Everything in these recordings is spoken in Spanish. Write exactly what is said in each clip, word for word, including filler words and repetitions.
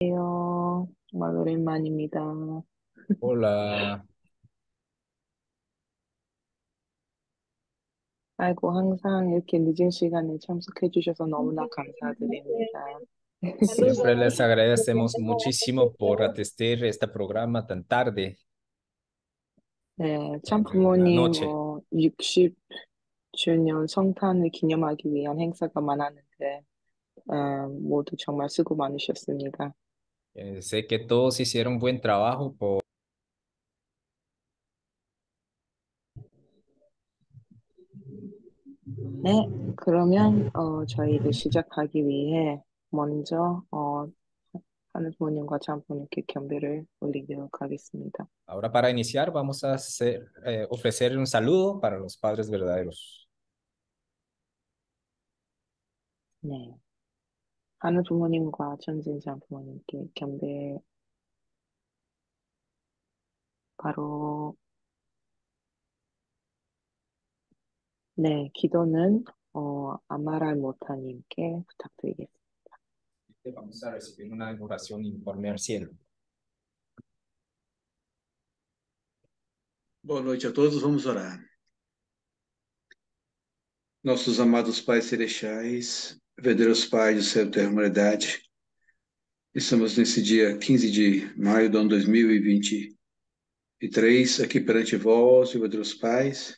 안녕하세요. 정말 오랜만입니다. Hola, 아이고, 항상 이렇게 늦은 시간에 참석해 주셔서 너무나 감사드립니다. siempre les agradecemos muchísimo por asistir a este programa tan tarde 네, 참 en la 부모님 noche. 뭐 육십 주년 성탄을 기념하기 위한 행사가 많았는데 어, 모두 정말 수고 많으셨습니다. Eh, sé que todos hicieron buen trabajo por... 네, 그러면 어, 저희 이제 시작하기 위해 먼저 어, 하는 부모님과 참 부모님께 경배를 올리도록 하겠습니다. Ahora para iniciar vamos a hacer, eh, ofrecer un saludo para los padres verdaderos. 네. 하늘 부모님과 천진장 부모님께 경배 바로 네 기도는 어 아마랄 모타님께 부탁드리겠습니다. Vamos a recibir una oración informe al cielo. Boa noite a todos, vamos orar. Nossos amados Pais Celestiais, verdadeiros Pais do céu e da humanidade, estamos nesse dia quinze de maio do ano dois mil e vinte e três, aqui perante vós, verdadeiros Pais,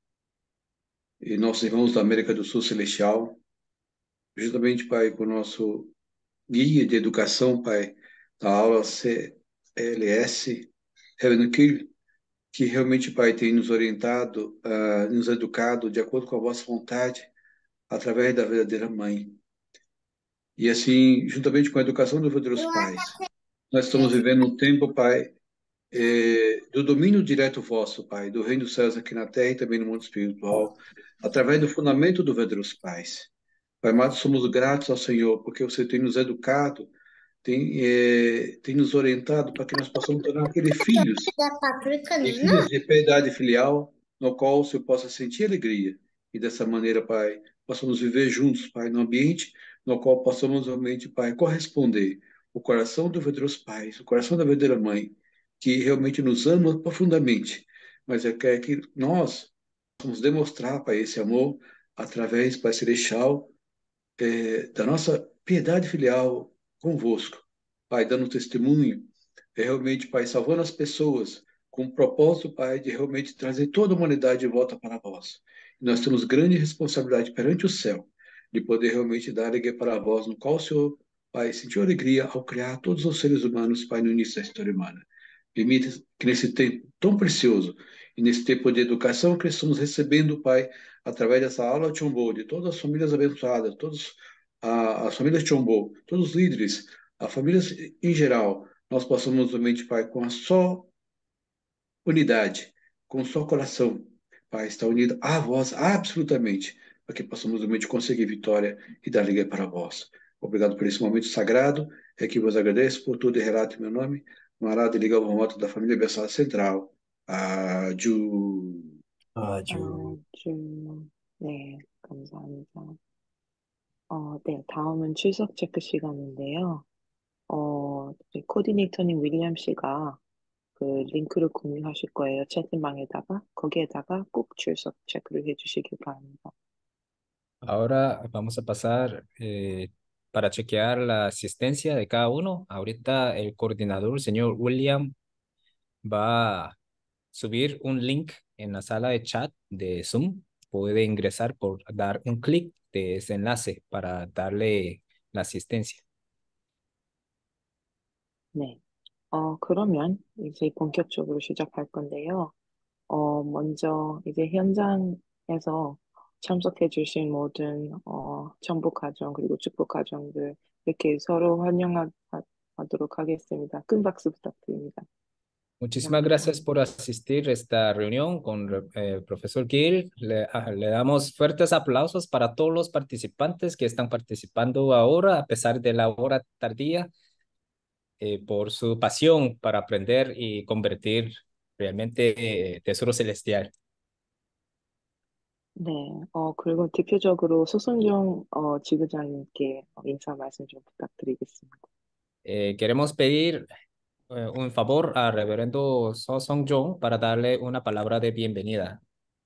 e nossos irmãos da América do Sul Celestial, justamente, Pai, com o nosso guia de educação, Pai, da aula C L S, Reverendo Kiel, que realmente, Pai, tem nos orientado, uh, nos educado de acordo com a vossa vontade, através da verdadeira mãe. E assim, juntamente com a educação dos verdadeiros pais, nós estamos vivendo um tempo, Pai, eh, do domínio direto vosso, Pai, do reino dos céus aqui na terra e também no mundo espiritual, através do fundamento dos verdadeiros pais. Pai amado, somos gratos ao Senhor, porque você tem nos educado, tem, eh, tem nos orientado para que nós possamos tornar aqueles filhos Da paprika, e Nina? filhos de piedade filial, no qual o Senhor possa sentir alegria. E dessa maneira, Pai, possamos viver juntos, Pai, no ambiente no qual possamos realmente, Pai, corresponder o coração dos verdadeiros pais, o coração da verdadeira mãe, que realmente nos ama profundamente, mas é quer que nós possamos demonstrar, Pai, esse amor através, Pai Celestial, é, da nossa piedade filial convosco. Pai, dando testemunho, é realmente, Pai, salvando as pessoas, com o propósito, Pai, de realmente trazer toda a humanidade de volta para vós. E nós temos grande responsabilidade perante o céu, de poder realmente dar alegria para vós, no qual o Senhor, Pai, sentiu alegria ao criar todos os seres humanos, Pai, no início da história humana. Permita que nesse tempo tão precioso e nesse tempo de educação que estamos recebendo, Pai, através dessa aula Tchombo, de todas as famílias abençoadas, todas as famílias Tchombo, todos os líderes, as famílias em geral, nós possamos realmente, Pai, com a só unidade, com o só coração, Pai, estar unido a vós absolutamente, para que possamos realmente conseguir vitória e dar alegria para vós. Obrigado por esse momento sagrado, é que vos agradeço por tudo e relato em meu nome. Marada e liga o remoto da família abençoada central. Aju. Ayu. 아주 네, 감사합니다. 어, 네, 다음은 출석 체크 시간인데요. 어, 이제 코디네이터님 윌리엄 씨가 그 링크를 공유하실 거예요. 채팅방에다가 거기에다가 꼭 출석 체크를 해주시길 바랍니다. Ahora vamos a pasar eh, para chequear la asistencia de cada uno. Ahorita el coordinador, el señor William, va a subir un link en la sala de chat de Zoom. Puede ingresar por dar un clic de ese enlace para darle la asistencia. 네. 어, 그러면 이제 본격적으로 시작할 건데요. 어, 먼저 이제 현장에서 참석해 주신 모든 어, 정부 가정 그리고 축복 가정들 이렇게 서로 환영하도록 하겠습니다. 큰 박수 부탁드립니다. Muchísimas 감사합니다. gracias por asistir a esta reunión con eh, el profesor Gill. Le, ah, le damos fuertes aplausos para todos los participantes que están participando ahora, a pesar de la hora tardía, eh, por su pasión para aprender y convertir realmente eh, tesoro celestial. 네, 어, 그리고 대표적으로 소순정 어, 지부장님께 인사 말씀 좀 부탁드리겠습니다. Eh, queremos pedir eh, un favor al reverendo So Song Jong para darle una palabra de bienvenida.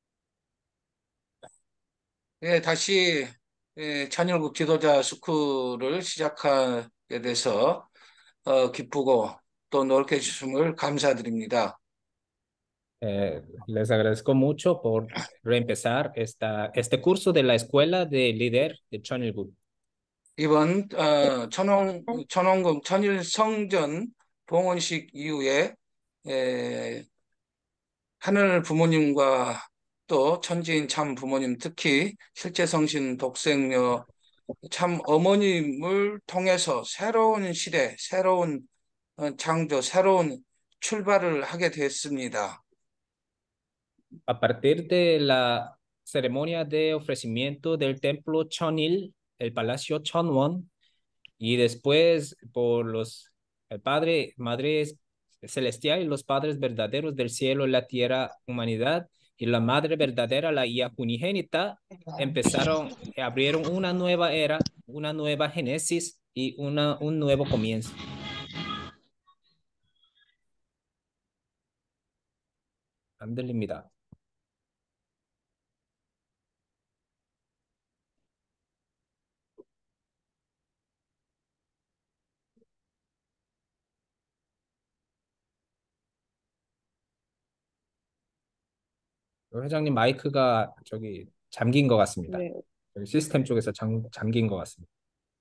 예, 다시 예, 찬열국 지도자 스쿨을 시작하게 돼서 어, 기쁘고 또 노력해 주심을 감사드립니다. Eh, les agradezco mucho por reempezar esta, este curso de la Escuela de Líder de Chonilgu. 이번 어, 천홍 천홍금 천일 성전 봉헌식 이후에 에, 하늘 부모님과 또 천지인 참 부모님, 특히 실제성신 독생녀 참 어머님을 통해서 새로운 시대, 새로운 어, 창조, 새로운 출발을 하게 됐습니다. A partir de la ceremonia de ofrecimiento del templo Chonil, el palacio Chonwon, y después por los el Padre, Madre Celestial y los padres verdaderos del cielo y la tierra, humanidad, y la Madre verdadera, la Hija unigénita, empezaron, abrieron una nueva era, una nueva génesis y una, un nuevo comienzo. 안 들립니다. 회장님 마이크가 저기 잠긴 것 같습니다. 네, 여기 시스템 쪽에서 잠, 잠긴 것 같습니다.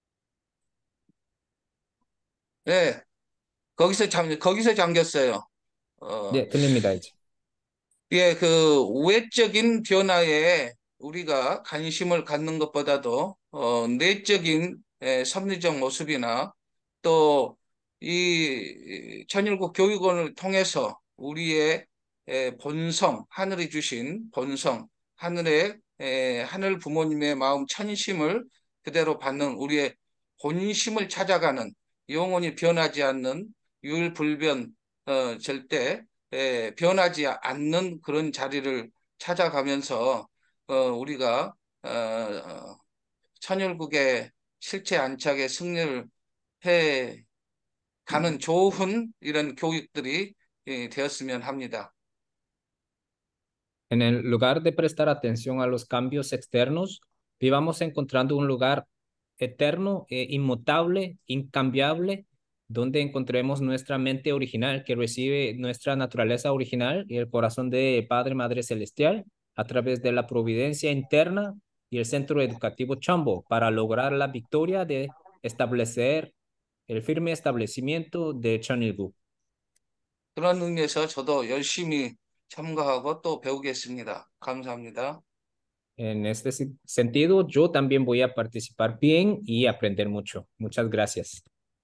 네, 거기서 잠, 거기서 잠겼어요. 어, 네, 들립니다, 이제. 예, 그 외적인 변화에 우리가 관심을 갖는 것보다도 어, 내적인 예, 섭리적 모습이나 또 이 천일국 교육원을 통해서 우리의 예, 본성, 하늘이 주신 본성, 하늘의 예, 하늘 부모님의 마음 천심을 그대로 받는 우리의 본심을 찾아가는 영원히 변하지 않는 유일불변 어, 절대 예, 변하지 않는 그런 자리를 찾아가면서 어, 우리가 어, 어, 천일국의 실체 안착에 승리를 해 가는 좋은 이런 교육들이 예, 되었으면 합니다. En el lugar de prestar atención a los cambios externos, vivamos encontrando un lugar eterno, eh, inmutable, incambiable, donde encontremos nuestra mente original que recibe nuestra naturaleza original y el corazón de Padre, Madre Celestial a través de la providencia interna y el centro educativo Chambo para lograr la victoria de establecer el firme establecimiento de Chonilgu. 그런 의미에서 저도 열심히 참가하고 또 배우겠습니다. 감사합니다. En este si- sentido, yo también voy a participar bien y aprender mucho. Muchas gracias.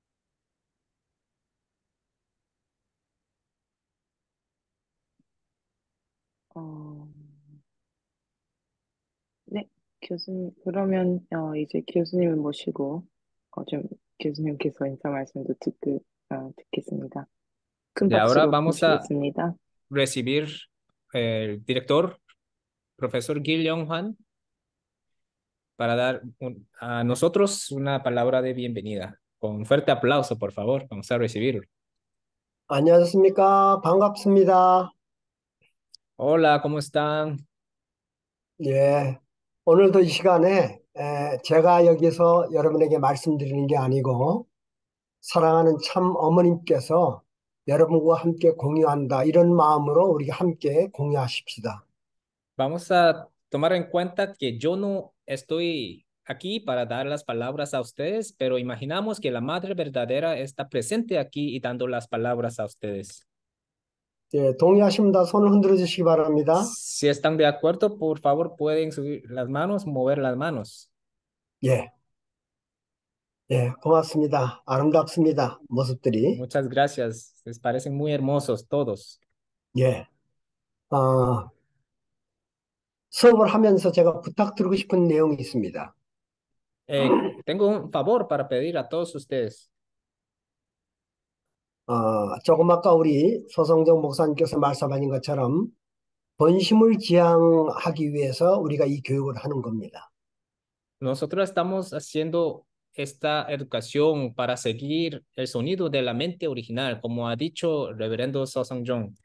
어, 네, 교수님, 그러면, 어, 이제 교수님을 모시고, 어, 좀, 교수님께서 인사 말씀도 듣고, 어, 듣겠습니다. 큰 Y ahora 박수로 vamos a 모시겠습니다. recibir el director, profesor Gil Yong Hwan, para dar un- a nosotros una palabra de bienvenida. Con un fuerte aplauso, por favor. Vamos a recibirlo. 안녕하십니까. 반갑습니다. Hola, ¿cómo están? 예. 오늘도 이 시간에 에, 제가 여기서 여러분에게 말씀드리는 게 아니고 사랑하는 참 어머님께서 여러분과 함께 공유한다. 이런 마음으로 우리가 함께 공유하십시다. Vamos a tomar en cuenta que yo no estoy aquí para dar las palabras a ustedes, pero imaginamos que la Madre verdadera está presente aquí y dando las palabras a ustedes. 예, 동의하십니다. 손을 흔들어 주시기 바랍니다. Si están de acuerdo, por favor, pueden subir las manos, mover las manos. 예. 예, 고맙습니다. 아름답습니다. 모습들이. Muchas gracias. Les parecen muy hermosos todos. 예. 어, 수업을 하면서 제가 부탁드리고 싶은 내용이 있습니다. Eh, tengo un favor para pedir a todos ustedes. 어, 조금 아까 우리 소성정 목사님께서 말씀하신 것처럼 본심을 지향하기 위해서 우리가 이 교육을 하는 겁니다. Nosotros estamos haciendo esta educación para seguir el sonido de la mente original, como ha dicho el reverendo Sosang-jong.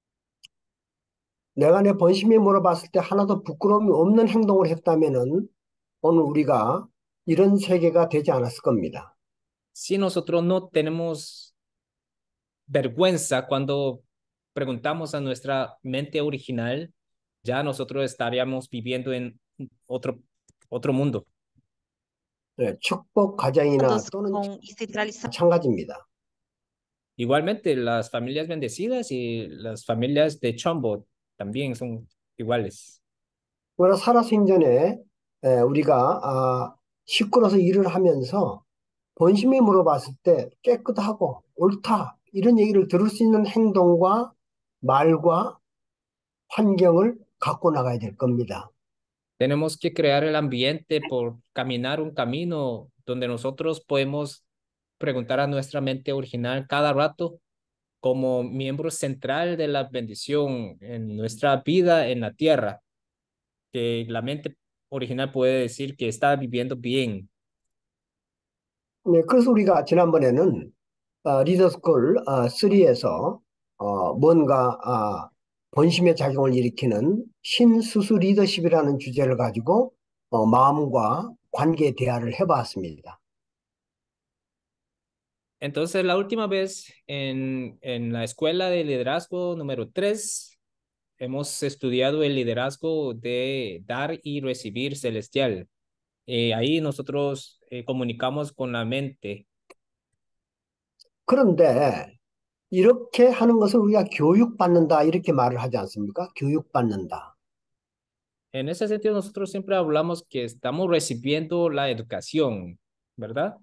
내가 내 본심이 물어봤을 때 하나도 부끄러움이 없는 행동을 했다면은 오늘 우리가 이런 세계가 되지 않았을 겁니다. Si nosotros no tenemos vergüenza cuando preguntamos a nuestra mente original, ya nosotros estaríamos viviendo en otro, otro mundo. 네, 축복 가정이나 또는 con y centralizar 마찬가지입니다. Igualmente, las familias bendecidas y las familias de Chombo también son iguales. 우리가 살아서 인전에 에, 우리가 아, 시끄러서 일을 하면서 본심이 물어봤을 때 깨끗하고 옳다 이런 얘기를 들을 수 있는 행동과 말과 환경을 갖고 나가야 될 겁니다. Tenemos que crear el ambiente por caminar un camino donde nosotros podemos preguntar a nuestra mente original cada rato como miembro central de la bendición en nuestra vida en la tierra, que la mente original puede decir que está viviendo bien. 네, 그래서 우리가 지난번에는 어, 리더스쿨 어, 삼에서 어, 뭔가 아, 본심의 작용을 일으키는 신수수 리더십이라는 주제를 가지고 어, 마음과 관계 대화를 해봤습니다. Entonces, la última vez en, en la escuela de liderazgo número tres, hemos estudiado el liderazgo de dar y recibir celestial. Eh, ahí nosotros eh, comunicamos con la mente. 그런데 이렇게 하는 것을 우리가 교육받는다 이렇게 말을 하지 않습니까? 교육받는다. En ese sentido, nosotros siempre hablamos que estamos recibiendo la educación, ¿verdad?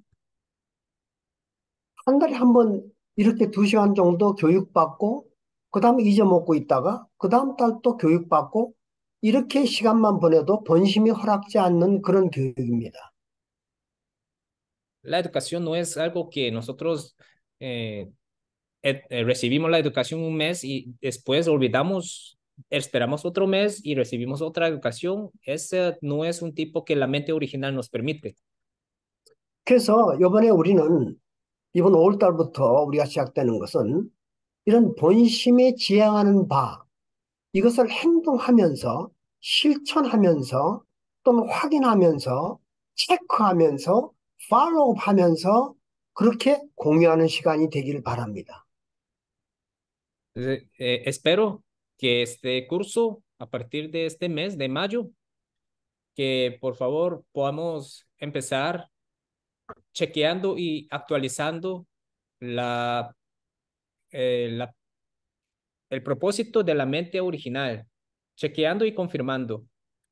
한 달에 한 번 이렇게 두 시간 정도 교육받고 그 다음에 잊어먹고 있다가 그 다음 달 또 교육받고 이렇게 시간만 보내도 본심이 허락지 않는 그런 교육입니다. La educación no es algo que nosotros eh, eh, eh, recibimos la educación un mes y después olvidamos, esperamos otro mes y recibimos otra educación. Ese no es un tipo que la mente original nos permite. 그래서 이번에 우리는 이번 오월 달부터 우리가 시작되는 것은 이런 본심이 지향하는 바 이것을 행동하면서 실천하면서 또는 확인하면서 체크하면서 팔로우하면서 그렇게 공유하는 시간이 되기를 바랍니다. Eh, eh, espero que este curso, a partir de este mes de mayo, que por favor podamos empezar chequeando y actualizando la, eh, la, el propósito de la mente original, chequeando y confirmando.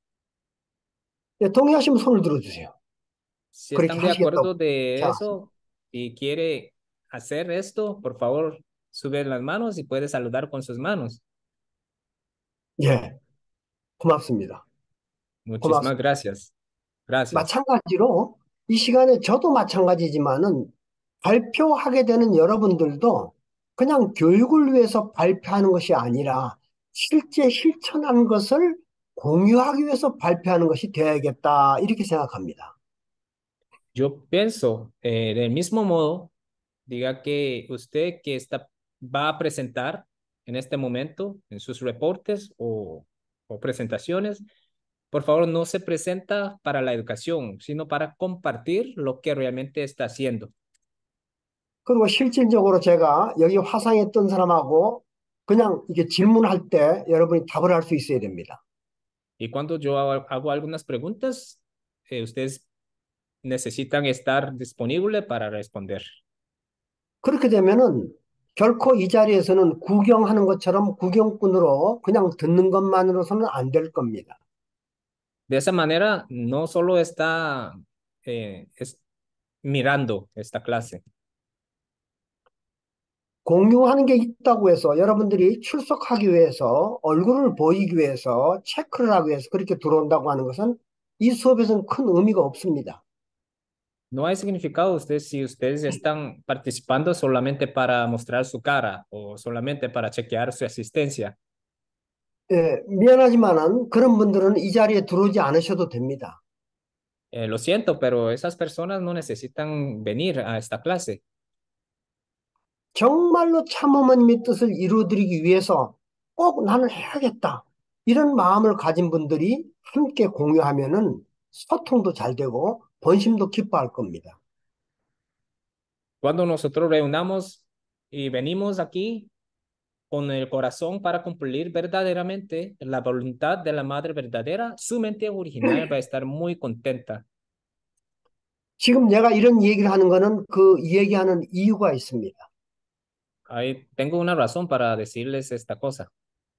네, 동의하시면 손을 들어주세요. Si 그렇게 están de 하시겠다고 acuerdo de 자, eso y quiere hacer esto, por favor, sube las manos y puede saludar con sus manos. 예, 고맙습니다. Muchísimas 고맙습니다. gracias. Gracias. 마찬가지로 이 시간에 저도 마찬가지지만은 발표하게 되는 여러분들도 그냥 교육을 위해서 발표하는 것이 아니라 실제 실천한 것을 공유하기 위해서 발표하는 것이 되어야겠다 이렇게 생각합니다. Yo pienso, eh, del mismo modo, diga que usted que está, va a presentar en este momento en sus reportes o, o presentaciones, por favor no se presenta para la educación, sino para compartir lo que realmente está haciendo. 그리고 실질적으로 제가 여기 화상에 뜬 사람하고 그냥 이게 질문할 때 여러분이 답을 할 수 있어야 됩니다. Y cuando yo hago, hago algunas preguntas, eh, ustedes necesitan estar disponibles para responder. 그렇게 되면은 결코 이 자리에서는 구경하는 것처럼 구경꾼으로 그냥 듣는 것만으로서는 안 될 겁니다. De esa manera, no solo está eh, es mirando esta clase. 공유하는 게 있다고 해서 여러분들이 출석하기 위해서 얼굴을 보이기 위해서 체크를 하기 위해서 그렇게 들어온다고 하는 것은 이 수업에서는 큰 의미가 없습니다. No hay significado ustedes si ustedes están participando solamente para mostrar su cara o solamente para chequear su asistencia. 예, 미안하지만은 그런 분들은 이 자리에 들어오지 않으셔도 됩니다. Eh, lo siento, pero esas personas no necesitan venir a esta clase. 정말로 참어머님의 뜻을 이루어드리기 위해서 꼭 나는 해야겠다. 이런 마음을 가진 분들이 함께 공유하면은 소통도 잘 되고 본심도 기뻐할 겁니다. Cuando nosotros reunamos y venimos aquí con el corazón para cumplir verdaderamente la voluntad de la madre verdadera, su mente original va a estar muy contenta. 지금 내가 이런 얘기를 하는 거는 그 얘기하는 이유가 있습니다. Ahí tengo una razón para decirles esta cosa.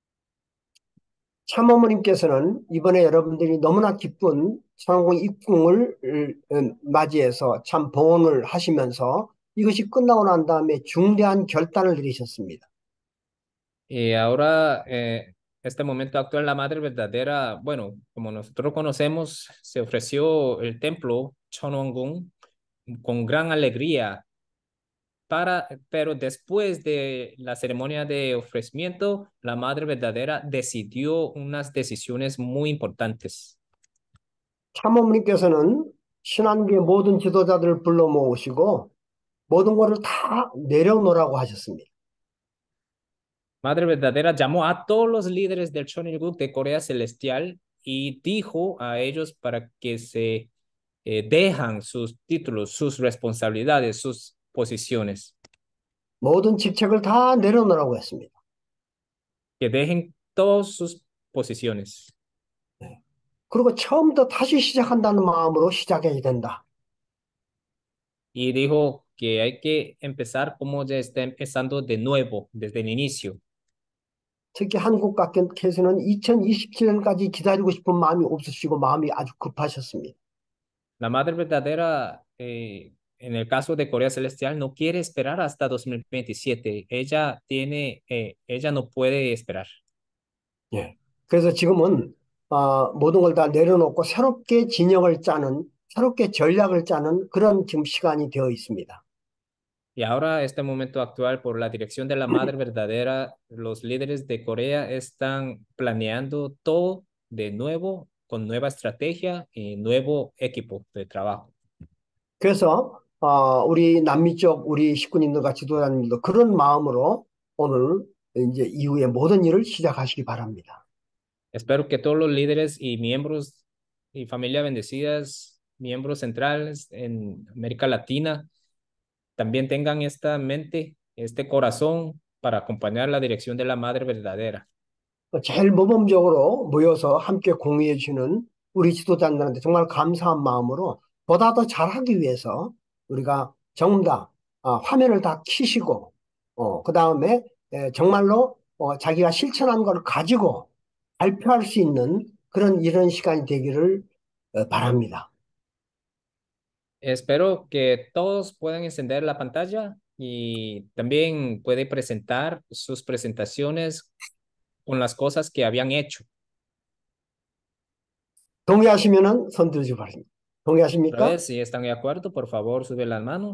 참어머님께서는 이번에 여러분들이 너무나 기쁜 천왕공 입궁을 음, 맞이해서 참 봉헌을 하시면서 이것이 끝나고 난 다음에 중대한 결단을 내리셨습니다. Y ahora, eh, este momento actual, la madre verdadera, bueno, como nosotros conocemos, se ofreció el templo Chonongun con gran alegría. Para, pero después de la ceremonia de ofrecimiento, la madre verdadera decidió unas decisiones muy importantes. 참어머님께서는 신안교의 모든 지도자들을 불러 모으시고 모든 것을 다 내려놓으라고 하셨습니다. Madre verdadera llamó a todos los líderes del Cheonilguk de Corea Celestial y dijo a ellos para que se eh, dejan sus títulos, sus responsabilidades, sus posiciones, 모든 직책을 다 내려놓으라고 했습니다. que dejen todas sus posiciones. 그리고 처음부터 다시 시작한다는 마음으로 시작해야 된다. Y dijo que hay que empezar como ya está empezando de nuevo, desde el inicio. 특히 한국 같은 이천이십칠 년까지 기다리고 싶은 마음이 없으시고 마음이 아주 급하셨습니다. La madre verdadera, eh, en el caso de Corea Celestial, no quiere esperar hasta dos mil veintisiete. Ella tiene, eh, ella no puede esperar. 예. 그래서 지금은 어, 모든 걸 다 내려놓고 새롭게 진영을 짜는, 새롭게 전략을 짜는 그런 지금 시간이 되어 있습니다. Y ahora, este momento actual, por la dirección de la madre verdadera, los líderes de Corea están planeando todo de nuevo, con nueva estrategia y nuevo equipo de trabajo. 그래서 어, 우리 남미 쪽 우리 식구님들과 지도자님들도 그런 마음으로 오늘 이제 이후에 모든 일을 시작하시기 바랍니다. Espero que todos los líderes y miembros y familia bendecidas, miembros centrales en América Latina, también tengan esta mente, este corazón para acompañar la dirección de la madre verdadera. 제일 모범적으로 모여서 함께 공유해 주시는 우리 지도자들한테 정말 감사한 마음으로 보다 더 잘하기 위해서 우리가 전부 다 어, 화면을 다 켜시고 어, 그 다음에 정말로 어, 자기가 실천한 걸 가지고 발표할 수 있는 그런 이런 시간이 되기를 어, 바랍니다. Espero que todos puedan encender la pantalla y también puede presentar sus presentaciones con las cosas que habían hecho. 동의하시면은 손 들어주기 바랍니다. Otra 동의하십니까? vez, si están de acuerdo, por favor, sube la mano.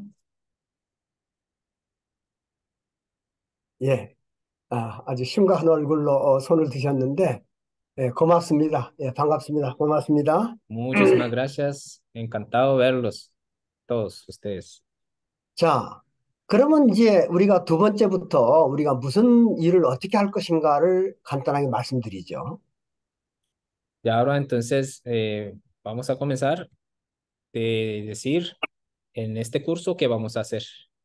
예, 아, 아주 심각한 얼굴로 어, 손을 드셨는데 예, 고맙습니다. 예, 반갑습니다. 고맙습니다. Muchísimas gracias. Encantado verlos, todos ustedes. 자, 그러면 이제 우리가 두 번째부터 우리가 무슨 일을 어떻게 할 것인가를 간단하게 말씀드리죠. Y ahora entonces eh, vamos a comenzar de decir en este curso qué vamos a hacer.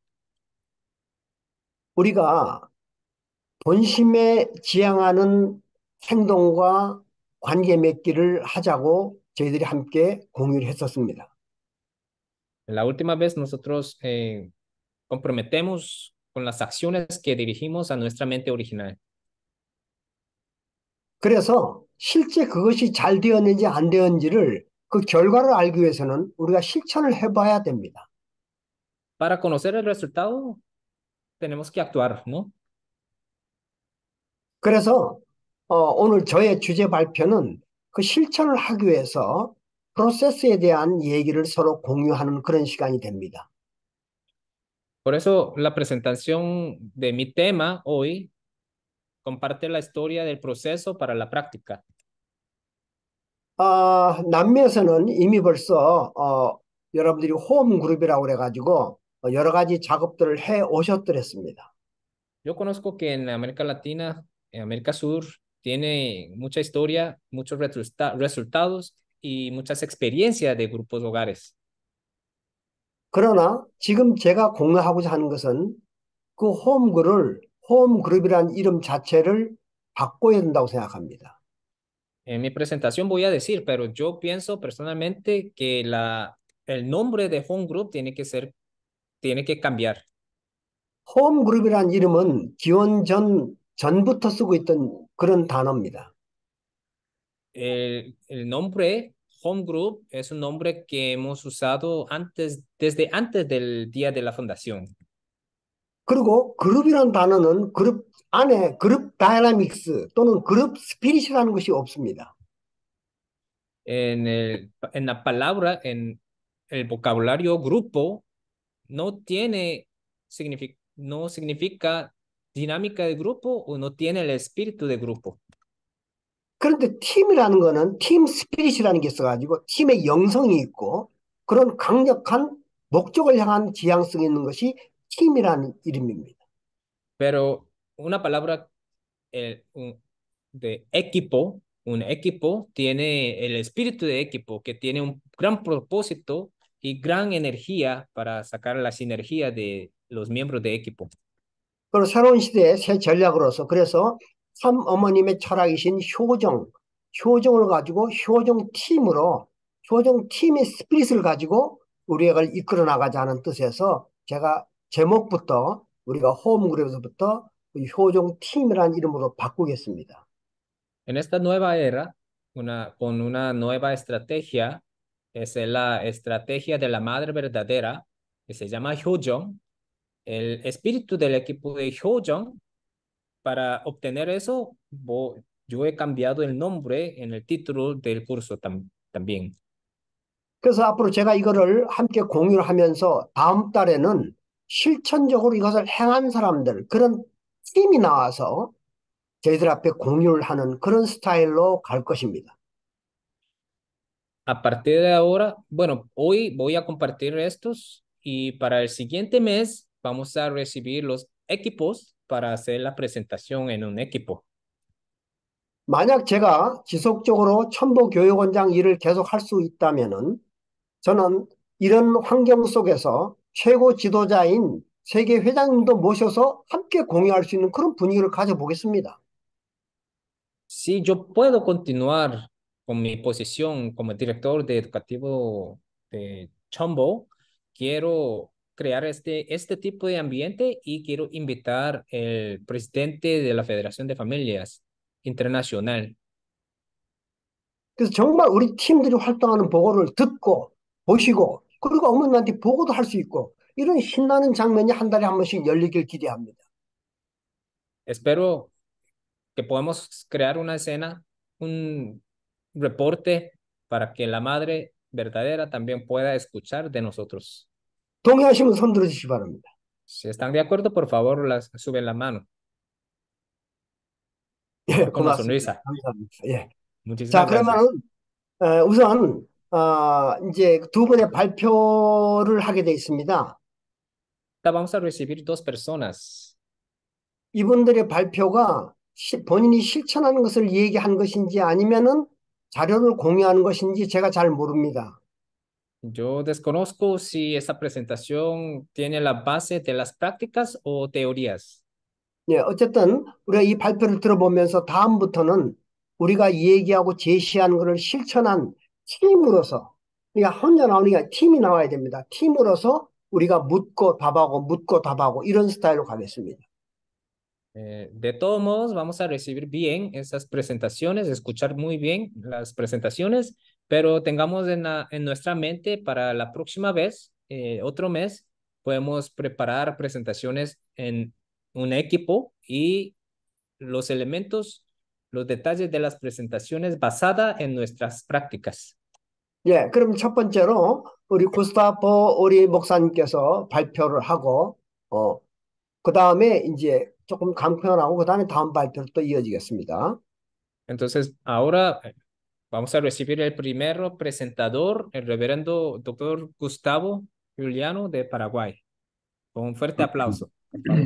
우리가 본심에 지향하는 행동과 관계 맺기를 하자고 저희들이 함께 공유를 했었습니다. La última vez nosotros eh, comprometemos con las acciones que dirigimos a nuestra mente original. 그래서 실제 그것이 잘 되었는지 안 되었는지를 그 결과를 알기 위해서는 우리가 실천을 해봐야 됩니다. Para conocer el resultado, tenemos que actuar, ¿no? 그래서 어, 오늘 저의 주제 발표는 그 실천을 하기 위해서 프로세스에 대한 얘기를 서로 공유하는 그런 시간이 됩니다. Por eso la presentación de mi tema hoy comparte la historia del proceso para la práctica. 아, 남미에서는 이미 벌써 어, 여러분들이 홈 그룹이라고 그래가지고 어, 여러 가지 작업들을 해 오셨더랬습니다. Yo conozco que en América Latina, en América Sur, tiene mucha historia, muchos resulta- resultados y muchas experiencias de grupos hogares. 그러나 지금 제가 공유하고자 하는 것은 그 홈그룹을 홈그룹이라는 이름 자체를 바꿔야 된다고 생각합니다. En mi presentación voy a decir, pero yo pienso personalmente que la, el nombre de Home Group tiene que ser, tiene que cambiar. 홈그룹이라는 이름은 기원 전 전부터 쓰고 있던 그런 단어입니다. El, el nombre Home Group es un nombre que hemos usado antes, desde antes del día de la fundación. 그리고 그룹이라는 단어는 그룹 안에 그룹 다이나믹스 또는 그룹 스피릿이라는 것이 없습니다. En el, en la palabra, en el vocabulario grupo, no tiene, signific- no significa dinámica de grupo o no tiene el espíritu de grupo. 그런데 팀이라는 거는 팀 스피릿이라는 게 있어가지고 팀의 영성이 있고 그런 강력한 목적을 향한 지향성이 있는 것이 팀이라는 이름입니다. Pero una palabra el, un- de equipo, un equipo tiene el espíritu de equipo que tiene un gran propósito y gran energía para sacar la sinergia de los miembros de equipo. 그리고 새로운 시대의 새 전략으로서 그래서 참 어머님의 철학이신 효정, 효정을 가지고 효정 팀으로 효정 팀의 스피릿을 가지고 우리가 이끌어 나가자는 뜻에서 제가 제목부터 우리가 홈그룹에서부터 효정 팀이라는 이름으로 바꾸겠습니다. En esta nueva era, una, con una nueva estrategia, es la estrategia de la madre verdadera, que se llama Hyojong. El espíritu del equipo de Hyojong, para obtener eso, vo- yo he cambiado el nombre en el título del curso tam- también. 그래서 앞으로 제가 이거를 함께 공유를 하면서 다음 달에는 실천적으로 이것을 행한 사람들, 그런 팀이 나와서 저희들 앞에 공유를 하는 그런 스타일로 갈 것입니다. A partir de ahora, bueno, hoy voy a compartir estos y para el siguiente mes vamos a recibir los equipos para hacer la presentación en un equipo. 만약 제가 지속적으로 첨보교육원장 일을 계속 할 수 있다면은 저는 이런 환경 속에서 최고 지도자인 세계 회장님도 모셔서 함께 공유할 수 있는 그런 분위기를 가져보겠습니다. Si yo puedo continuar con mi posición como director de educativo de Chombo, quiero crear este, este tipo de ambiente y quiero invitar el presidente de la Federación de Familias Internacional. 그래서 정말 우리 팀들이 활동하는 보고를 듣고 보시고 그리고 어머님한테 보고도 할 수 있고 이런 신나는 장면이 한 달에 한 번씩 열리길 기대합니다. Espero que podamos crear una escena, un reporte para que la madre verdadera también pueda escuchar de nosotros. 동의하시면 손 들어주시기 바랍니다. Si están de acuerdo, por favor, las, suben la mano. 예, Con una 고맙습니다. sonrisa. 감사합니다. 예. 자, Muchísimas gracias. 그러면은 어, 우선 어, 이제 두 분의 발표를 하게 돼 있습니다. Ahora vamos a recibir dos personas. 이분들의 발표가 시- 본인이 실천하는 것을 얘기한 것인지 아니면은 자료를 공유하는 것인지 제가 잘 모릅니다. Yo desconozco si esa presentación tiene la base de las prácticas o teorías. 예, 어쨌든 우리가 이 발표를 들어보면서 다음부터는 우리가 얘기하고 제시하는 것을 실천한 팀으로서 그러니까 혼자 나오는 게 아니라 팀이 나와야 됩니다. 팀으로서 우리가 묻고 답하고 묻고 답하고 이런 스타일로 가겠습니다. Eh, de todos modos, vamos a recibir bien esas presentaciones, escuchar muy bien las presentaciones, pero tengamos en, la- en nuestra mente para la próxima vez, eh, otro mes, podemos preparar presentaciones en un equipo y los elementos, los detalles de las presentaciones basada en nuestras prácticas. 예, 그럼 첫 번째로 우리 구스타포 오리 목사님께서 발표를 하고 어, 그 다음에 이제 조금 간편하고 그 다음에 다음 발표로 또 이어지겠습니다. Entonces, ahora vamos a recibir el primer presentador, el reverendo doctor Gustavo Juliano de Paraguay. Con un fuerte aplauso, por favor.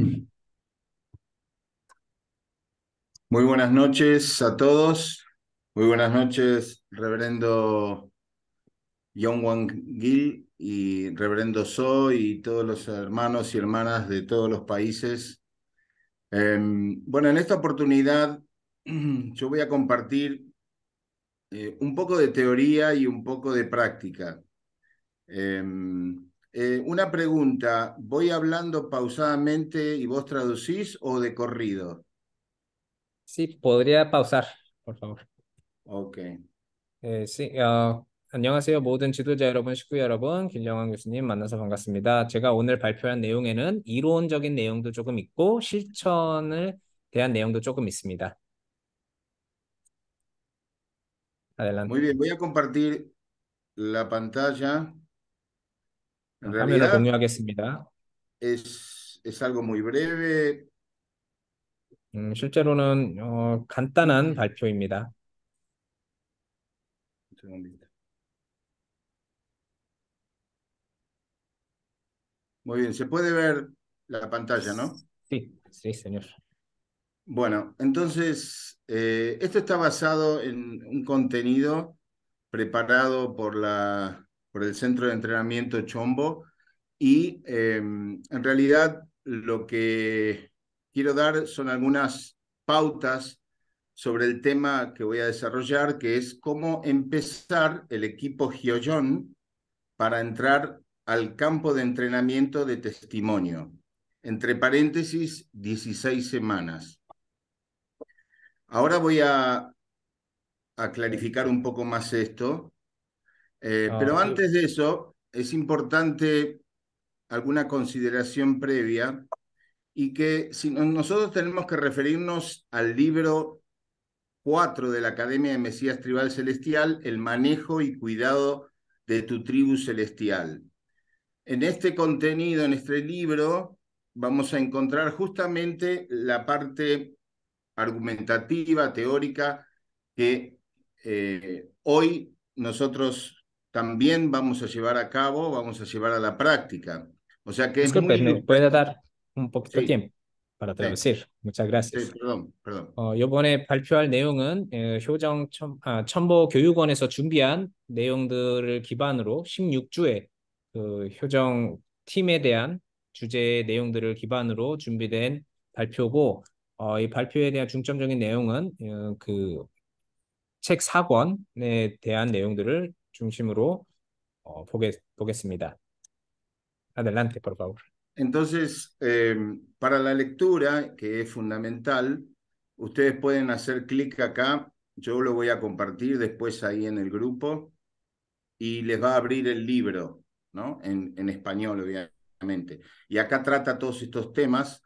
Muy buenas noches a todos. Muy buenas noches, reverendo John Wang Gil y reverendo So y todos los hermanos y hermanas de todos los países. Eh, bueno, en esta oportunidad yo voy a compartir eh, un poco de teoría y un poco de práctica. Eh, eh, una pregunta, ¿voy hablando pausadamente y vos traducís o de corrido? Sí, podría pausar, por favor. Ok. 네, 시, 어, 안녕하세요. 모든 지도자 여러분, 식구 여러분, 김영환 교수님 만나서 반갑습니다. 제가 오늘 발표한 내용에는 이론적인 내용도 조금 있고 실천을 대한 내용도 조금 있습니다. Muy Adelante. bien, voy a compartir la pantalla. En 어, 화면을 realidad 공유하겠습니다. es, es algo muy breve. 음, 실제로는 어, 간단한 발표입니다. Un segundito. Muy bien, se puede ver la pantalla, ¿no? Sí, sí, señor. Bueno, entonces, eh, esto está basado en un contenido preparado por, la, por el Centro de Entrenamiento Chombo y eh, en realidad lo que quiero dar son algunas pautas sobre el tema que voy a desarrollar, que es cómo empezar el equipo Hyojon para entrar al campo de entrenamiento de testimonio. Entre paréntesis, dieciséis semanas. Ahora voy a, a clarificar un poco más esto, eh, pero 어, 이- antes de eso es importante alguna consideración previa y que si no- nosotros tenemos que referirnos al libro cuatro de la Academia de Mesías Tribal Celestial, el manejo y cuidado de tu tribu celestial. En este contenido, en este libro, vamos a encontrar justamente la parte argumentativa, teórica, que eh, hoy nosotros también vamos a llevar a cabo, vamos a llevar a la práctica. O sea que es muy Disculpe, ¿me puede ilustrativo. dar un poquito de Sí, tiempo para sí, traducir? Muchas sí, gracias. perdón, perdón. 어, 이번에 발표할 내용은 에, 효정 첨, 아, 첨보 교육원에서 준비한 내용들을 기반으로 십육 주의 그 효정 팀에 대한 주제 내용들을 기반으로 준비된 발표고 어, 이 발표에 대한 중점적인 내용은 어, 그 책 사 권에 대한 내용들을 중심으로 어, 보겠, 보겠습니다. Adelante, por favor. Entonces, eh, para la lectura, que es fundamental, ustedes pueden hacer clic acá, yo lo voy a compartir después ahí en el grupo y les va a abrir el libro, ¿no? En, en español, obviamente. Y acá trata todos estos temas,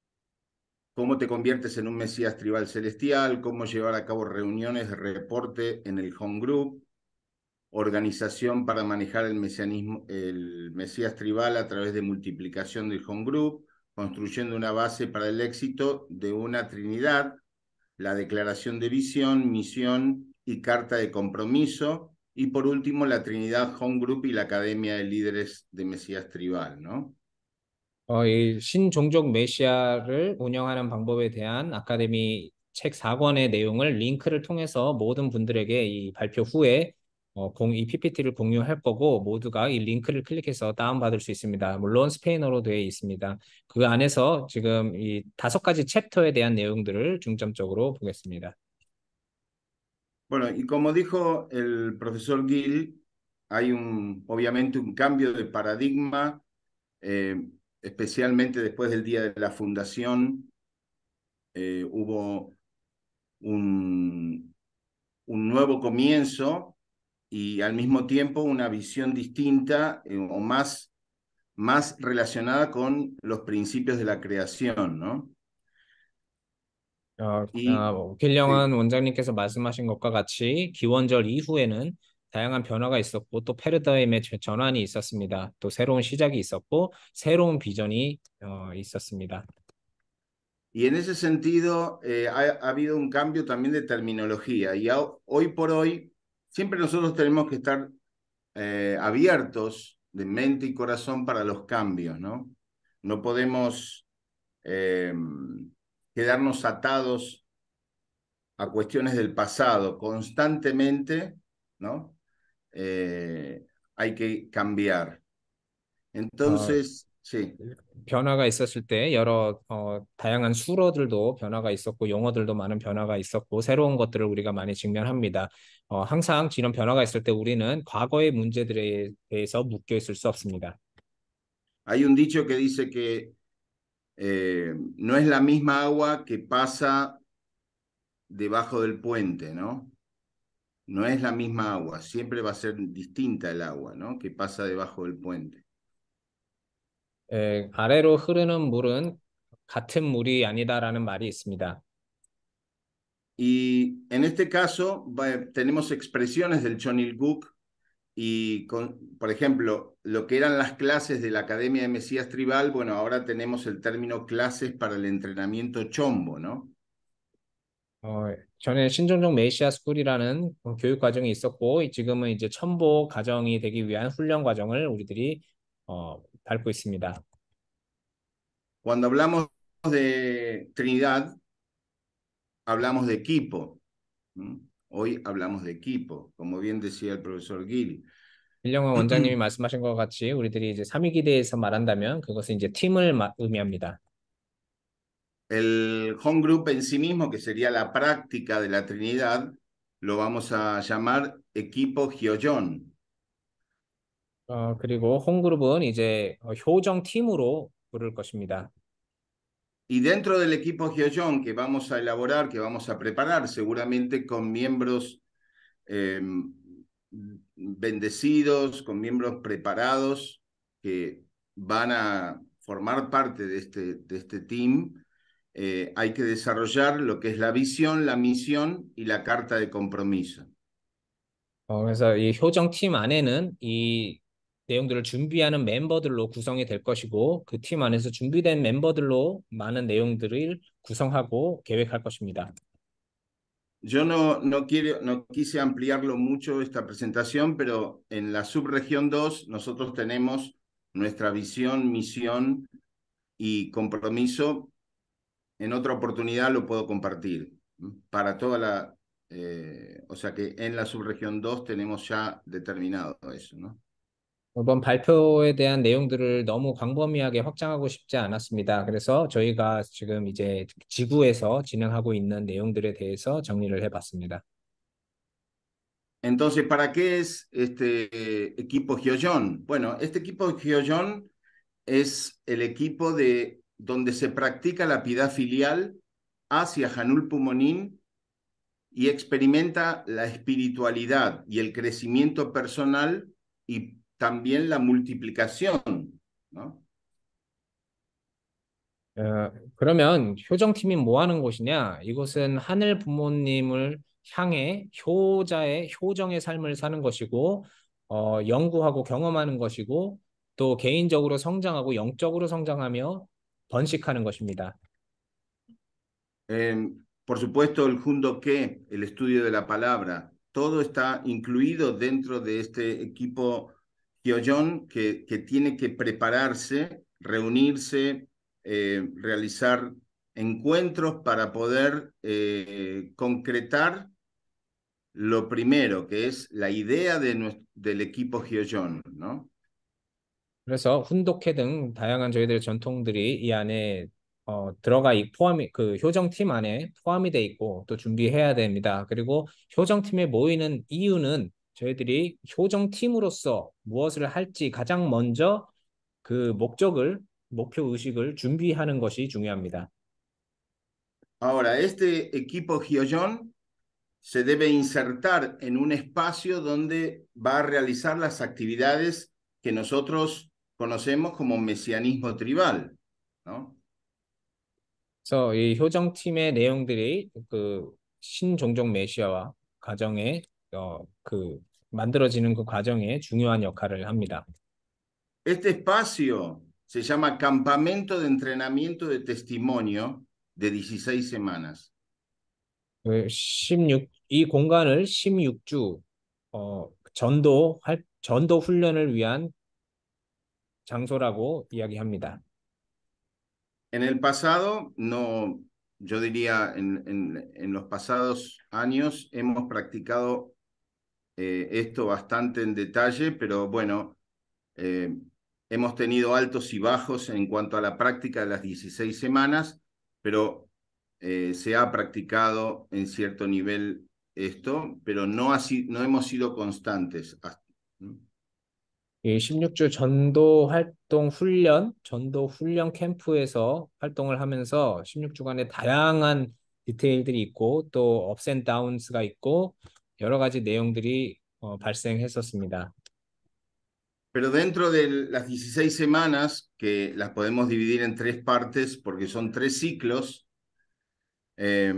cómo te conviertes en un Mesías tribal celestial, cómo llevar a cabo reuniones de reporte en el home group, organización para manejar el, mesianismo, el Mesías tribal a través de multiplicación del home group, construyendo una base para el éxito de una Trinidad, la declaración de visión, misión y carta de compromiso, y por último la Trinidad Home Group y la Academia de Líderes de Mesías Tribal, ¿no? 어, 이 신종족 메시아를 운영하는 방법에 대한 아카데미 책 사 권의 내용을 링크를 통해서 모든 분들에게 이 발표 후에 어, 공, 이 피피티를 공유할 거고 모두가 이 링크를 클릭해서 다운받을 수 있습니다. 물론 스페인어로 되어 있습니다. 그 안에서 지금 이 다섯 가지 챕터에 대한 내용들을 중점적으로 보겠습니다. Bueno, y como dijo el profesor Gill, hay un, obviamente un cambio de paradigma, eh, especialmente después del día de la fundación, eh, hubo un, un nuevo comienzo y al mismo tiempo una visión distinta eh, o más, más relacionada con los principios de la creación, ¿no? 어, Y 어, sí, 길령한 원장님께서 말씀하신 것과 같이 기원절 이후에는 다양한 변화가 있었고 또 패러다임의 제- 전환이 있었습니다. 또 새로운 시작이 있었고 새로운 비전이 어, 있었습니다. y en ese sentido eh, ha, ha habido un cambio también de terminología y a- hoy por hoy siempre nosotros tenemos que estar eh, abiertos de mente y corazón para los cambios, ¿no? No podemos eh, quedarnos atados a cuestiones del pasado constantemente, ¿no? Eh, hay que cambiar. 어, Entonces, sí, 변화가 있었을 때 여러 어, 다양한 수로들도 변화가 있었고 용어들도 많은 변화가 있었고 새로운 것들을 우리가 많이 직면합니다. 어, 항상 이런 변화가 있을 때 우리는 과거의 문제들에 대해서 묶여 있을 수 없습니다. hay un dicho que dice que eh, no es la misma agua que pasa debajo del puente, ¿no? No es la misma agua, siempre va a ser distinta el agua, ¿no? Que pasa debajo del puente. 에, 아래로 흐르는 물은 같은 물이 아니다라는 말이 있습니다. Y en este caso va, tenemos expresiones del Chonilguk y, con, por ejemplo, lo que eran las clases de la Academia de Mesías Tribal, bueno, ahora tenemos el término clases para el entrenamiento chombo, ¿no? 어, 전에 신종종 메시아 스쿨이라는 교육 과정이 있었고 지금은 이제 첨보 과정이 되기 위한 훈련 과정을 우리들이 어, 밟고 있습니다. Cuando hablamos de Trinidad, hablamos de equipo. ¿Mm? Hoy hablamos de equipo, como bien decía el profesor Gil. 일령원 원장님이 말씀하신 것 같이 우리들이 이제 삼위기대에서 말한다면 그것은 이제 팀을 마- 의미합니다. El home group en sí mismo, que sería la práctica de la Trinidad, lo vamos a llamar equipo Gioyon. 어, 그리고 홈그룹은 이제 어, 효정 팀으로 부를 것입니다. Y dentro del equipo Gioyon que vamos a elaborar, que vamos a preparar, seguramente con miembros eh, bendecidos, con miembros preparados, que van a formar parte de este, de este team, eh, hay que desarrollar lo que es la visión, la misión y la carta de compromiso. 어, 그래서 이 효정 팀 안에는 이 내용들을 준비하는 멤버들로 구성이 될 것이고 그 팀 안에서 준비된 멤버들로 많은 내용들을 구성하고 계획할 것입니다. Yo no, no, quiero, no quise ampliarlo mucho esta presentación, pero en la subregión dos nosotros tenemos nuestra visión, misión y compromiso. En otra oportunidad lo puedo compartir para toda la, eh, o sea que en la subregión dos tenemos ya determinado eso, ¿no? 이번 발표에 대한 내용들을 너무 광범위하게 확장하고 싶지 않았습니다. 그래서 저희가 지금 이제 지구에서 진행하고 있는 내용들에 대해서 정리를 해봤습니다. Entonces, ¿para qué es este eh, equipo Gioyon? Bueno, este equipo Gioyon es el equipo de donde se practica la piedad filial hacia Hanul Pumonín y experimenta la espiritualidad y el crecimiento personal y también la multiplicación, ¿no? 어, 그러면 효정팀이 뭐 하는 곳이냐? 이곳은 하늘 부모님을 향해 효자의 효정의 삶을 사는 것이고, 어, 연구하고 경험하는 것이고, 또 개인적으로 성장하고 영적으로 성장하며 번식하는 것입니다. Eh, por supuesto, el Jundo Que, el estudio de la palabra, todo está incluido dentro de este equipo Gioyon que, que tiene que prepararse, reunirse, eh, realizar encuentros para poder eh, concretar lo primero, que es la idea de nuestro, del equipo Gioyon, ¿no? 그래서 훈독회 등 다양한 저희들의 전통들이 이 안에 어, 들어가 이 포함이 그 효정팀 안에 포함이 돼 있고 또 준비해야 됩니다. 그리고 효정팀에 모이는 이유는 저희들이 효정팀으로서 무엇을 할지 가장 먼저 그 목적을 목표 의식을 준비하는 것이 중요합니다. Ahora, este equipo Gioyon se debe insertar en un espacio donde va a realizar las actividades que nosotros conocemos como mesianismo tribal, ¿no? 그래서 이 효정팀의 내용들이 그 신종종 메시아와 가정에 어, 그 만들어지는 그 과정에 중요한 역할을 합니다. Este espacio se llama Campamento de Entrenamiento de Testimonio de dieciséis semanas. 그 십육, 이 공간을 십육 주 어, 전도 할, 전도 훈련을 위한 장소라고 이야기합니다. En el pasado, no, yo diría, en, en, en los pasados años hemos practicado eh, esto bastante en detalle, pero bueno, eh, hemos tenido altos y bajos en cuanto a la práctica de las dieciséis semanas, pero eh, se ha practicado en cierto nivel esto, pero no, así, no hemos sido constantes. 이 십육 주 전도 활동 훈련, 전도 훈련 캠프에서 활동을 하면서 십육 주간의 다양한 디테일들이 있고 또 업스 앤 다운스가 있고 여러 가지 내용들이 어, 발생했었습니다. Pero dentro de las dieciséis semanas, que las podemos dividir en tres partes porque son tres ciclos, eh,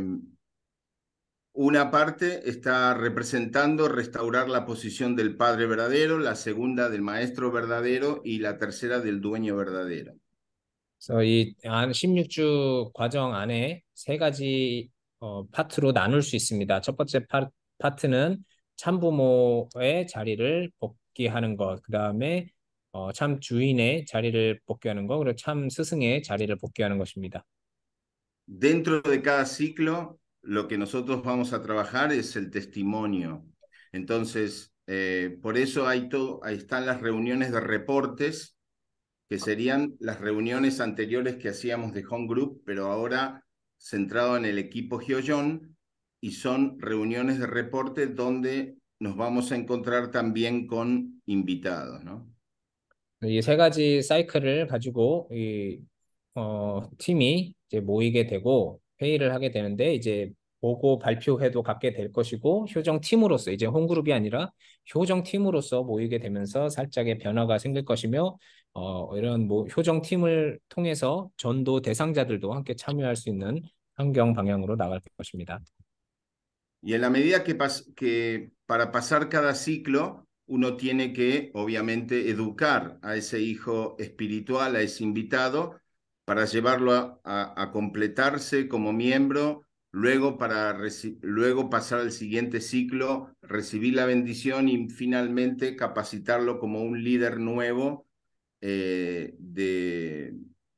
una parte está representando restaurar la posición del Padre verdadero, la segunda del Maestro verdadero y la tercera del Dueño verdadero. 그래서 이 안- 십육 주 과정 안에 세 가지 어, 파트로 나눌 수 있습니다. 첫 번째 파, 파트는 참부모의 자리를 복귀하는 것, 그 다음에 어, 참 주인의 자리를 복귀하는 것, 그리고 참 스승의 자리를 복귀하는 것입니다. Dentro de cada ciclo, lo que nosotros vamos a trabajar es el testimonio. Entonces, eh, por eso hay todo, ahí están las reuniones de reportes, que serían las reuniones anteriores que hacíamos de Home Group, pero ahora centrado en el equipo Hyojon, y son reuniones de reporte donde nos vamos a encontrar también con invitados, ¿no? 이 세 가지 사이클을 가지고 이 어, 팀이 이제 모이게 되고 회의를 하게 되는데 이제 보고 발표회도 갖게 될 것이고 효정 팀으로서 이제 홈그룹이 아니라 효정 팀으로서 모이게 되면서 살짝의 변화가 생길 것이며 어, 이런 뭐 효정 팀을 통해서 전도 대상자들도 함께 참여할 수 있는 환경 방향으로 나갈 것입니다. Y en la medida que, pas que para pasar cada ciclo, uno tiene que, obviamente, educar a ese hijo espiritual, a ese invitado, para llevarlo a, a, a completarse como miembro, luego, para luego pasar al siguiente ciclo, recibir la bendición y finalmente capacitarlo como un líder nuevo eh, de,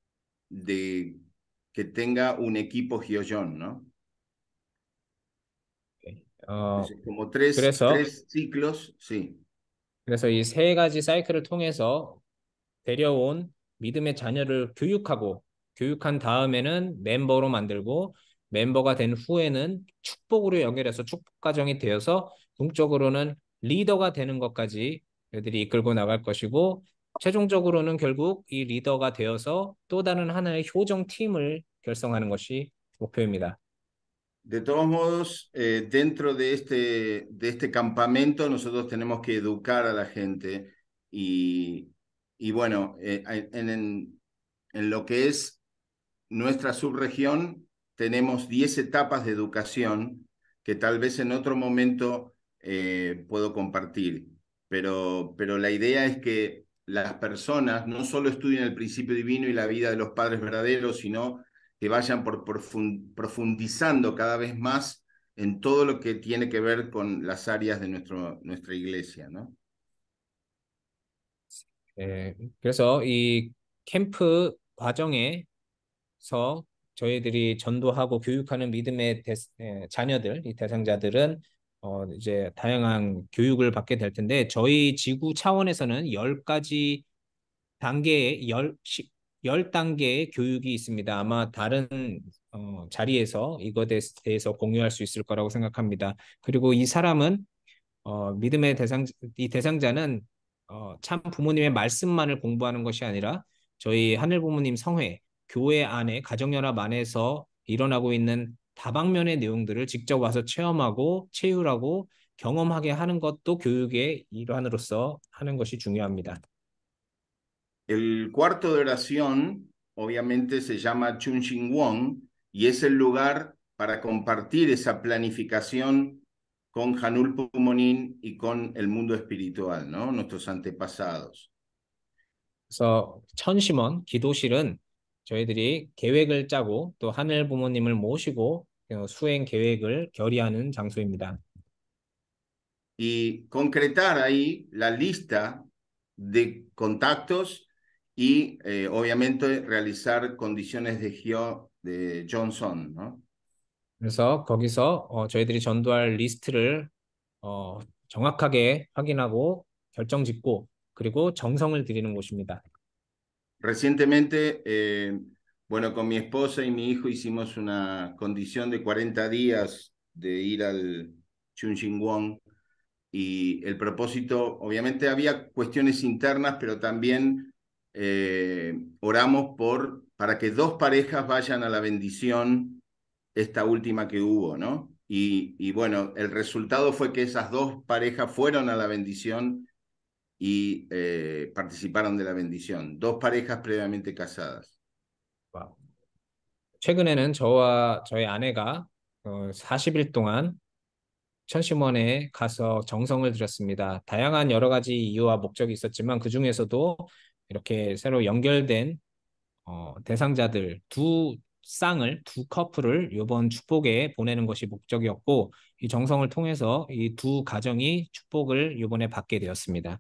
de que tenga un equipo Hyojon, ¿no? 어, Como tres, 그래서 tres ciclos, sí. 그래서 이 세 가지 사이클을 통해서 데려온 믿음의 자녀를 교육하고 교육한 다음에는 멤버로 만들고 멤버가 된 후에는 축복으로 연결해서 축복 과정이 되어서 궁적으로는 리더가 되는 것까지 애들이 이끌고 나갈 것이고 최종적으로는 결국 이 리더가 되어서 또 다른 하나의 효정 팀을 결성하는 것이 목표입니다. De todos modos, eh, dentro de este, de este campamento nosotros tenemos que educar a la gente y, y bueno, eh, en, en, en lo que es nuestra subregión tenemos diez etapas de educación que tal vez en otro momento eh, puedo compartir, pero, pero la idea es que las personas no solo estudien el principio divino y la vida de los padres verdaderos, sino que vayan por profundizando cada vez más en todo lo que tiene que ver con las áreas de nuestro, nuestra iglesia, ¿no? 예, 그래서 이 캠프 과정에서 저희들이 전도하고 교육하는 믿음의 대, 예, 자녀들, 이 대상자들은 어, 이제 다양한 교육을 받게 될 텐데 저희 지구 차원에서는 열 가지 단계의 열, 열 단계의 교육이 있습니다. 아마 다른 어, 자리에서 이것에 대해서 공유할 수 있을 거라고 생각합니다. 그리고 이 사람은 어, 믿음의 대상, 이 대상자는 어, 참 부모님의 말씀만을 공부하는 것이 아니라 저희 하늘 부모님 성회, 교회 안에, 가정연합 안에서 일어나고 있는 다방면의 내용들을 직접 와서 체험하고 체휼하고 경험하게 하는 것도 교육의 일환으로서 하는 것이 중요합니다. El cuarto de oración, obviamente, se llama Chunxing y es el lugar para compartir esa planificación con Hanul Pumonin y con el mundo espiritual, ¿no? Nuestros antepasados. 그래서 천심원 기도실은 저희들이 계획을 짜고 또 하늘 부모님을 모시고 수행 계획을 결의하는 장소입니다. y concretar ahí la lista de contactos y eh, obviamente realizar condiciones de, Gio, de Johnson, ¿no? 그래서 거기서 어, 저희들이 전도할 리스트를 어, 정확하게 확인하고 결정짓고 그리고 정성을 들이는 곳입니다. Recientemente, eh, bueno, con mi esposa y mi hijo hicimos una condición de cuarenta días de ir al Chunchingwon y el propósito, obviamente había cuestiones internas, pero también eh, oramos por, para que dos parejas vayan a la bendición, esta última que hubo, ¿no? Y, y bueno, el resultado fue que esas dos parejas fueron a la bendición y eh, participaron de la bendición, dos parejas previamente casadas. 와우. 최근에는 저와 저희 아내가 어, 사십 일 동안 천심원에 가서 정성을 들였습니다. 다양한 여러 가지 이유와 목적이 있었지만 그 중에서도 이렇게 새로 연결된 어, 대상자들 두 쌍을 두 커플을 이번 축복에 보내는 것이 목적이었고 이 정성을 통해서 이 두 가정이 축복을 이번에 받게 되었습니다.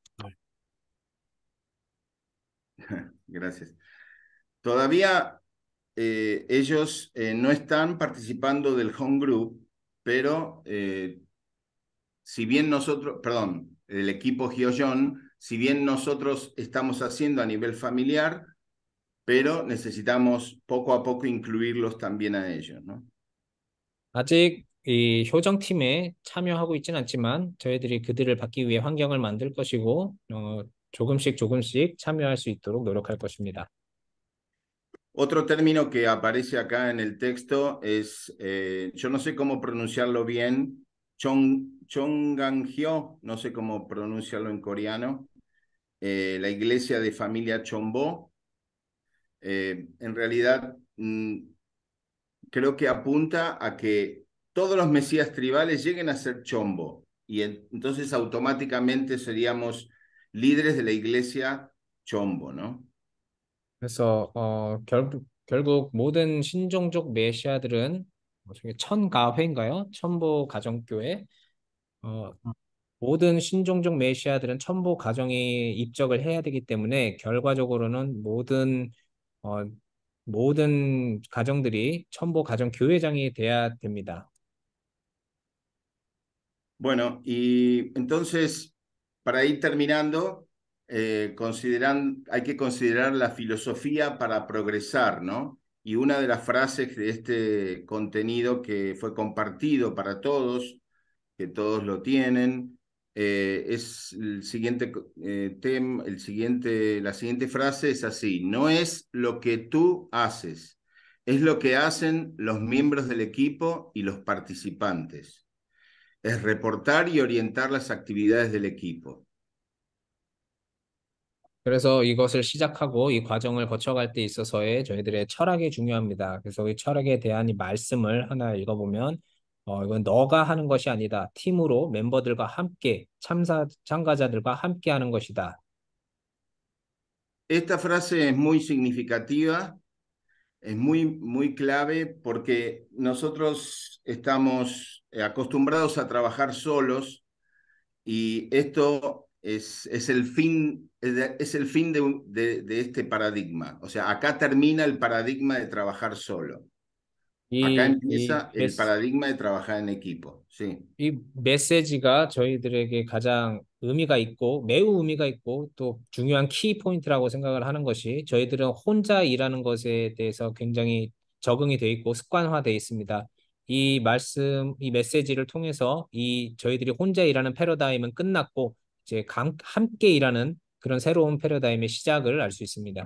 Gracias. Todavía eh, ellos eh, no están participando del home group, pero eh, si bien nosotros, perdón, el equipo Hyojon, si bien nosotros estamos haciendo a nivel familiar, pero necesitamos poco a poco incluirlos también a ellos, ¿no? 아직 이 효정팀에 참여하고 있지는 않지만 저희들이 그들을 받기 위해 환경을 만들 것이고 어, 조금씩 조금씩 참여할 수 있도록 노력할 것입니다. Otro término que aparece acá en el texto es, eh, yo no sé cómo pronunciarlo bien, Chong, Chongangyo, no sé cómo pronunciarlo en coreano, eh, la iglesia de familia Chombo. Eh, en realidad, mmm, creo que apunta a que todos los mesías tribales lleguen a ser Chombo, y en, entonces automáticamente seríamos líderes de la iglesia Chombo, ¿no? 그래서 어, 결국 결국 모든 신종족 메시아들은 뭐 저게 천가회인가요? 천보 가정교회 어, 모든 신종족 메시아들은 천보 가정에 입적을 해야 되기 때문에 결과적으로는 모든 어, 모든 가정들이 천보 가정 교회장이 돼야 됩니다. Bueno, y entonces, para ir terminando, eh, consideran, hay que considerar la filosofía para progresar, ¿no? Y una de las frases de este contenido que fue compartido para todos, que todos lo tienen, eh, es el siguiente eh, tema, el siguiente, la siguiente frase es así: no es lo que tú haces, es lo que hacen los miembros del equipo y los participantes. Es reportar y orientar las actividades del equipo. 그래서 이것을 시작하고 이 과정을 거쳐갈 때 있어서의 저희들의 철학이 중요합니다. 그래서 이 철학에 대한 이 말씀을 하나 읽어보면 어, 이건 너가 하는 것이 아니다. 팀으로 멤버들과 함께 참사 참가자들과 함께 하는 것이다. Esta frase es muy significativa, es muy, muy clave porque nosotros estamos acostumbrados a trabajar solos y esto es, es el fin, es el fin de, de, de este paradigma. O sea, acá termina el paradigma de trabajar solo. Acá 이, 이 empieza el 메시, paradigma de trabajar en equipo. Sí. 이 메시지가 저희들에게 가장 의미가 있고 매우 의미가 있고 또 중요한 키 포인트라고 생각을 하는 것이 저희들은 혼자 일하는 것에 대해서 굉장히 적응이 돼 있고 습관화돼 있습니다. 이 말씀, 이 메시지를 통해서 이 저희들이 혼자 일하는 패러다임은 끝났고 이제 감, 함께 일하는 그런 새로운 패러다임의 시작을 알 수 있습니다.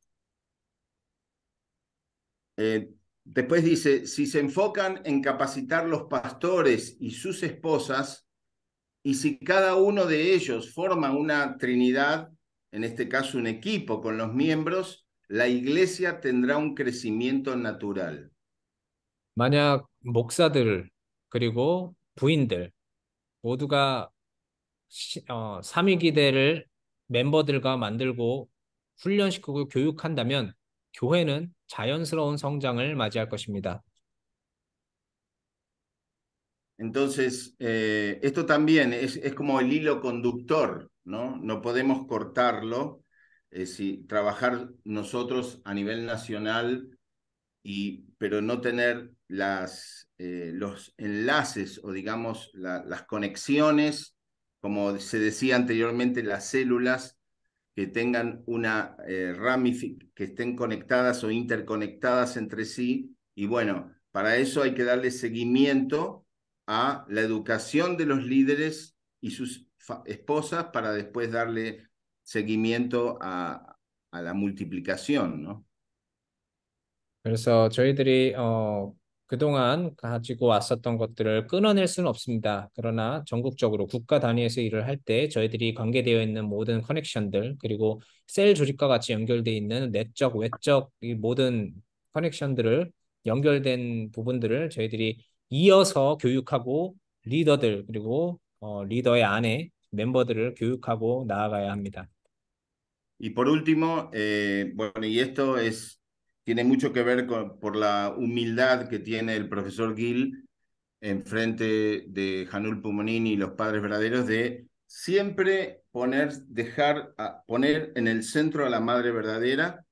Eh, después dice, si se enfocan en capacitar los pastores y sus esposas, y si cada uno de ellos forma una trinidad, en este caso un equipo con los miembros, la iglesia tendrá un crecimiento natural. 만약 목사들 그리고 부인들 모두가 시, 어, 삼위기대를 멤버들과 만들고 훈련시키고 교육한다면 교회는 자연스러운 성장을 맞이할 것입니다. Entonces, eh, esto también es, es como el hilo conductor, ¿no? No podemos cortarlo. Eh, si trabajar nosotros a nivel nacional y, pero no tener las, eh, los enlaces o digamos la, las conexiones, como se decía anteriormente, las células que tengan una eh, ramific que estén conectadas o interconectadas entre sí. Y bueno, para eso hay que darle seguimiento a la educación de los líderes y sus esposas para después darle seguimiento a, a la multiplicación, ¿no? 그래서 저희들이 어, 그동안 가지고 왔었던 것들을 끊어낼 수는 없습니다. 그러나 전국적으로 국가 단위에서 일을 할 때 저희들이 관계되어 있는 모든 커넥션들 그리고 셀 조직과 같이 연결되어 있는 내적, 외적 이 모든 커넥션들을 연결된 부분들을 저희들이 이어서 교육하고 리더들 그리고 어, 리더의 안에 멤버들을 교육하고 나아가야 합니다. Y por último, eh, bueno, y esto es, tiene mucho que ver con, por la humildad que tiene el profesor Gil en frente de Janul Pumonini y los padres verdaderos de siempre poner, dejar, a, poner en el centro a la madre verdadera.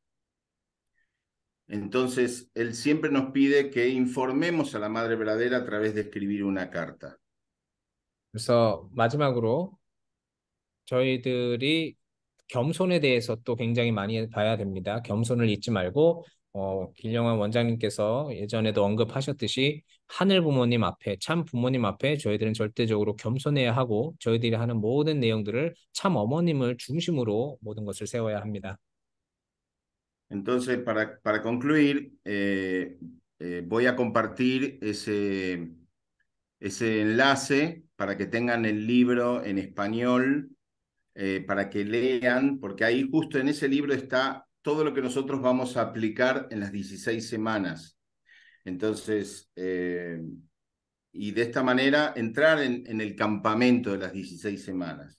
Entonces, él siempre nos pide que informemos a la madre verdadera a través de escribir una carta. 그래서 마지막으로 저희들이 겸손에 대해서 또 굉장히 많이 봐야 됩니다. 겸손을 잊지 말고 어, 길영환 원장님께서 예전에도 언급하셨듯이 하늘 부모님 앞에 참 부모님 앞에 저희들은 절대적으로 겸손해야 하고 저희들이 하는 모든 내용들을 참 어머님을 중심으로 모든 것을 세워야 합니다. Entonces, para, para concluir, eh, eh, voy a compartir ese, ese enlace para que tengan el libro en español, eh, para que lean, porque ahí justo en ese libro está todo lo que nosotros vamos a aplicar en las dieciséis semanas. Entonces, eh, y de esta manera entrar en, en el campamento de las dieciséis semanas.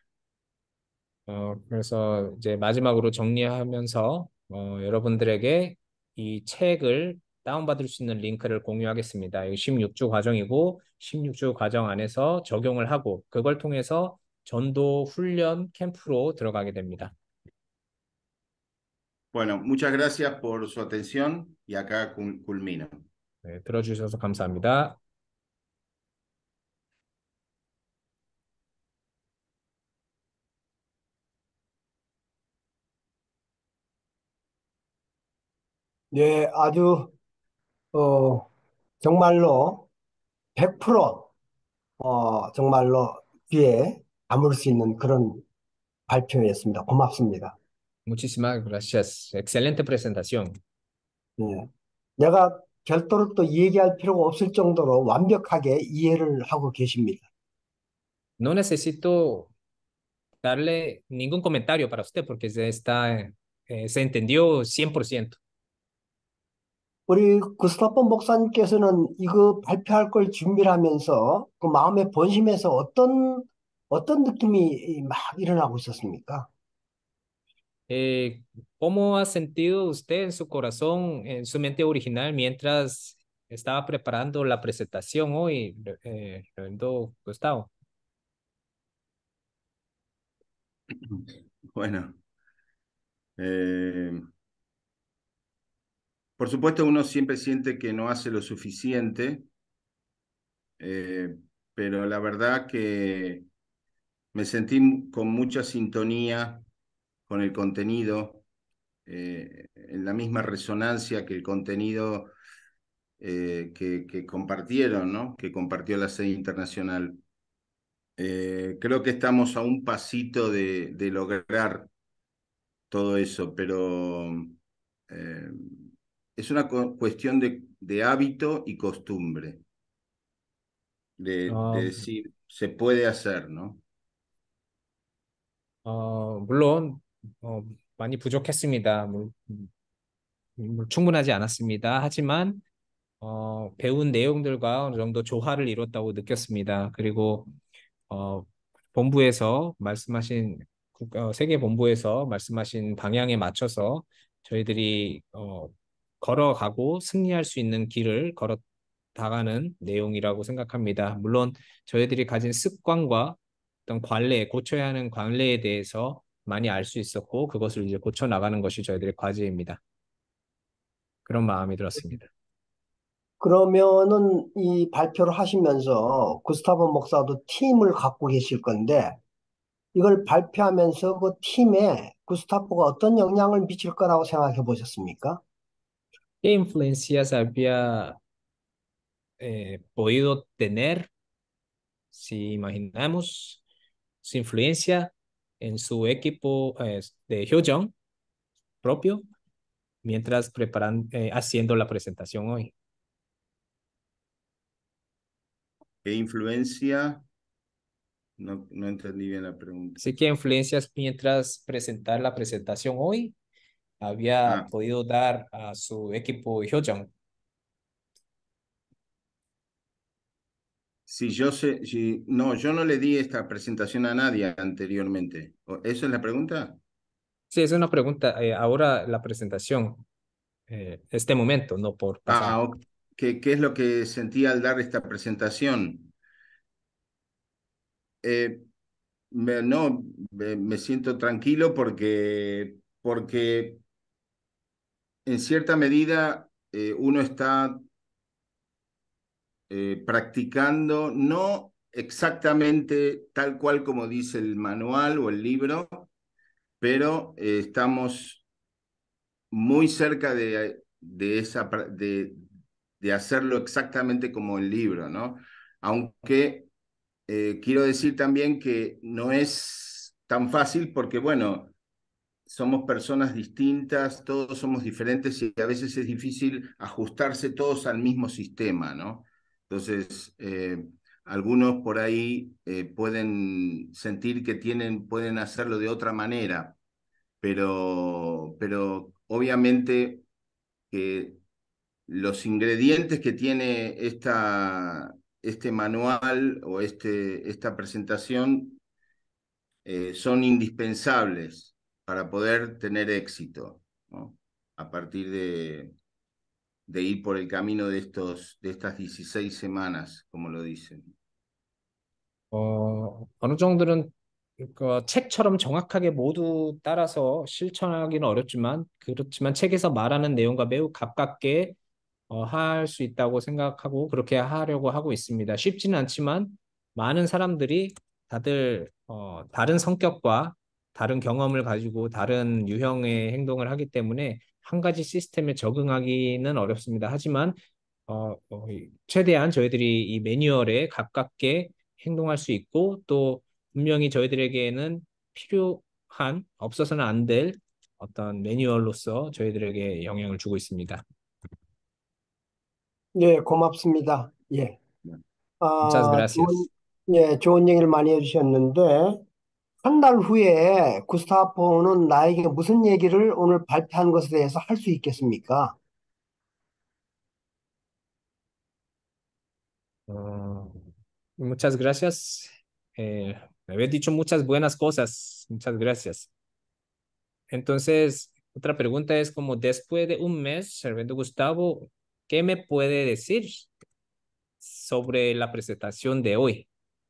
어, 그래서 이제 마지막으로 정리하면서 어, 여러분들에게 이 책을 다운받을 수 있는 링크를 공유하겠습니다. 이 십육 주 과정이고 십육 주 과정 안에서 적용을 하고 그걸 통해서 전도 훈련 캠프로 들어가게 됩니다. Bueno, muchas gracias por su atención y acá culmino. 네, 들어주셔서 감사합니다. 예, 아주 어, 정말로 백 퍼센트 어, 정말로 귀에 담을 수 있는 그런 발표였습니다. 고맙습니다. Muchísimas gracias. Excelente presentación. 예. 내가 별도로 또 얘기할 필요가 없을 정도로 완벽하게 이해를 하고 계십니다. No necesito darle ningún comentario para usted porque se está, eh, se entendió cien por ciento. 우리 구스타프 목사님께서는 이거 발표할 걸 준비를 하면서 그 마음의 본심에서 어떤 어떤 느낌이 막 일어나고 있었습니까? Eh, ¿cómo ha sentido usted en su corazón, en su mente original, mientras estaba preparando la presentación hoy, eh, reverendo Gustavo? Bueno, eh, por supuesto uno siempre siente que no hace lo suficiente, eh, pero la verdad que me sentí con mucha sintonía con el contenido, eh, en la misma resonancia que el contenido eh, que, que compartieron, ¿no? Que compartió la sede internacional. Eh, creo que estamos a un pasito de, de lograr todo eso, pero eh, es una cuestión de, de hábito y costumbre, de, de 어, decir, se puede hacer, ¿no? 어, 물론 어, 많이 부족했습니다. 물, 물, 충분하지 않았습니다. 하지만 어, 배운 내용들과 어느 정도 조화를 이뤘다고 느꼈습니다. 그리고 어, 본부에서 말씀하신 국- 어, 세계 본부에서 말씀하신 방향에 맞춰서 저희들이 어, 걸어가고 승리할 수 있는 길을 걸었다고 다가는 내용이라고 생각합니다. 물론 저희들이 가진 습관과 어떤 관례, 고쳐야 하는 관례에 대해서 많이 알 수 있었고 그것을 이제 고쳐 나가는 것이 저희들의 과제입니다. 그런 마음이 들었습니다. 그러면은 이 발표를 하시면서 구스타보 목사도 팀을 갖고 계실 건데 이걸 발표하면서 그 팀에 구스타보가 어떤 영향을 미칠 거라고 생각해 보셨습니까? ¿Qué influencias había eh, podido tener, si imaginamos, su influencia en su equipo eh, de Hyojong propio mientras preparan, eh, haciendo la presentación hoy? ¿Qué influencia? No, no entendí bien la pregunta. Así que influencias mientras presentar la presentación hoy había Ah, podido dar a su equipo Hyojong. si yo sé, si, no, yo no le di esta presentación a nadie anteriormente. ¿O- ¿Eso es la pregunta? Sí, es una pregunta. Eh, ahora la presentación, eh, este momento, no por Ah, pasado. ah, ok. ¿Qué, qué es lo que sentí al dar esta presentación? Eh, me- no, me, me siento tranquilo porque, porque en cierta medida eh, uno está eh, practicando, no exactamente tal cual como dice el manual o el libro, pero eh, estamos muy cerca de, de, esa, pra- de, de hacerlo exactamente como el libro, ¿no? Aunque eh, quiero decir también que no es tan fácil porque, bueno, somos personas distintas, todos somos diferentes y a veces es difícil ajustarse todos al mismo sistema, ¿no? Entonces, eh, algunos por ahí eh, pueden sentir que tienen, pueden hacerlo de otra manera, pero, pero obviamente que los ingredientes que tiene esta, este manual o este, esta presentación eh, son indispensables para poder tener éxito, ¿no? A partir de, de ir por el camino de, estos, de estas dieciséis semanas, como lo dicen. 어, 어느 정도는 그 책처럼 정확하게 모두 따라서 실천하기는 어렵지만, 그렇지만 책에서 말하는 내용과 매우 가깝게 어, 할 수 있다고 생각하고 그렇게 하려고 하고 있습니다. 쉽지는 않지만 많은 사람들이 다들 어, 다른 성격과 다른 경험을 가지고 다른 유형의 행동을 하기 때문에 한 가지 시스템에 적응하기는 어렵습니다. 하지만 어, 어, 최대한 저희들이 이 매뉴얼에 가깝게 행동할 수 있고 또 분명히 저희들에게는 필요한 없어서는 안 될 어떤 매뉴얼로서 저희들에게 영향을 주고 있습니다. 예, 고맙습니다. 예. Muchas 아, 좋은, gracias. 예, 좋은 얘기를 많이 해주셨는데, 한 달 후에 구스타포는 나에게 무슨 얘기를 오늘 발표한 것에 대해서 할 수 있겠습니까? Uh, muchas gracias. Eh, me habías dicho muchas buenas cosas. Muchas gracias. Entonces, otra pregunta es como después de un mes, Servando Gustavo, ¿qué me puede decir sobre la presentación de hoy?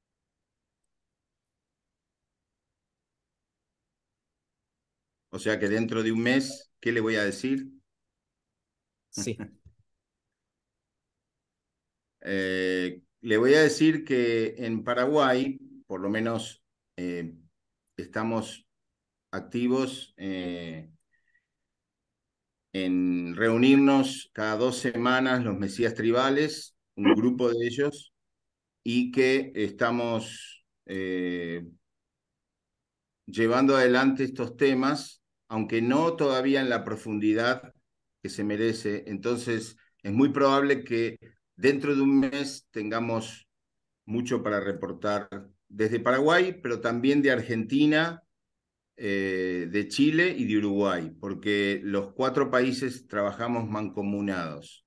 O sea que dentro de un mes, ¿qué le voy a decir? Sí. Eh, le voy a decir que en Paraguay, por lo menos, eh, estamos activos eh, en reunirnos cada dos semanas los Mesías Tribales, un grupo de ellos, y que estamos eh, llevando adelante estos temas, aunque no todavía en la profundidad que se merece. Entonces, es muy probable que dentro de un mes tengamos mucho para reportar desde Paraguay, pero también de Argentina, eh, de Chile y de Uruguay, porque los cuatro países trabajamos mancomunados.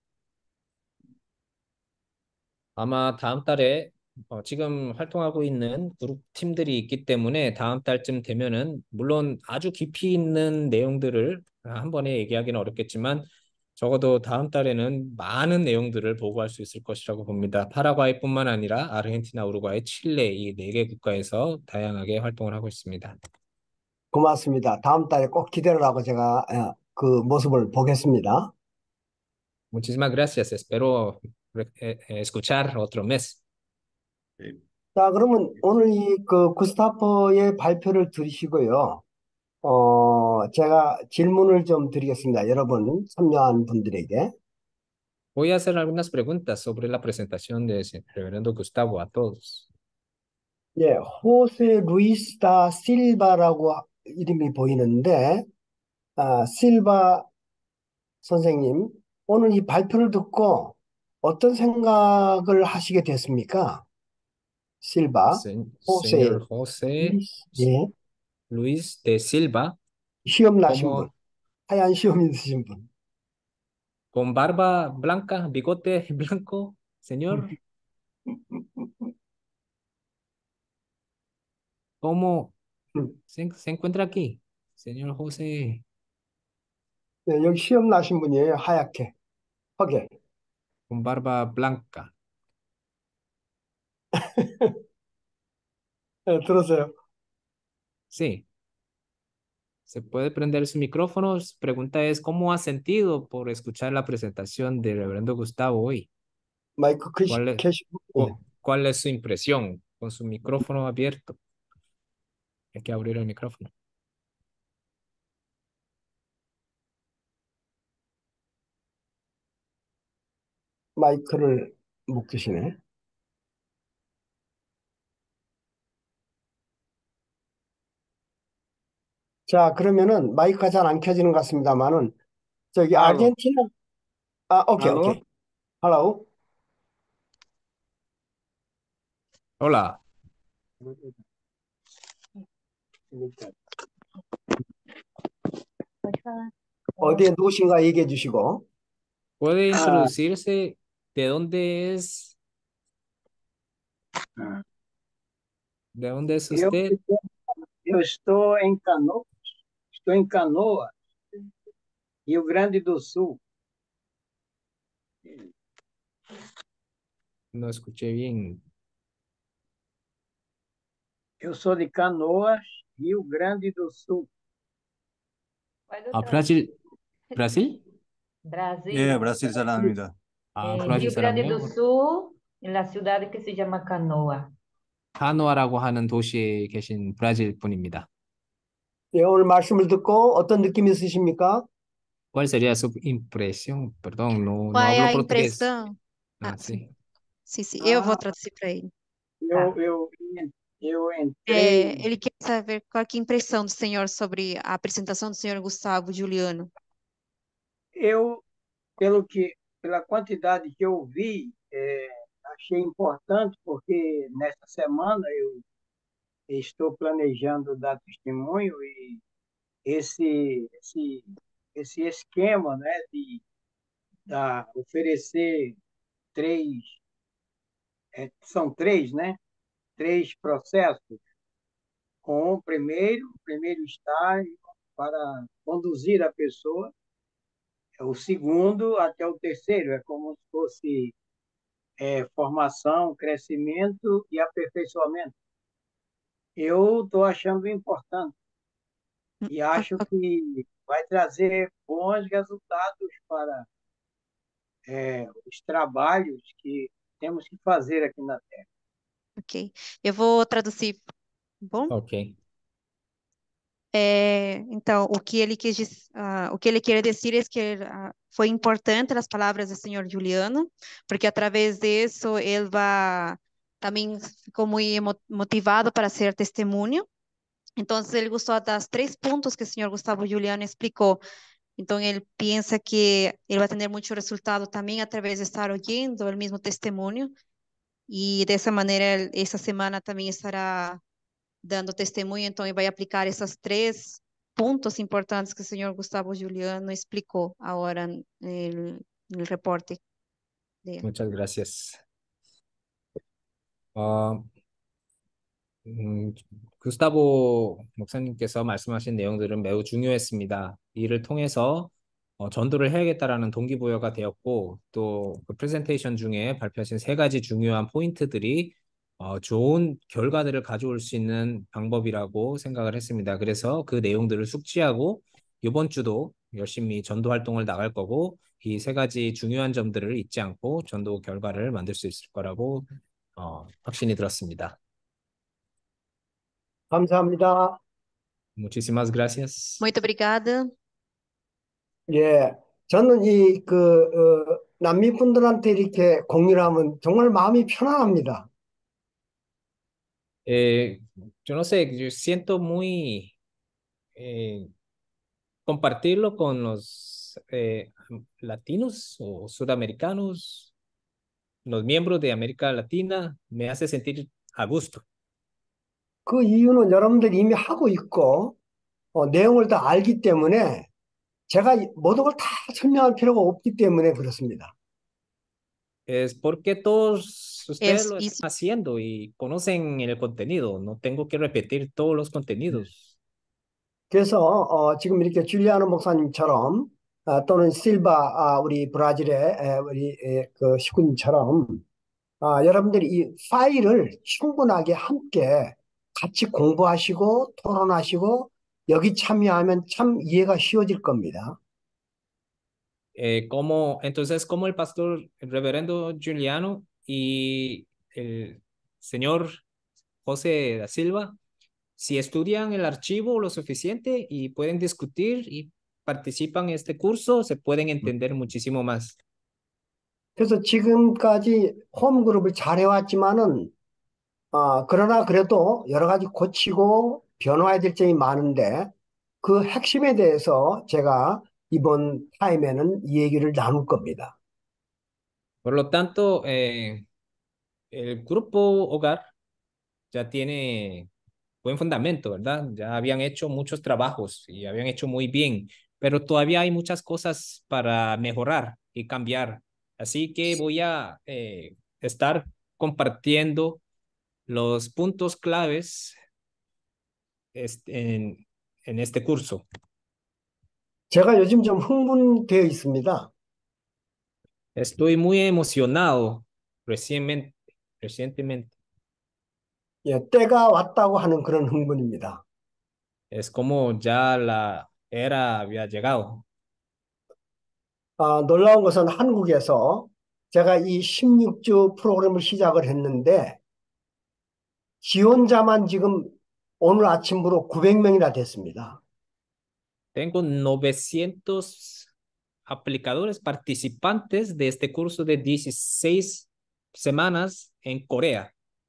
아마 다음 달에 어, 지금 활동하고 있는 그룹 팀들이 있기 때문에 다음 달쯤 되면은 물론 아주 깊이 있는 내용들을 한 번에 얘기하기는 어렵겠지만 적어도 다음 달에는 많은 내용들을 보고할 수 있을 것이라고 봅니다. 파라과이뿐만 아니라 아르헨티나, 우루과이, 칠레 이 네 개 국가에서 다양하게 활동을 하고 있습니다. 고맙습니다. 다음 달에 꼭 기대를 하고 제가 어, 그 모습을 보겠습니다. Muchísimas gracias. Espero re- eh, eh, escuchar otro mes. Sí. 자, 그러면 오늘 이 그 구스타프의 발표를 들으시고요. 어, 제가 질문을 좀 드리겠습니다. 여러분, 참여한 분들에게. Voy a hacer algunas preguntas sobre la presentación de ese reverendo Gustavo a todos. 예, 호세 루이스 다 실바라고 이름이 보이는데, 아, 실바 선생님, 오늘 이 발표를 듣고 어떤 생각을 하시게 됐습니까? 실바, Se- 호세 señor José 루이스, 예, Luis de Silva, 시험 나신 분, como 하얀 시험 있으신 분. con barba blanca, bigote blanco, señor, ¿cómo se, se encuentra aquí? Señor José, 네, 여기 시험 나신 분이에요. 하얗게, 허게. con barba blanca. 네, 들었어요. Sí, se puede prender su micrófono. Su pregunta es, ¿cómo ha sentido por escuchar la presentación del reverendo Gustavo hoy? 마이크 켜시, ¿Cuál es, 켜시고, 예. cu- cuál es su impresión con su micrófono abierto? Hay que abrir el micrófono. 마이크를 못 끄시네. 자, 그러면은 마이크가 잘 안 켜지는 것 같습니다만은 저기 Aló, 아르헨티나, 아, 오케이, aló. 오케이. Hello. Hola, 어디에 누구신가 얘기해 주시고. ¿puede Ah, introducirse de dónde es, ah. de dónde es Eu, usted? eu estou em Canoas, estou em Canoa, Rio Grande do Sul. No escuché bien. Eu sou de Canoas, Rio Grande do Sul. Pode 아, traduzir. 브라질, 브라질? Brasil, 예, 브라질 사람입니다. 아, eh, 브라질 Rio Grande do 사람이요? Sul, en la ciudad que se llama Canoa. 하노아라고 하는 도시에 계신 브라질 분입니다. 예, o늘 말씀을 듣고 어떤 느낌이 있으십니까? ¿Cuál sería su impresión? Perdón, no, no Qual é hablo a portugués. impressão? Ah, Ah, sim. sí. Sim, sim. Eu vou Ah, traduzir para ele. eu, Tá. eu, eu É, entrei, ele quer saber qual que é a impressão do senhor sobre a apresentação do senhor Gustavo Juliano. eu, pelo que, pela quantidade que eu vi, é, achei importante, porque nessa semana eu estou planejando dar testemunho e esse, esse, esse esquema, né, de da, oferecer três, é, são três, né? Três processos, com o primeiro, o primeiro estágio para conduzir a pessoa, o segundo até o terceiro, é como se fosse é, formação, crescimento e aperfeiçoamento. Eu estou achando importante Hum, e o- acho o- que vai trazer bons resultados para é, os trabalhos que temos que fazer aqui na Terra. Ok. Eu vou traduzir, tá bom? Ok. É, então, o que ele quis, diz- ah, o que ele quer dizer é que ah, foi importante as palavras do senhor Juliano, porque através disso ele vai também ficou muito emo- motivado para ser testemunho. Então, ele gostou das três pontos que o senhor Gustavo Juliano explicou. Então, ele pensa que ele vai ter muito resultado também através de estar ouvindo o mesmo testemunho. E dessa maneira, ele- essa semana também estará dando testemunho. Então, ele vai aplicar esses três pontos importantes que o senhor Gustavo Juliano explicou agora no, no reporte dele. Muchas gracias. 어, 음, 구스타보 목사님께서 말씀하신 내용들은 매우 중요했습니다. 이를 통해서 어, 전도를 해야겠다라는 동기부여가 되었고 또 그 프레젠테이션 중에 발표하신 세 가지 중요한 포인트들이 어, 좋은 결과들을 가져올 수 있는 방법이라고 생각을 했습니다. 그래서 그 내용들을 숙지하고 이번 주도 열심히 전도 활동을 나갈 거고 이 세 가지 중요한 점들을 잊지 않고 전도 결과를 만들 수 있을 거라고 어, 확신이 들었습니다. 감사합니다. Muchísimas gracias. Muito obrigada. 예, 저는 이, 그, 어, 난민 분들한테 이렇게 공유를 하면 정말 마음이 편안합니다. Eh, yo no sé, yo siento muy eh, compartirlo con los eh, latinos o sudamericanos, los miembros de América Latina, me hace sentir a gusto. 그 이유는 여러분들이 이미 하고 있고, 어, 내용을 다 알기 때문에 제가 모든 걸 다 설명할 필요가 없기 때문에 그렇습니다. Es porque todos ustedes Es, lo isso, están haciendo y conocen el contenido, no tengo que repetir todos los contenidos. 그래서 어, 지금 이렇게 줄리아노 목사님처럼 아, 또는 실바 아, 우리 브라질의 에, 우리 에, 그 식구님처럼 아, 여러분들이 이 파일을 충분하게 함께 같이 공부하시고 토론하시고 여기 참여하면 참 이해가 쉬워질 겁니다. Eh, como, entonces, como el pastor, el reverendo Giuliano y el señor José da Silva, si estudian el archivo lo suficiente y pueden discutir y participan en este curso, se pueden entender muchísimo más. 그래서 지금까지 홈그룹을 잘 해왔지만은 아, 그러나 그래도 여러 가지 고치고 변화해야 될 점이 많은데 그 핵심에 대해서 제가 이번 타임에는 이 얘기를 나눌 겁니다. Por lo tanto, eh, el grupo Hogar ya tiene buen fundamento, ¿verdad? Ya habían hecho muchos trabajos y habían hecho muy bien, pero todavía hay muchas cosas para mejorar y cambiar. Así que voy a eh, estar compartiendo los puntos claves este, en, en este curso. 제가 요즘 좀 흥분되어 있습니다. Estoy muy emocionado recientemente, recientemente. 예, 때가 왔다고 하는 그런 흥분입니다. Es como ya la era había llegado. 아, 놀라운 것은 한국에서 제가 이 십육 주 프로그램을 시작을 했는데 지원자만 지금 오늘 아침으로 구백 명이나 됐습니다. Tengo novecientos aplicadores participantes de este curso de dieciséis semanas en Corea.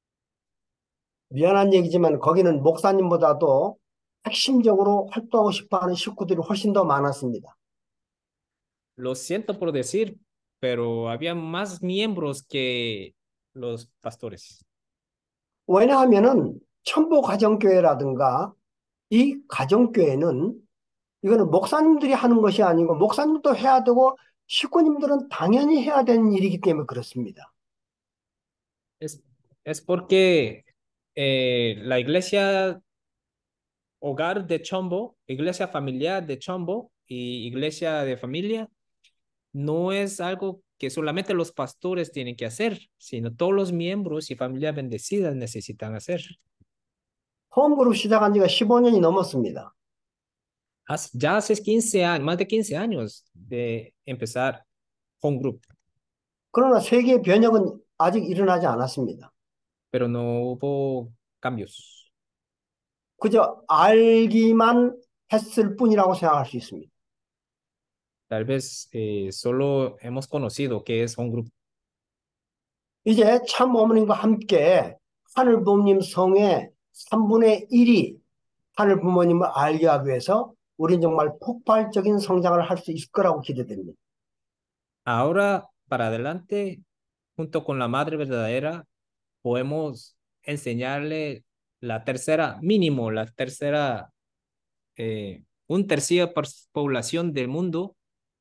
미안한 얘기지만 거기는 목사님보다도 핵심적으로 활동하고 싶어하는 식구들이 훨씬 더 많았습니다. Lo siento por decir, pero había más miembros que los pastores. 왜냐하면은 첨보 가정교회라든가 이 가정교회는 이거는 목사님들이 하는 것이 아니고 목사님도 해야 되고 식구님들은 당연히 해야 되는 일이기 때문에 그렇습니다. Es, es porque eh, la iglesia Hogar de Chombo, iglesia familiar de Chombo y iglesia de familia no es algo que solamente los pastores tienen que hacer, sino todos los miembros y familias bendecidas necesitan hacer. 홈그룹 시작한 지가 십오 년이 넘었습니다. Haz- Ya hace quince años, más de quince años de empezar Home Group, 그러나 세계의 변혁은 아직 일어나지 않았습니다. pero no hubo cambios. 그저 알기만 했을 뿐이라고 생각할 수 있습니다. Tal vez eh, solo hemos conocido qué es Home Group. 이제 참 어머님과 함께 하늘 부모님 성의 삼분의 일이 하늘 부모님을 알게 하기 위해서 우리는 정말 폭발적인 성장을 할 수 있을 거라고 기대됩니다. Ahora, para adelante, junto con la Madre Verdadera, podemos enseñarle la tercera, mínimo la tercera, eh, un tercio por población del mundo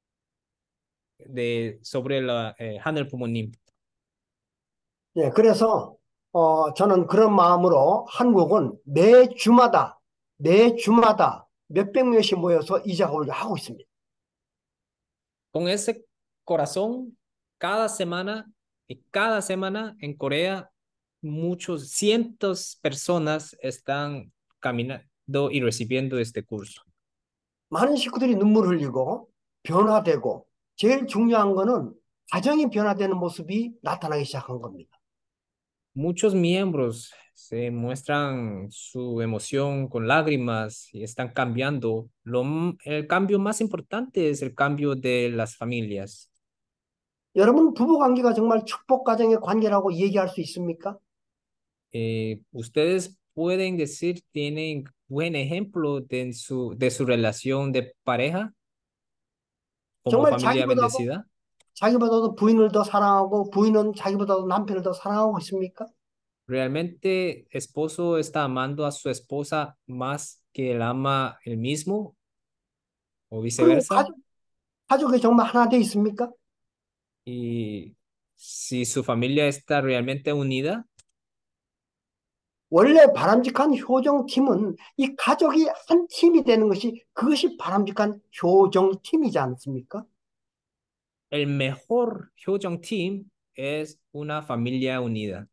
de, sobre la eh, 하늘 부모님. 예, 그래서 어, 저는 그런 마음으로 한국은 매 주마다 매 주마다 몇백 명씩 모여서 이 작업을 하고 있습니다. Con ese corazón, cada semana y cada semana en Corea, muchos cientos personas están caminando y recibiendo este curso. 많은 식구들이 눈물 흘리고 변화되고 제일 중요한 거는 가정이 변화되는 모습이 나타나기 시작한 겁니다. Muchos miembros se muestran su emoción con lágrimas y están cambiando. Lo, m- el cambio más importante es el cambio de las familias. 여러분 부부 관계가 정말 축복 가정의 관계라고 얘기할 수 있습니까? Eh, ustedes pueden decir, tienen buen ejemplo de su, de su relación de pareja como 정말 familia 자기보다도 bendecida. 자기보다도 부인을 더 사랑하고 부인은 자기보다도 남편을 더 사랑하고 있습니까? ¿Realmente esposo está amando a su esposa más que él ama él mismo o 그리고 viceversa? 가족, 가족이 정말 하나 돼 있습니까? Y si su familia está realmente unida, 원래 바람직한 효정팀은 이 가족이 한 팀이 되는 것이 그것이 바람직한 효정팀이지 않습니까? el mejor Hyojong Team es una familia unida.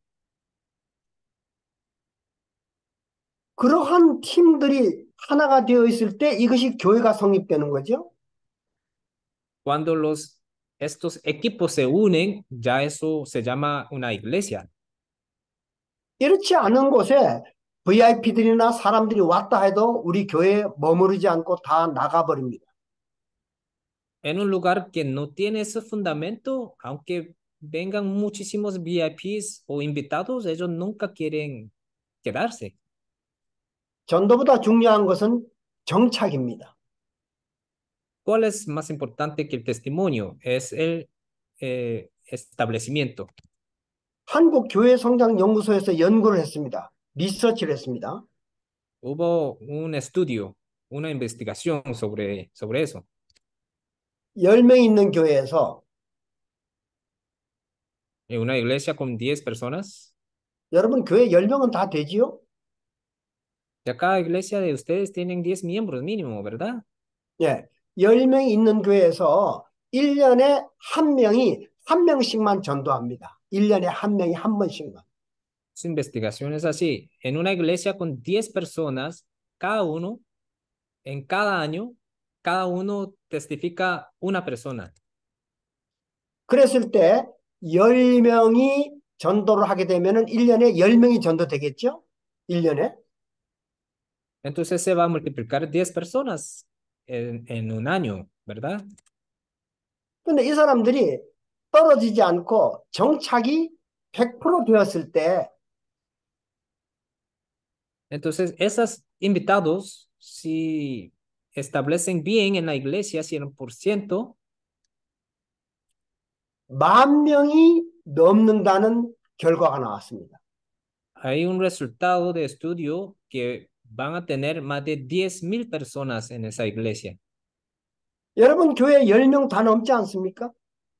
그러한 팀들이 하나가 되어 있을 때 이것이 교회가 성립되는 거죠. Cuando los, estos equipos se unen, ya eso se llama una iglesia. 이렇지 않은 곳에 브이아이피들이나 사람들이 왔다 해도 우리 교회에 머무르지 않고 다 나가버립니다. En un lugar que no tiene ese fundamento, aunque vengan muchísimos V I Ps o invitados, ellos nunca quieren quedarse. 전도보다 중요한 것은 정착입니다. ¿Cuál es más importante que el testimonio? Es el eh, establecimiento. 한국 교회 성장 연구소에서 연구를 했습니다. 리서치를 했습니다. Hubo un estudio, una investigación sobre, sobre eso. 열 명 있는 교회에서 En una iglesia con diez personas, 여러분 교회 열 명은 다 되지요? ya cada iglesia de ustedes tienen diez miembros mínimo, ¿verdad? 예. 열 명이 있는 교회에서 일 년에 한 명이 한 명씩만 전도합니다. 일 년에 한 명이 한 번씩만. Su investigación es así. En una iglesia con diez personas, cada uno, en cada año, cada uno testifica una persona. 그랬을 때 열 명이 전도를 하게 되면은 일 년에 열 명이 전도되겠죠? 일 년에. Entonces se va a multiplicar diez personas en, en un año, ¿verdad? 근데 이 사람들이 떨어지지 않고 정착이 백 퍼센트 되었을 때 Entonces, esos invitados, si establecen bien en la iglesia cien por ciento, 만 명이 넘는다는 결과가 나왔습니다. hay un resultado de estudio que van a tener más de diez mil personas en esa iglesia. 여러분 교회 열 명 다 넘지 않습니까?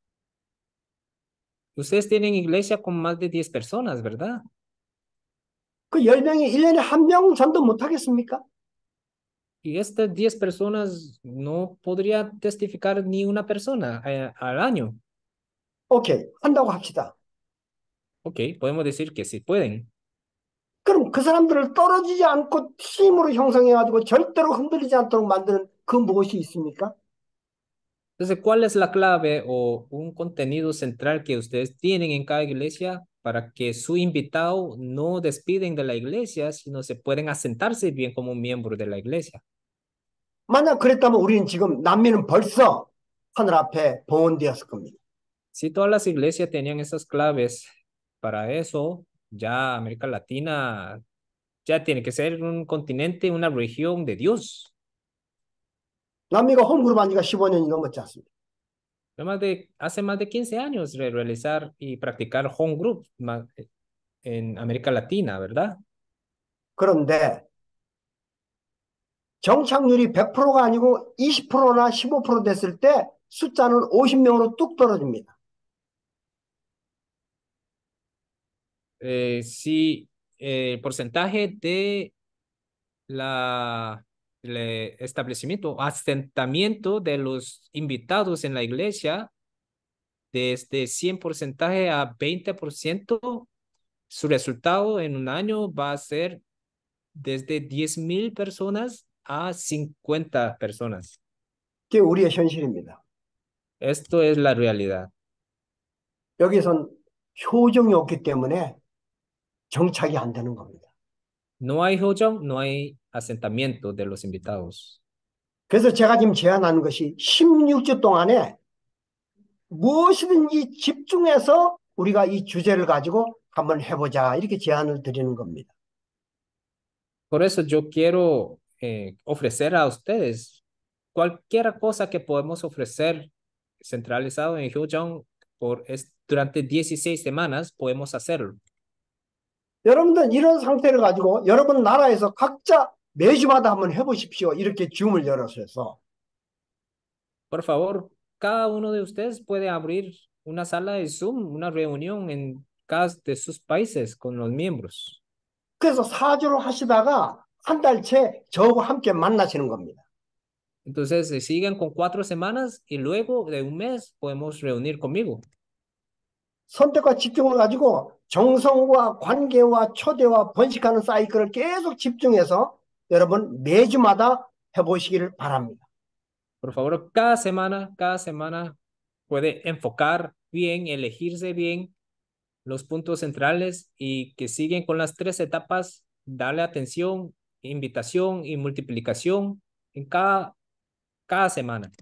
Ustedes tienen iglesia con más de diez personas, ¿verdad? 그 열 명이 일 년에 한 명 전도 못 하겠습니까? Y estas diez personas no podría testificar ni una persona eh, al año. 오케이, 한다고 합시다. Ok, podemos decir que sí pueden. 그럼 그 사람들을 떨어지지 않고 팀으로 형성해가지고 절대로 흔들리지 않도록 만드는 그 무엇이 있습니까? Entonces, ¿cuál es la clave o un contenido central que ustedes tienen en cada iglesia para que su invitado no despiden de la iglesia, sino se pueden asentarse bien como miembro de la iglesia? 만약 그랬다면 우리는 지금 남미는 벌써 하늘 앞에 봉헌되었을 겁니다. Si todas las iglesias tenían esas claves para eso, ya América Latina ya tiene que ser un continente, una región de Dios. 남미가 홈그룹 한 지가 십오 년이 넘었지 않습니까? Además de, hace más de quince años de realizar y practicar home group ma- en América Latina, ¿verdad? 그런데 정착률이 백 퍼센트가 아니고 이십 퍼센트나 십오 퍼센트 됐을 때 숫자는 오십 명으로 뚝 떨어집니다. Eh, si eh, el porcentaje de la el establecimiento, asentamiento de los invitados en la iglesia, desde cien por ciento a veinte por ciento, su resultado en un año va a ser desde diez mil personas a cincuenta personas. 그게 우리의 현실입니다. Esto es la realidad. 여기선 효정이 없기 때문에 정착이 안 되는 겁니다. No hay hoyong, no hay asentamiento de los invitados. 그래서 제가 지금 제안하는 것이 십육 주 동안에 무엇이든지 집중해서 우리가 이 주제를 가지고 한번 해보자, 이렇게 제안을 드리는 겁니다. Por eso yo quiero eh, ofrecer a ustedes cualquier cosa que podemos ofrecer centralizado en Hyojong por es, durante dieciséis semanas podemos hacerlo. 여러분들 이런 상태를 가지고 여러분 나라에서 각자 매주마다 한번 해보십시오. 이렇게 줌을 열어서. Por favor, cada uno de ustedes puede abrir una sala de Zoom, una reunión en cada de sus países con los miembros. 그래서 사 주를 하시다가 한 달째 저하고 함께 만나시는 겁니다. Entonces, se siguen con cuatro semanas y luego de un mes podemos reunir conmigo. 선택과 집중을 가지고 정성과 관계와 초대와 번식하는 사이클을 계속 집중해서 여러분 매주마다 해보시기를 바랍니다. Por favor, cada semana, cada semana puede enfocar bien, elegirse bien los puntos centrales y que siguen con las tres etapas, darle atención, invitación y multiplicación en cada, cada semana.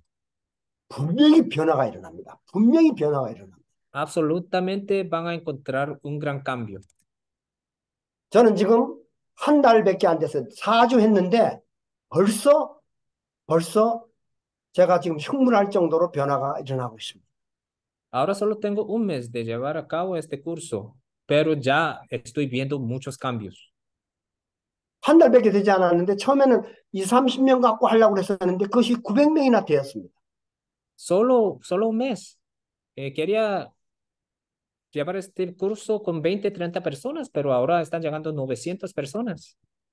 분명히 변화가 일어납니다. 분명히 변화가 일어납니다. Absolutamente van a encontrar un gran cambio. 저는 지금 한 달밖에 안 돼서 사 주 했는데 벌써 벌써 제가 지금 흉문할 정도로 변화가 일어나고 있습니다. Ahora solo tengo un mes de llevar a cabo este curso, pero ya estoy viendo muchos cambios. 한 달밖에 되지 않았는데 처음에는 이삼십 명 갖고 하려고 그랬었는데 그것이 구백 명이나 되었습니다. Solo, solo un mes. Eh, quería llevar este curso con veinte, treinta personas, pero ahora están llegando novecientas personas.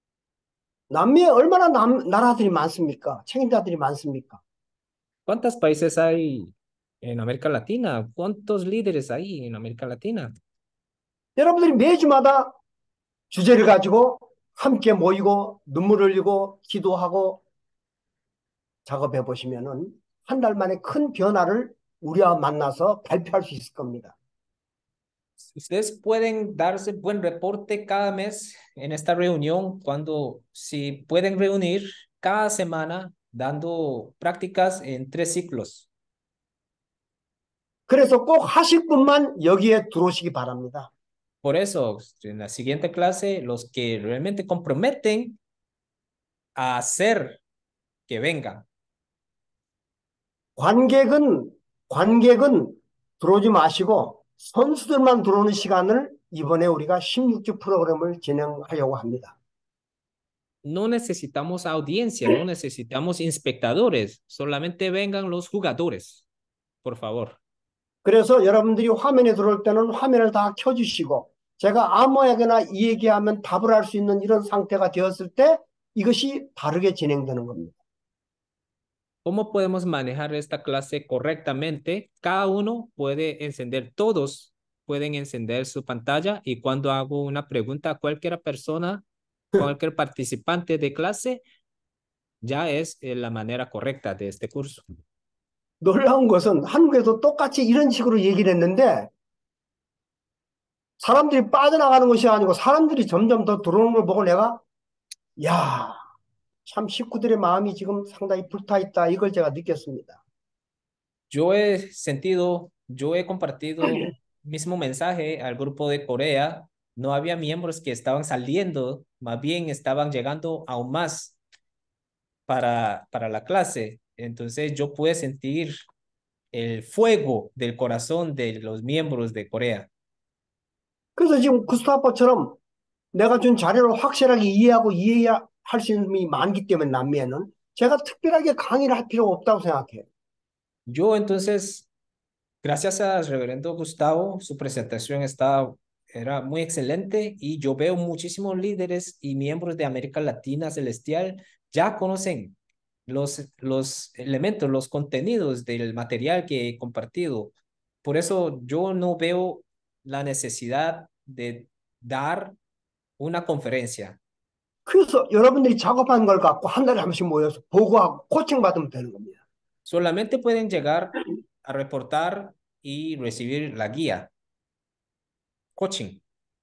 남미에 얼마나 남, 나라들이 많습니까? 책임자들이 많습니까? ¿Cuántos países hay en América Latina? ¿Cuántos líderes hay en América Latina? 여러분들이 매주마다 주제를 가지고 함께 모이고 눈물 흘리고 기도하고 작업해 보시면은 한 달 만에 큰 변화를 우리와 만나서 발표할 수 있을 겁니다. Ustedes pueden darse buen reporte cada mes en esta reunión cuando si pueden reunir cada semana dando prácticas en tres ciclos. 그래서 꼭 하실 분만 여기에 들어오시기 바랍니다. Por eso, en la siguiente clase, los que realmente comprometen a hacer que vengan. 관객은 관객은 들어오지 마시고 선수들만 들어오는 시간을 이번에 우리가 십육 주 프로그램을 진행하려고 합니다. No necesitamos audiencia, no necesitamos espectadores, solamente vengan los jugadores, por favor. 그래서 여러분들이 화면에 들어올 때는 화면을 다 켜주시고 제가 아무에게나 이 얘기하면 답을 할 수 있는 이런 상태가 되었을 때 이것이 바르게 진행되는 겁니다. ¿Cómo podemos manejar esta clase correctamente? Cada uno puede encender, todos pueden encender su pantalla y cuando hago una pregunta a cualquier persona, cualquier participante de clase, ya es la manera correcta de este curso. 놀라운 것은 한국에서 똑같이 이런 식으로 얘기를 했는데 사람들이 빠져나가는 것이 아니고 사람들이 점점 더 들어오는 걸 보고 내가 야, 참 식구들의 마음이 지금 상당히 불타있다 이걸 제가 느꼈습니다. Yo he sentido, yo he compartido mismo mensaje al grupo de Corea. No había miembros que estaban saliendo, más bien estaban llegando aún más para, para la clase. Entonces yo pude sentir el fuego del corazón de los miembros de Corea. 그래서 지금 구스타퍼처럼 내가 준 자료를 확실하게 이해하고 이해할 수 있는 분이 많기 때문에 남미에는 제가 특별하게 강의를 할 필요가 없다고 생각해요. Yo entonces, gracias al reverendo Gustavo, su presentación estaba, era muy excelente y yo veo muchísimos líderes y miembros de América Latina Celestial ya conocen los, los elementos, los contenidos del material que he compartido. Por eso yo no veo la necesidad de dar una conferencia. 그래서 여러분들이 작업한 걸 갖고 한 달에 한 번씩 모여서 보고하고 코칭 받으면 되는 겁니다. Solamente pueden llegar a reportar y recibir la guía, coaching.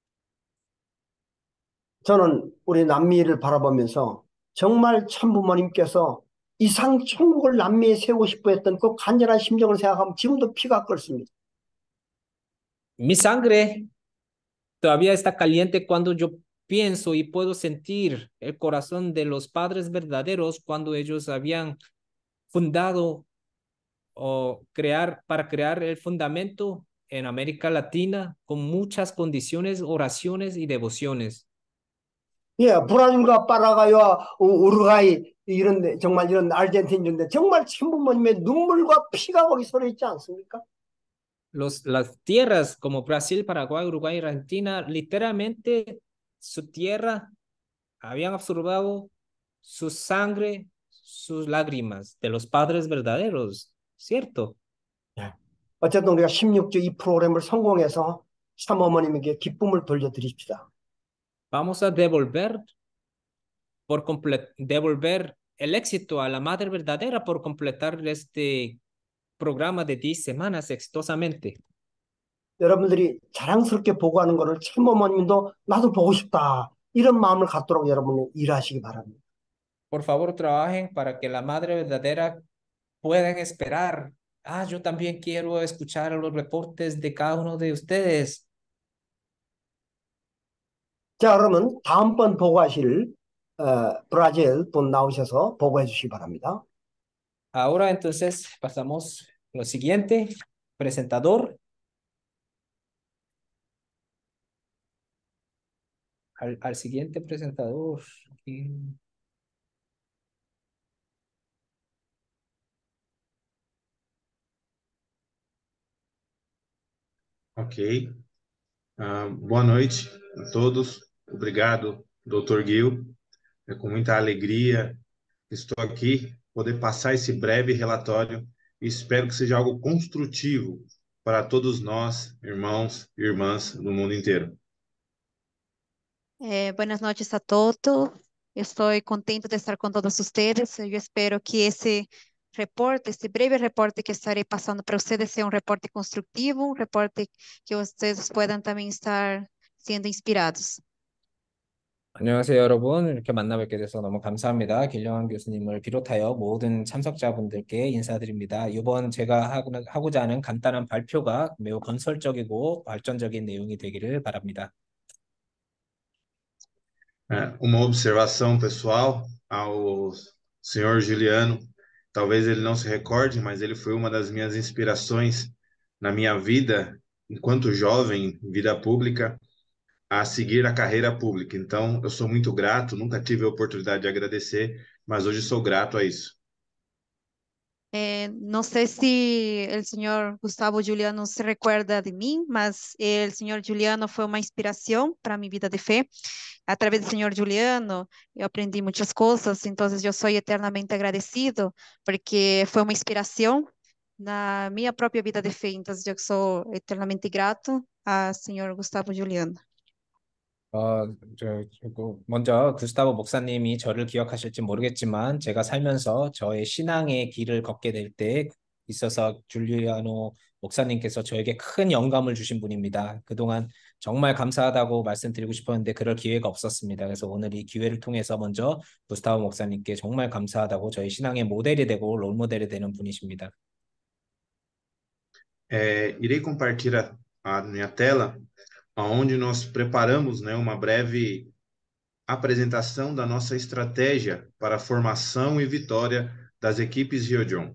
저는 우리 남미를 바라보면서 정말 참부모님께서 이상 천국을 남미에 세우고 싶어 했던 그 간절한 심정을 생각하면 지금도 피가 끓습니다. Mi sangre todavía está caliente cuando yo pienso y puedo sentir el corazón de los padres verdaderos cuando ellos habían fundado o crear para crear el fundamento en América Latina con muchas condiciones, oraciones y devociones. 예, 브라질과 파라과이와 우- 우루과이 이런 데 정말 이런 아르헨티나 이런 데 정말 참부모님의 눈물과 피가 거기 서 있지 않습니까? Los, las tierras como Brasil, Paraguay, Uruguay, Argentina, literalmente su tierra habían absorbido su sangre, sus lágrimas de los padres verdaderos, ¿cierto? 예. 어쨌든 우리가 십육 주 이 프로그램을 성공해서 참어머님에게 기쁨을 돌려드립시다. Vamos a devolver por comple- devolver el éxito a la madre verdadera por completar este programa de diez semanas exitosamente. 여러분들이 자랑스럽게 보고하는 거를 참어머님도 나도 보고 싶다. 이런 마음을 갖도록 여러분이 일하시기 바랍니다. Por favor, trabajen para que la madre verdadera puedan esperar. Ah, yo también quiero escuchar los reportes de cada uno de ustedes. 자, 그러면 다음번 보고하실 어, 브라질 분 나오셔서 보고해 주시기 바랍니다. Ahora entonces pasamos lo siguiente, presentador. Al, al siguiente presentador. Aquí. Ok. Ah, boa noite a todos. Obrigado, doutor Gil. É com muita alegria que estou aqui poder passar esse breve relatório e espero que seja algo construtivo para todos nós, irmãos e irmãs do mundo inteiro. Eh, buenas noches a todos. Estoy contento de estar con todos ustedes. Yo espero que ese reporte, este breve reporte que estaré pasando para ustedes sea un reporte constructivo, un reporte que ustedes puedan también estar siendo inspirados. 안녕하세요, 여러분. 이렇게 만나 뵙게 돼서 너무 감사합니다. 길령한 교수님을 비롯하여 모든 참석자분들께 인사드립니다. 이번 제가 하고, 하고자 하는 간단한 발표가 매우 건설적이고 발전적인 내용이 되기를 바랍니다. É, uma observação pessoal ao senhor Juliano. Talvez ele não se recorde, mas ele foi uma das minhas inspirações na minha vida, enquanto jovem, vida pública, a seguir a carreira pública. Então, eu sou muito grato, nunca tive a oportunidade de agradecer, mas hoje sou grato a isso. Eh, no sé si el señor Gustavo Giuliano se recuerda de mí, mas el señor Giuliano fue una inspiración para mi vida de fe. A través del señor Giuliano, yo aprendí muchas cosas, entonces yo soy eternamente agradecido porque fue una inspiración na minha própria vida de fe. Entonces yo soy eternamente grato al señor Gustavo Giuliano. 어, 저, 저, 먼저 구스타보 목사님이 저를 기억하실지 모르겠지만 제가 살면서 저의 신앙의 길을 걷게 될 때 있어서 줄리아노 목사님께서 저에게 큰 영감을 주신 분입니다. 그동안 정말 감사하다고 말씀드리고 싶었는데 그럴 기회가 없었습니다. 그래서 오늘 이 기회를 통해서 먼저 구스타보 목사님께 정말 감사하다고 저희 신앙의 모델이 되고 롤모델이 되는 분이십니다. É, irei compartilhar a, a minha tela, onde nós preparamos, né, uma breve apresentação da nossa estratégia para a formação e vitória das equipes Rio John.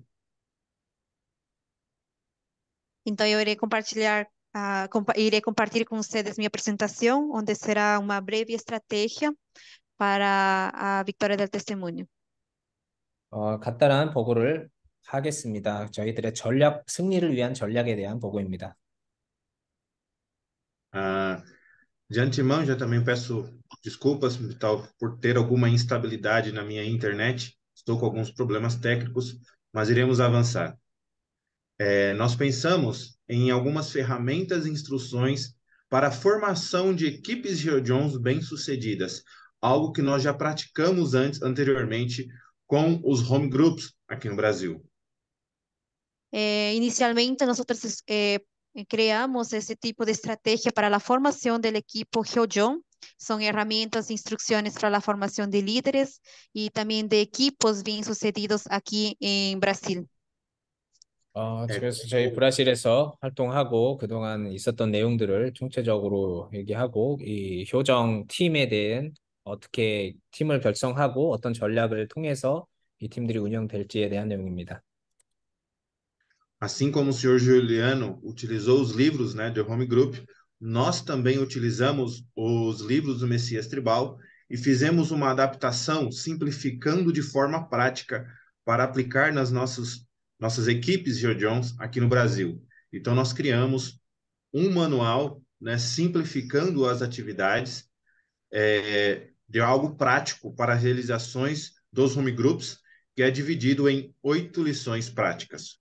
Então eu irei compartilhar, ah, compa irei compartilhar com vocês minha apresentação, onde será uma breve estratégia para a vitória del testemunho. 어, 간단한 보고를 하겠습니다. 저희들의 전략, 승리를 위한 전략에 대한 보고입니다. Ah, de antemão, já também peço desculpas tal, por ter alguma instabilidade na minha internet. Estou com alguns problemas técnicos, mas iremos avançar. É, nós pensamos em algumas ferramentas e instruções para a formação de equipes GeoJones bem-sucedidas, algo que nós já praticamos antes, anteriormente com os home groups aqui no Brasil. Eh, inicialmente nosotros es- eh, creamos ese tipo de estrategia para la formación del equipo GeoJown. Son herramientas e instrucciones para la formación de líderes y también de equipos bien sucedidos aquí en Brasil. 어, É, 그래서 저희 브라질에서 활동하고 그동안 있었던 내용들을 총체적으로 얘기하고 이 효정 팀에 대한 어떻게 팀을 결성하고 어떤 전략을 통해서 이 팀들이 운영될지에 대한 내용입니다. assim como o senhor Juliano utilizou os livros, né, de home group, nós também utilizamos os livros do Messias Tribal e fizemos uma adaptação, simplificando de forma prática para aplicar nas nossas, nossas equipes GeoJones aqui no Brasil. Então, nós criamos um manual, né, simplificando as atividades é, de algo prático para as realizações dos home groups, que é dividido em oito lições práticas.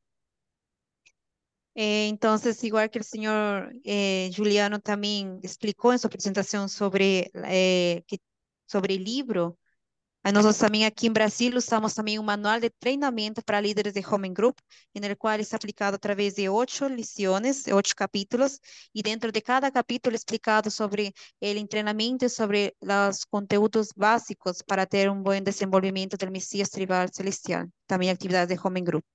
Eh, entonces, igual que el señor eh, Juliano también explicó en su presentación sobre, eh, que- sobre el libro, a nosotros también aquí en Brasil usamos también un manual de entrenamiento para líderes de Home Group, en el cual es aplicado a través de ocho liciones, de ocho capítulos, y dentro de cada capítulo explicado sobre el entrenamiento y sobre los conteúdos básicos para tener un buen desenvolvimiento del Mesías Tribal Celestial, también actividades de Home Group.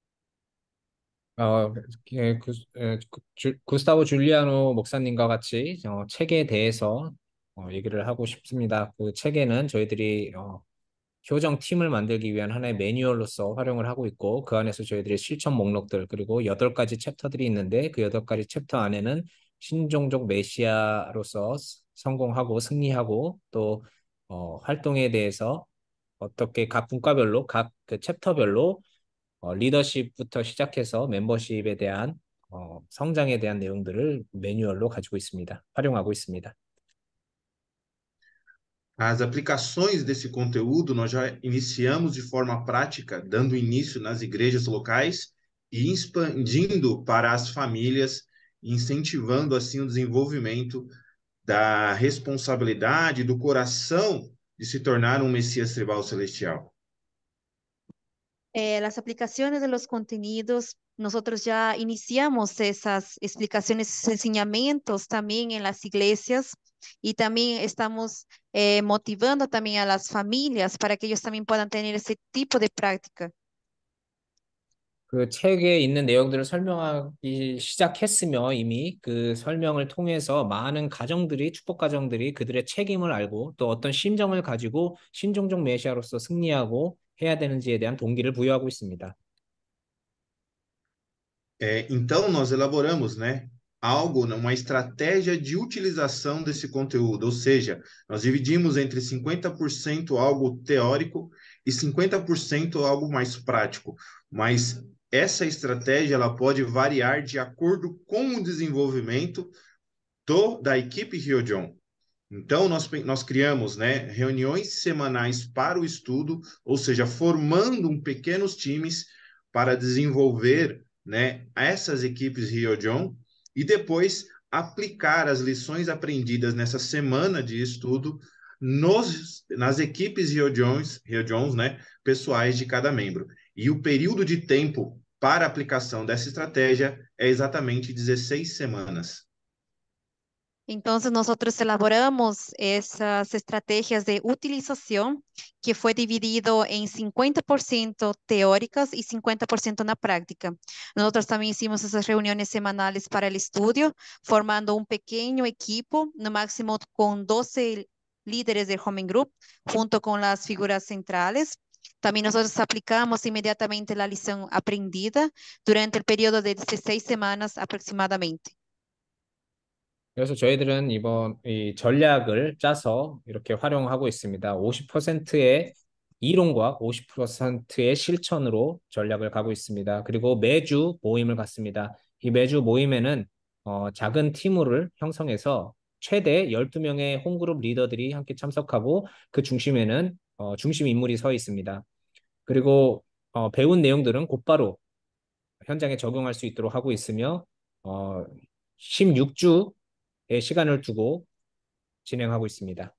어, 예, 구, 에, 구- 주- 구스타보 줄리아노 목사님과 같이 어, 책에 대해서 어, 얘기를 하고 싶습니다. 그 책에는 저희들이 어, 효정 팀을 만들기 위한 하나의 매뉴얼로서 활용을 하고 있고 그 안에서 저희들의 실천 목록들 그리고 여덟 가지 챕터들이 있는데 그 여덟 가지 챕터 안에는 신종족 메시아로서 성공하고 승리하고 또 어, 활동에 대해서 어떻게 각 분과별로 각 그 챕터별로 어, 리더십부터 시작해서 멤버십에 대한 어, 성장에 대한 내용들을 매뉴얼로 가지고 있습니다. 활용하고 있습니다. As aplicações desse conteúdo nós já iniciamos de forma prática, dando início nas igrejas locais e expandindo para as famílias, incentivando assim o desenvolvimento da responsabilidade, do coração de se tornar um Messias tribal celestial. Eh, las aplicaciones de los contenidos, nosotros ya iniciamos esas explicaciones, esos enseñamientos también en las iglesias y también estamos eh, motivando también a las familias para que ellos también puedan tener ese tipo de práctica. 그 책에 있는 내용들을 설명하기 시작했으며 이미 그 설명을 통해서 많은 가정들이 축복 가정들이 그들의 책임을 알고 또 어떤 심정을 가지고 신종족 메시아로서 승리하고 해야 되는지에 대한 동기를 부여하고 있습니다. É, então, nós elaboramos, né, algo, né, uma estratégia de utilização desse conteúdo, ou seja, nós dividimos entre cinquenta por cento algo teórico e cinquenta por cento algo mais prático, mas essa estratégia ela pode variar de acordo com o desenvolvimento do, da equipe RioJohn. Então, nós, nós criamos, né, reuniões semanais para o estudo, ou seja, formando um pequenos times para desenvolver, né, essas equipes RioJohn e depois aplicar as lições aprendidas nessa semana de estudo nos, nas equipes RioJohns, RioJohns, né, pessoais de cada membro. E o período de tempo para a aplicação dessa estratégia é exatamente dezesseis semanas. Entonces nosotros elaboramos esas estrategias de utilización que fue dividido en cincuenta por ciento teóricas y cincuenta por ciento en la práctica. Nosotros también hicimos esas reuniones semanales para el estudio, formando un pequeño equipo, no máximo con doce líderes del Home Group, junto con las figuras centrales. También nosotros aplicamos inmediatamente la lección aprendida durante el periodo de dieciséis semanas aproximadamente. 그래서 저희들은 이번 이 전략을 짜서 이렇게 활용하고 있습니다. 오십 퍼센트의 이론과 오십 퍼센트의 실천으로 전략을 가고 있습니다. 그리고 매주 모임을 갖습니다. 이 매주 모임에는 어, 작은 팀을 형성해서 최대 열두 명의 홈그룹 리더들이 함께 참석하고 그 중심에는 어, 중심 인물이 서 있습니다. 그리고 어, 배운 내용들은 곧바로 현장에 적용할 수 있도록 하고 있으며 어, 십육 주의 시간을 두고 진행하고 있습니다.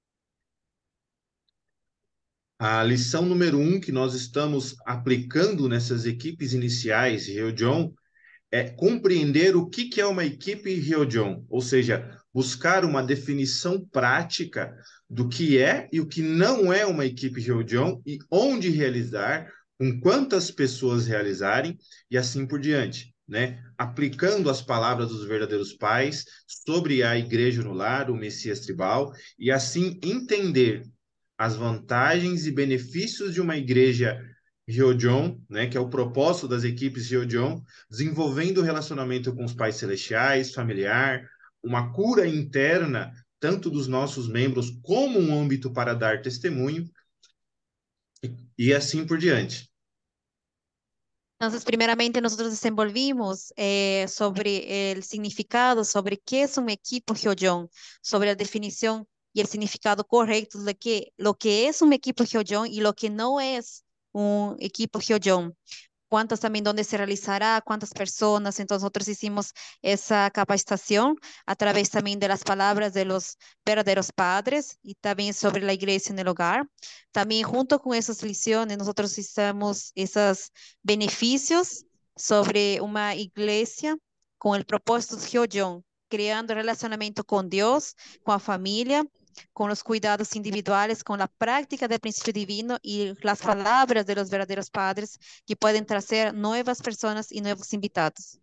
A lição número um que nós estamos aplicando nessas equipes iniciais Ryojon é compreender o que que é uma equipe Ryojon, ou seja, buscar uma definição prática do que é e o que não é uma equipe Ryojon e onde realizar, com quantas pessoas realizarem e assim por diante, né? Aplicando as palavras dos verdadeiros pais sobre a igreja no lar, o Messias tribal, e assim entender as vantagens e benefícios de uma igreja Ryojon, né, que é o propósito das equipes Ryojon, desenvolvendo o relacionamento com os pais celestiais, familiar, uma cura interna, tanto dos nossos membros como um âmbito para dar testemunho, e, e assim por diante. Entonces, primeramente nosotros desenvolvimos eh, sobre el significado, sobre qué es un equipo Ryojon, sobre la definición y el significado correcto de que, lo que es un equipo Ryojon y lo que no es un equipo Ryojon. Cuántas también, dónde se realizará, cuántas personas. Entonces nosotros hicimos esa capacitación a través también de las palabras de los verdaderos padres y también sobre la iglesia en el hogar. También junto con esas lecciones nosotros hicimos esos beneficios sobre una iglesia con el propósito de Ryojon, creando relacionamiento con Dios, con la familia, con los cuidados individuales, con la práctica del principio divino y las palabras de los verdaderos padres que pueden traer nuevas personas y nuevos invitados.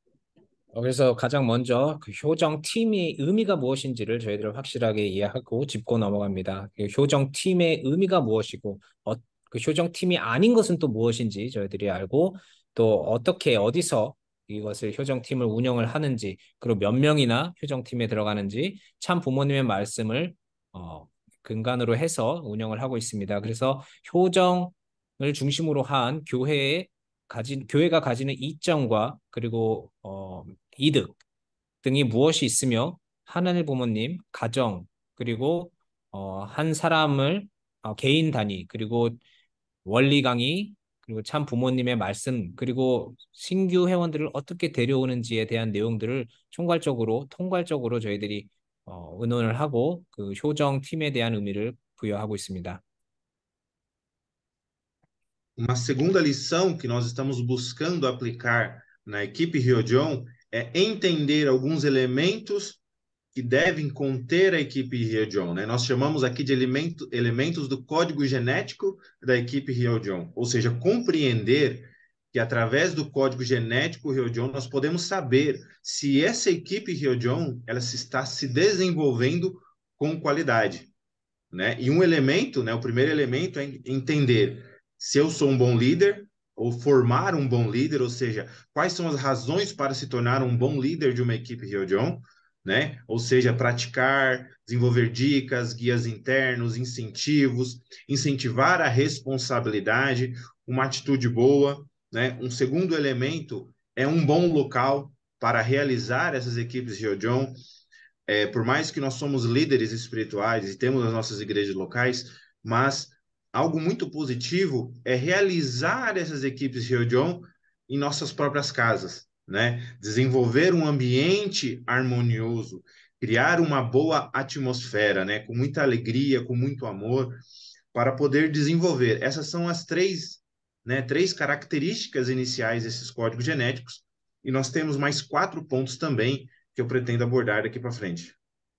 그래서 가장 먼저 그 효정 팀의 의미가 무엇인지를 저희들 확실하게 이해하고 짚고 넘어갑니다. 그 효정 팀의 의미가 무엇이고 어, 그 효정 팀이 아닌 것은 또 무엇인지 저희들이 알고 또 어떻게 어디서 이것을 효정팀을 운영을 하는지 그리고 몇 명이나 효정팀에 들어가는지 참 부모님의 말씀을 어, 근간으로 해서 운영을 하고 있습니다. 그래서 효정을 중심으로 한 교회의 가진 교회가 가지는 이점과 그리고 어, 이득 등이 무엇이 있으며 하나님 부모님, 가정 그리고 어, 한 사람을 어, 개인 단위 그리고 원리 강의 그리고 참 부모님의 말씀 그리고 신규 회원들을 어떻게 데려오는지에 대한 내용들을 총괄적으로 통괄적으로 저희들이 어, 의논을 하고 그 효정 팀에 대한 의미를 부여하고 있습니다. Uma segunda lição que nós estamos buscando aplicar na equipe Ryojon é entender alguns elementos que devem conter a equipe Ryojon, né? Nós chamamos aqui de elemento, elementos do código genético da equipe Ryojon, ou seja, compreender que através do código genético Ryojon nós podemos saber se essa equipe Ryojon ela se está se desenvolvendo com qualidade, né? E um elemento, né, o primeiro elemento é entender se eu sou um bom líder ou formar um bom líder, ou seja, quais são as razões para se tornar um bom líder de uma equipe Ryojon, né? Ou seja, praticar, desenvolver dicas, guias internos, incentivos, incentivar a responsabilidade, uma atitude boa, né? Um segundo elemento é um bom local para realizar essas equipes Ryojon. É, por mais que nós somos líderes espirituais e temos as nossas igrejas locais, mas algo muito positivo é realizar essas equipes Ryojon em nossas próprias casas, né? Desenvolver um ambiente harmonioso, criar uma boa atmosfera, né? Com muita alegria, com muito amor, para poder desenvolver. Essas são as três, né, três características iniciais desses códigos genéticos, e nós temos mais quatro pontos também que eu pretendo abordar daqui para frente.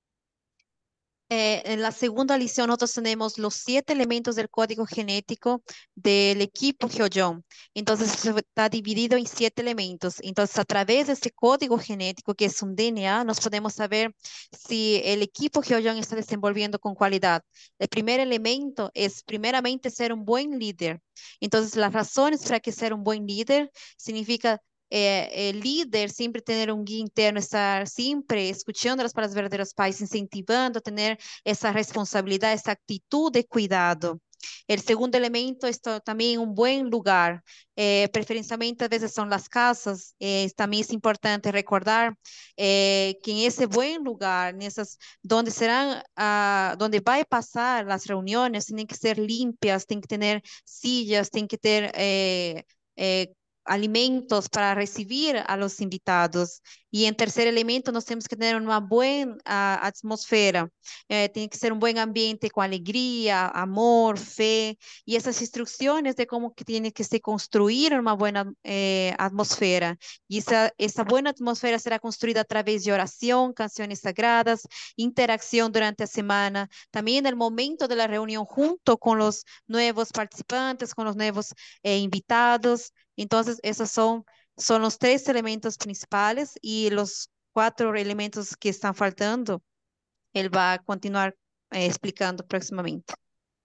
Eh, en la segunda lección nosotros tenemos los siete elementos del código genético del equipo Ryojon. Entonces está dividido en siete elementos. Entonces a través de este código genético, que es un D N A, nos podemos saber si el equipo Ryojon está desenvolviendo con cualidad. El primer elemento es primeramente ser un buen líder. Entonces las razones para que ser un buen líder significa Eh, el líder siempre tener un guía interno, estar siempre escuchando las palabras de verdaderos pais, incentivando a tener esa responsabilidad, esa actitud de cuidado. El segundo elemento es to- también un buen lugar. Eh, preferencialmente a veces son las casas. Eh, también es importante recordar eh, que en ese buen lugar, en esas donde serán, ah, donde va a pasar las reuniones, tienen que ser limpias, tienen que tener sillas, tienen que tener eh, eh, alimentos para recibir a los invitados. Y en tercer elemento, nós temos que tener una buena ah, atmosfera. Eh, tiene que ser un buen ambiente con alegría, amor, fe y esas instrucciones de cómo que tiene que se construir una buena eh, atmosfera. Y esa, esa buena atmosfera será construida a través de oración, canciones sagradas, interacción durante la semana, también el momento de la reunión junto con los nuevos participantes, con los nuevos eh, invitados. Entonces, esos son, son los tres elementos principales y los cuatro elementos que están faltando, él va a continuar eh, explicando próximamente.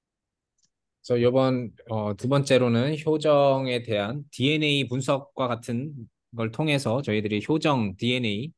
그래서 이번 어, 두 번째로는 효정에 대한 디엔에이 분석과 같은 걸 통해서 저희들이 효정 디엔에이를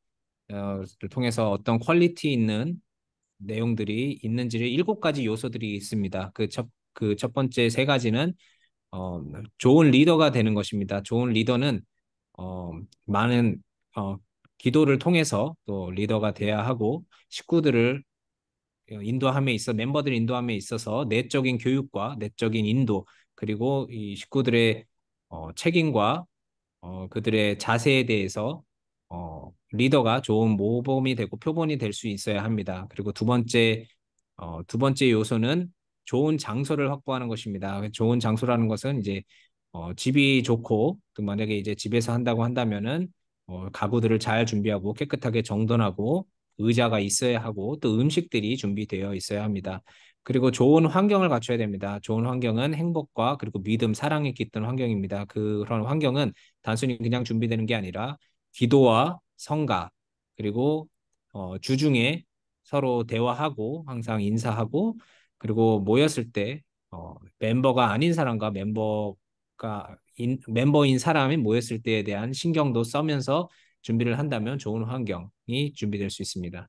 통해서 어떤 퀄리티 있는 내용들이 있는지를 일곱 가지 요소들이 있습니다. 그 첫, 그 첫 번째 세 가지는 어, 좋은 리더가 되는 것입니다. 좋은 리더는 어, 많은 어, 기도를 통해서 또 리더가 돼야 하고 식구들을 인도함에 있어 멤버들 인도함에 있어서 내적인 교육과 내적인 인도 그리고 이 식구들의 어, 책임과 어, 그들의 자세에 대해서 어, 리더가 좋은 모범이 되고 표본이 될 수 있어야 합니다. 그리고 두 번째 어, 두 번째 요소는 좋은 장소를 확보하는 것입니다. 좋은 장소라는 것은 이제 어, 집이 좋고 또 만약에 이제 집에서 한다고 한다면은 어, 가구들을 잘 준비하고 깨끗하게 정돈하고 의자가 있어야 하고 또 음식들이 준비되어 있어야 합니다. 그리고 좋은 환경을 갖춰야 됩니다. 좋은 환경은 행복과 그리고 믿음, 사랑이 깃든 환경입니다. 그런 환경은 단순히 그냥 준비되는 게 아니라 기도와 성가 그리고 어, 주중에 서로 대화하고 항상 인사하고 그리고 모였을 때 어, 멤버가 아닌 사람과 멤버가 인, 멤버인 사람이 모였을 때에 대한 신경도 써면서 준비를 한다면 좋은 환경이 준비될 수 있습니다.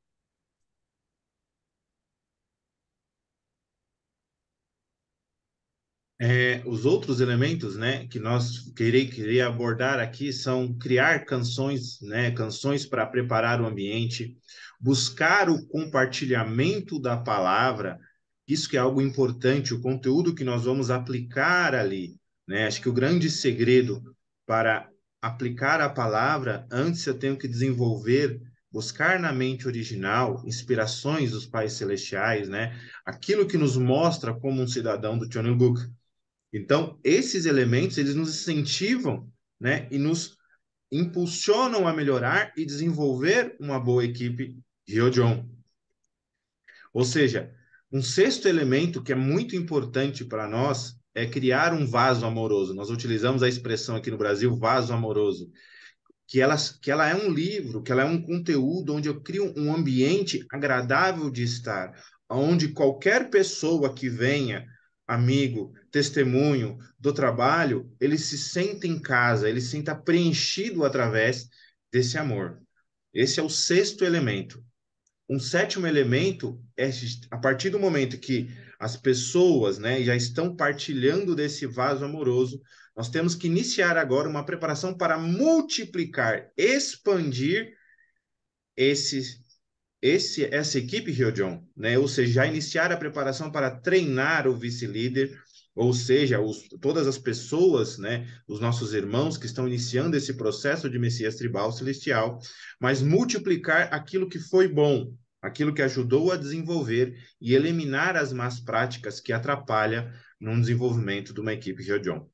É, os outros elementos, né, que nós queria, queria abordar aqui são criar canções, né, canções para preparar o ambiente, buscar o compartilhamento da palavra, isso que é algo importante, o conteúdo que nós vamos aplicar ali, né? Acho que o grande segredo para aplicar a palavra, antes eu tenho que desenvolver, buscar na mente original inspirações dos pais celestiais, né? Aquilo que nos mostra como um cidadão do Cheongguk. Então, esses elementos, eles nos incentivam, né, e nos impulsionam a melhorar e desenvolver uma boa equipe Ryojon. Ou seja, um sexto elemento que é muito importante para nós é criar um vaso amoroso. Nós utilizamos a expressão aqui no Brasil, vaso amoroso, que ela, que ela é um livro, que ela é um conteúdo onde eu crio um ambiente agradável de estar, onde qualquer pessoa que venha, amigo, testemunho do trabalho, ele se sente em casa, ele se sinta preenchido através desse amor. Esse é o sexto elemento. Um sétimo elemento é a partir do momento que as pessoas, né, já estão partilhando desse vaso amoroso, nós temos que iniciar agora uma preparação para multiplicar, expandir esse esse, essa equipe Ryojon, né? Ou seja, já iniciar a preparação para treinar o vice-líder, ou seja, os, todas as pessoas, né? Os nossos irmãos que estão iniciando esse processo de Messias tribal celestial, mas multiplicar aquilo que foi bom, aquilo que ajudou a desenvolver e eliminar as más práticas que atrapalham no desenvolvimento de uma equipe Ryojon.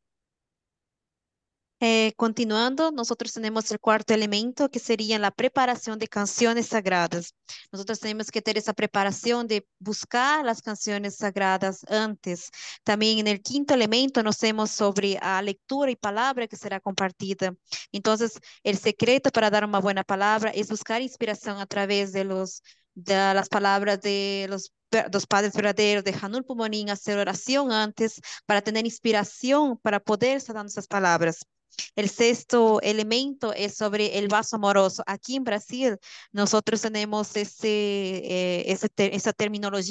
Eh, continuando, nosotros tenemos el cuarto elemento que sería la preparación de canciones sagradas. Nosotros tenemos que tener esa preparación de buscar las canciones sagradas antes. También en el quinto elemento nos vemos sobre la lectura y palabra que será compartida. Entonces, el secreto para dar una buena palabra es buscar inspiración a través de, los, de las palabras de los dos padres verdaderos, de Hanul Pumonin, hacer oración antes para tener inspiración para poder estar dando esas palabras. El sexto elemento es sobre el vaso amoroso. Aquí en Brasil nosotros tenemos ese, eh, ese ter esa terminología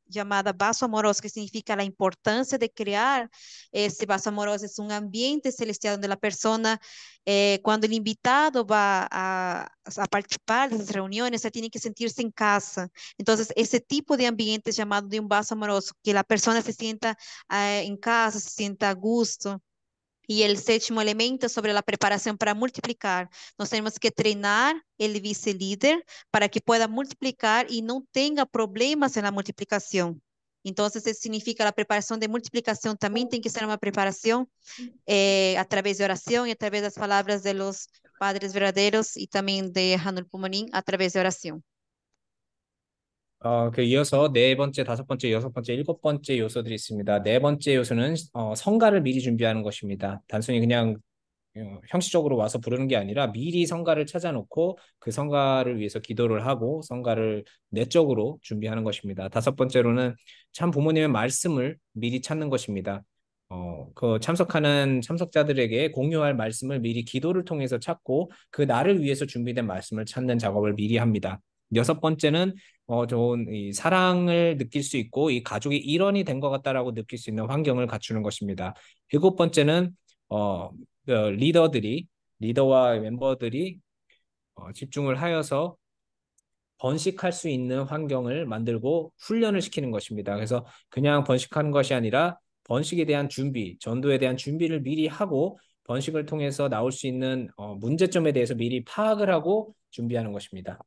llamada vaso amoroso, que significa la importancia de crear ese vaso amoroso. Es un ambiente celestial donde la persona, eh, cuando el invitado va a, a participar de esas reuniones, se tiene que sentirse en casa. Entonces, ese tipo de ambiente es llamado de un vaso amoroso, que la persona se sienta eh, en casa, se sienta a gusto. Y el séptimo elemento sobre la preparación para multiplicar. Nos tenemos que treinar el vice-líder para que pueda multiplicar y no tenga problemas en la multiplicación. Entonces, eso significa la preparación de multiplicación también tiene que ser una preparación eh, a través de oración y a través de las palabras de los padres verdaderos y también de Hanul Pumonin a través de oración. 어, 그 이어서 네 번째, 다섯 번째, 여섯 번째, 일곱 번째 요소들이 있습니다. 네 번째 요소는 어, 성가를 미리 준비하는 것입니다. 단순히 그냥 어, 형식적으로 와서 부르는 게 아니라 미리 성가를 찾아놓고 그 성가를 위해서 기도를 하고 성가를 내적으로 준비하는 것입니다. 다섯 번째로는 참 부모님의 말씀을 미리 찾는 것입니다. 어, 그 참석하는 참석자들에게 공유할 말씀을 미리 기도를 통해서 찾고 그 나를 위해서 준비된 말씀을 찾는 작업을 미리 합니다. 여섯 번째는 어, 좋은 이 사랑을 느낄 수 있고 이 가족의 일원이 된 것 같다라고 느낄 수 있는 환경을 갖추는 것입니다. 일곱 번째는 어, 그 리더들이 리더와 멤버들이 어, 집중을 하여서 번식할 수 있는 환경을 만들고 훈련을 시키는 것입니다. 그래서 그냥 번식하는 것이 아니라 번식에 대한 준비, 전도에 대한 준비를 미리 하고 번식을 통해서 나올 수 있는 어, 문제점에 대해서 미리 파악을 하고 준비하는 것입니다.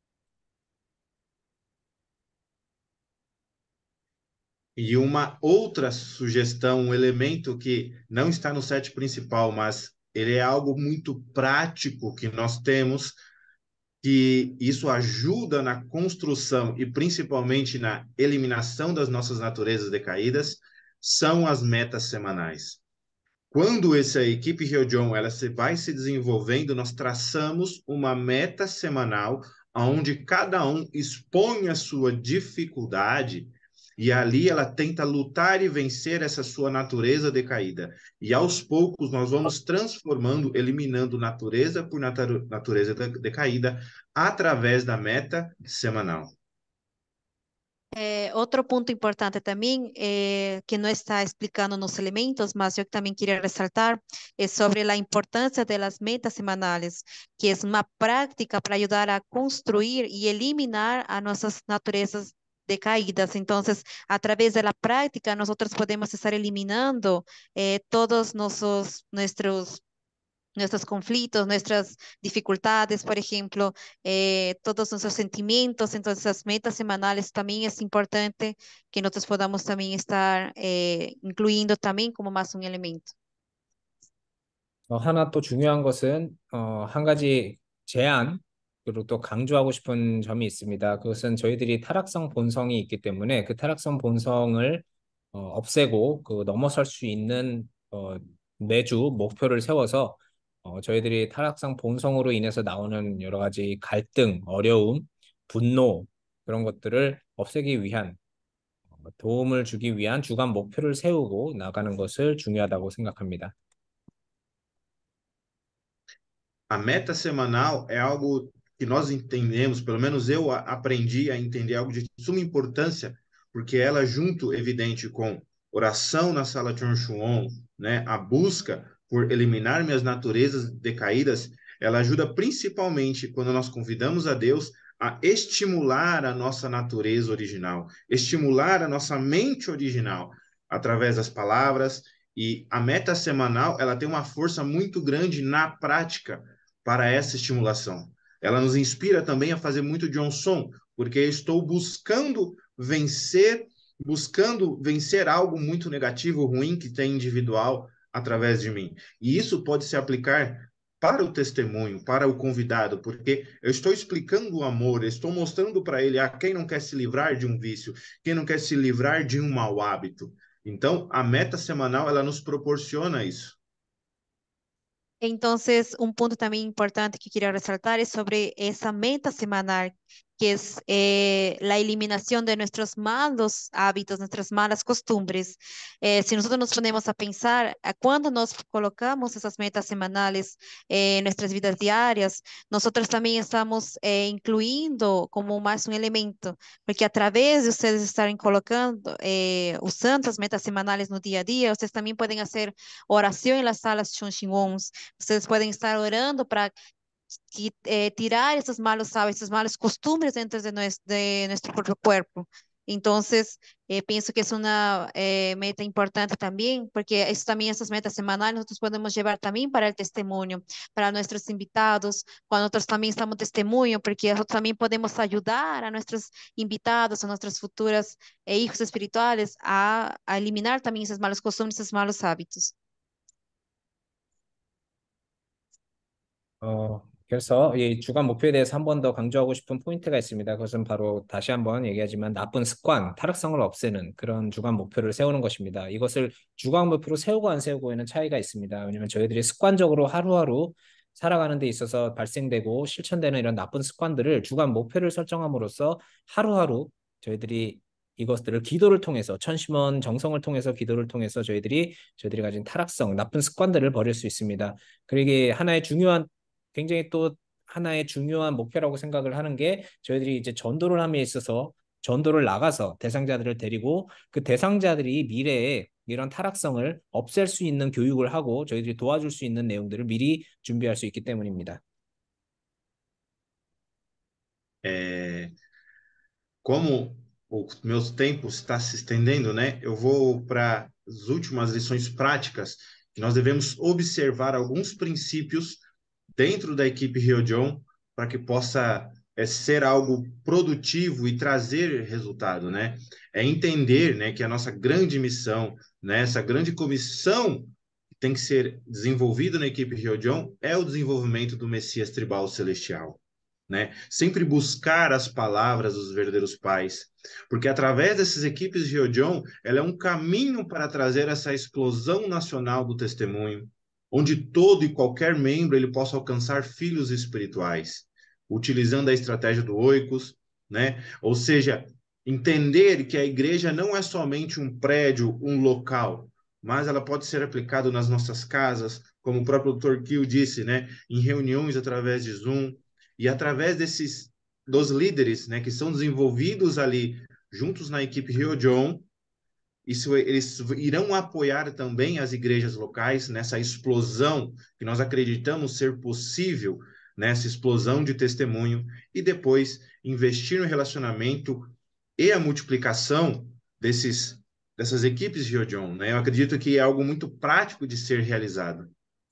E uma outra sugestão, um elemento que não está no set principal, mas ele é algo muito prático que nós temos, que isso ajuda na construção e principalmente na eliminação das nossas naturezas decaídas, são as metas semanais. Quando essa equipe Ryojon ela se vai se desenvolvendo, nós traçamos uma meta semanal onde cada um expõe a sua dificuldade e ali ela tenta lutar e vencer essa sua natureza decaída. E aos poucos nós vamos transformando, eliminando natureza por natu natureza decaída através da meta semanal. Eh, otro punto importante también, eh, que no está explicando los elementos, mas yo también quería resaltar, es sobre la importancia de las metas semanales, que es una práctica para ayudar a construir y eliminar a nuestras naturalezas decaídas. Entonces, a través de la práctica, nosotros podemos estar eliminando eh, todos nuestros, nuestros nuestros conflictos, nuestras dificultades, por ejemplo, eh, todos nuestros sentimientos. Entonces, las metas semanales también es importante que nosotros podamos también estar eh, incluyendo también como más un elemento. 어, 하나 또 중요한 것은 어, 한 가지 제안 그리고 또 강조하고 싶은 점이 있습니다. 그것은 저희들이 타락성 본성이 있기 때문에 그 타락성 본성을 어, 없애고 그 넘어설 수 있는 어, 매주 목표를 세워서 어, 저희들이 타락성 본성으로 인해서 나오는 여러 가지 갈등, 어려움, 분노 그런 것들을 없애기 위한 어, 도움을 주기 위한 주간 목표를 세우고 나가는 것을 중요하다고 생각합니다. A meta semanal é algo que nós entendemos, pelo menos eu aprendi a entender algo de suma importância, porque ela junto, evidente, com oração na sala Chonshuon, né, a busca por eliminar minhas naturezas decaídas, ela ajuda principalmente quando nós convidamos a Deus a estimular a nossa natureza original, estimular a nossa mente original através das palavras. E a meta semanal, ela tem uma força muito grande na prática para essa estimulação. Ela nos inspira também a fazer muito Johnson, porque eu estou buscando vencer, buscando vencer algo muito negativo, ruim que tem individual através de mim. E isso pode se aplicar para o testemunho, para o convidado, porque eu estou explicando o amor, eu estou mostrando para ele, ah, quem não quer se livrar de um vício, quem não quer se livrar de um mau hábito. Então, a meta semanal, ela nos proporciona isso. Entonces, un punto también importante que quiero resaltar es sobre esa meta semanal, que es eh, la eliminación de nuestros malos hábitos, nuestras malas costumbres. Eh, si nosotros nos ponemos a pensar a cuándo nos colocamos esas metas semanales eh, en nuestras vidas diarias, nosotros también estamos eh, incluyendo como más un elemento, porque a través de ustedes estarem colocando, eh, usando as metas semanales no dia a dia, vocês também podem fazer oração em las salas Chonxinwons, vocês podem estar orando para eh, tirar esos malos hábitos, esas malas costumbres dentro de, nues- de nuestro propio cuerpo. Entonces, eh, pienso que es una eh, meta importante también, porque eso también, esas metas semanales, nosotros podemos llevar también para el testimonio, para nuestros invitados, cuando nosotros también estamos testimonio, porque nosotros también podemos ayudar a nuestros invitados, a nuestros futuros eh, hijos espirituales a, a eliminar también esas malas costumbres, esos malos hábitos. 어, 그래서 이 주간 목표에 대해서 한 번 더 강조하고 싶은 포인트가 있습니다. 그것은 바로 다시 한번 얘기하지만 나쁜 습관, 타락성을 없애는 그런 주간 목표를 세우는 것입니다. 이것을 주간 목표로 세우고 안 세우고에는 차이가 있습니다. 왜냐하면 저희들이 습관적으로 하루하루 살아가는 데 있어서 발생되고 실천되는 이런 나쁜 습관들을 주간 목표를 설정함으로써 하루하루 저희들이 이것들을 기도를 통해서 천심원 정성을 통해서 기도를 통해서 저희들이 저희들이 가진 타락성, 나쁜 습관들을 버릴 수 있습니다. 그리고 이게 하나의 중요한 굉장히 또 하나의 중요한 목표라고 생각을 하는 게 저희들이 이제 전도를 함에 있어서 전도를 나가서 대상자들을 데리고 그 대상자들이 미래에 이런 타락성을 없앨 수 있는 교육을 하고 저희들이 도와줄 수 있는 내용들을 미리 준비할 수 있기 때문입니다. É, como o meu tempo está se estendendo, né? Eu vou para as últimas lições práticas que nós devemos observar alguns princípios dentro da equipe Rio John para que possa é, ser algo produtivo e trazer resultado, né? É entender, né, que a nossa grande missão, né, essa grande comissão que tem que ser desenvolvida na equipe Rio John é o desenvolvimento do Messias Tribal Celestial. Né? Sempre buscar as palavras dos verdadeiros pais, porque através dessas equipes de John, ela é um caminho para trazer essa explosão nacional do testemunho, onde todo e qualquer membro ele possa alcançar filhos espirituais, utilizando a estratégia do Oikos, né? Ou seja, entender que a igreja não é somente um prédio, um local, mas ela pode ser aplicada nas nossas casas, como o próprio doutor Kiel disse, né? Em reuniões através de Zoom, e através desses dos líderes, né, que são desenvolvidos ali juntos na equipe Rio John, isso eles irão apoiar também as igrejas locais nessa explosão que nós acreditamos ser possível, nessa explosão de testemunho e depois investir no relacionamento e a multiplicação desses dessas equipes Rio John, né? Eu acredito que é algo muito prático de ser realizado.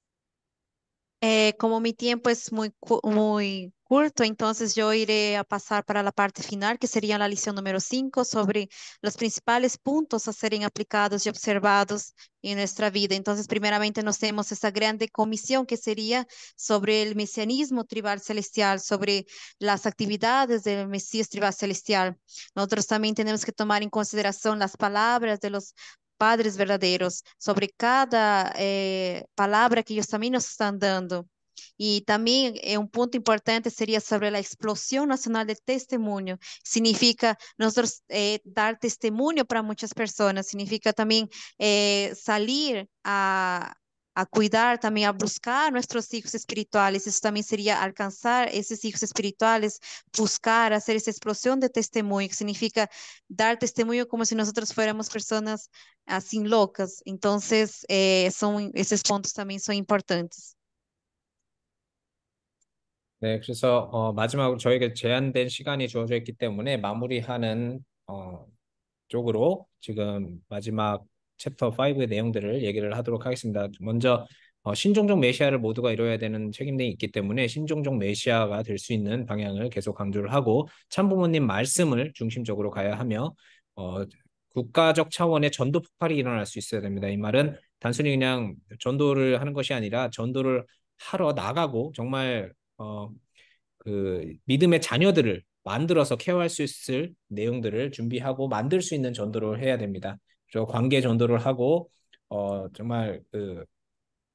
Eh, como mi tiempo es muy, cu- muy corto, entonces yo iré a pasar para la parte final, que sería la lección número cinco, sobre los principales puntos a serem aplicados y observados en nuestra vida. Entonces, primeramente nos tenemos esa grande comisión que sería sobre el mesianismo tribal celestial, sobre las actividades del Mesías tribal celestial. Nosotros también tenemos que tomar en consideración las palabras de los padres verdadeiros, sobre cada eh, palavra que eles também nos estão dando. E também é um ponto importante seria sobre a explosão nacional de testemunho. Significa nós eh, dar testemunho para muitas pessoas, significa também eh, sair a a cuidar também, a buscar nossos hijos espirituais. Isso também seria alcançar esses hijos espirituais, buscar hacer essa explosão de testemunho, que significa dar testemunho como se nós fuéramos pessoas assim loucas. Então, eh, são, esses pontos também são importantes. 네, 그래서 어, 마지막으로 저에게 제한된 시간이 주어져 있기 때문에 마무리하는 어, 쪽으로 지금 마지막 챕터 오의 내용들을 얘기를 하도록 하겠습니다. 먼저 어, 신종족 메시아를 모두가 이뤄야 되는 책임이 있기 때문에 신종족 메시아가 될 수 있는 방향을 계속 강조를 하고 참부모님 말씀을 중심적으로 가야 하며 어, 국가적 차원의 전도 폭발이 일어날 수 있어야 됩니다. 이 말은 단순히 그냥 전도를 하는 것이 아니라 전도를 하러 나가고 정말 어, 그 믿음의 자녀들을 만들어서 케어할 수 있을 내용들을 준비하고 만들 수 있는 전도를 해야 됩니다. 그래서 관계 전도를 하고 어, 정말 그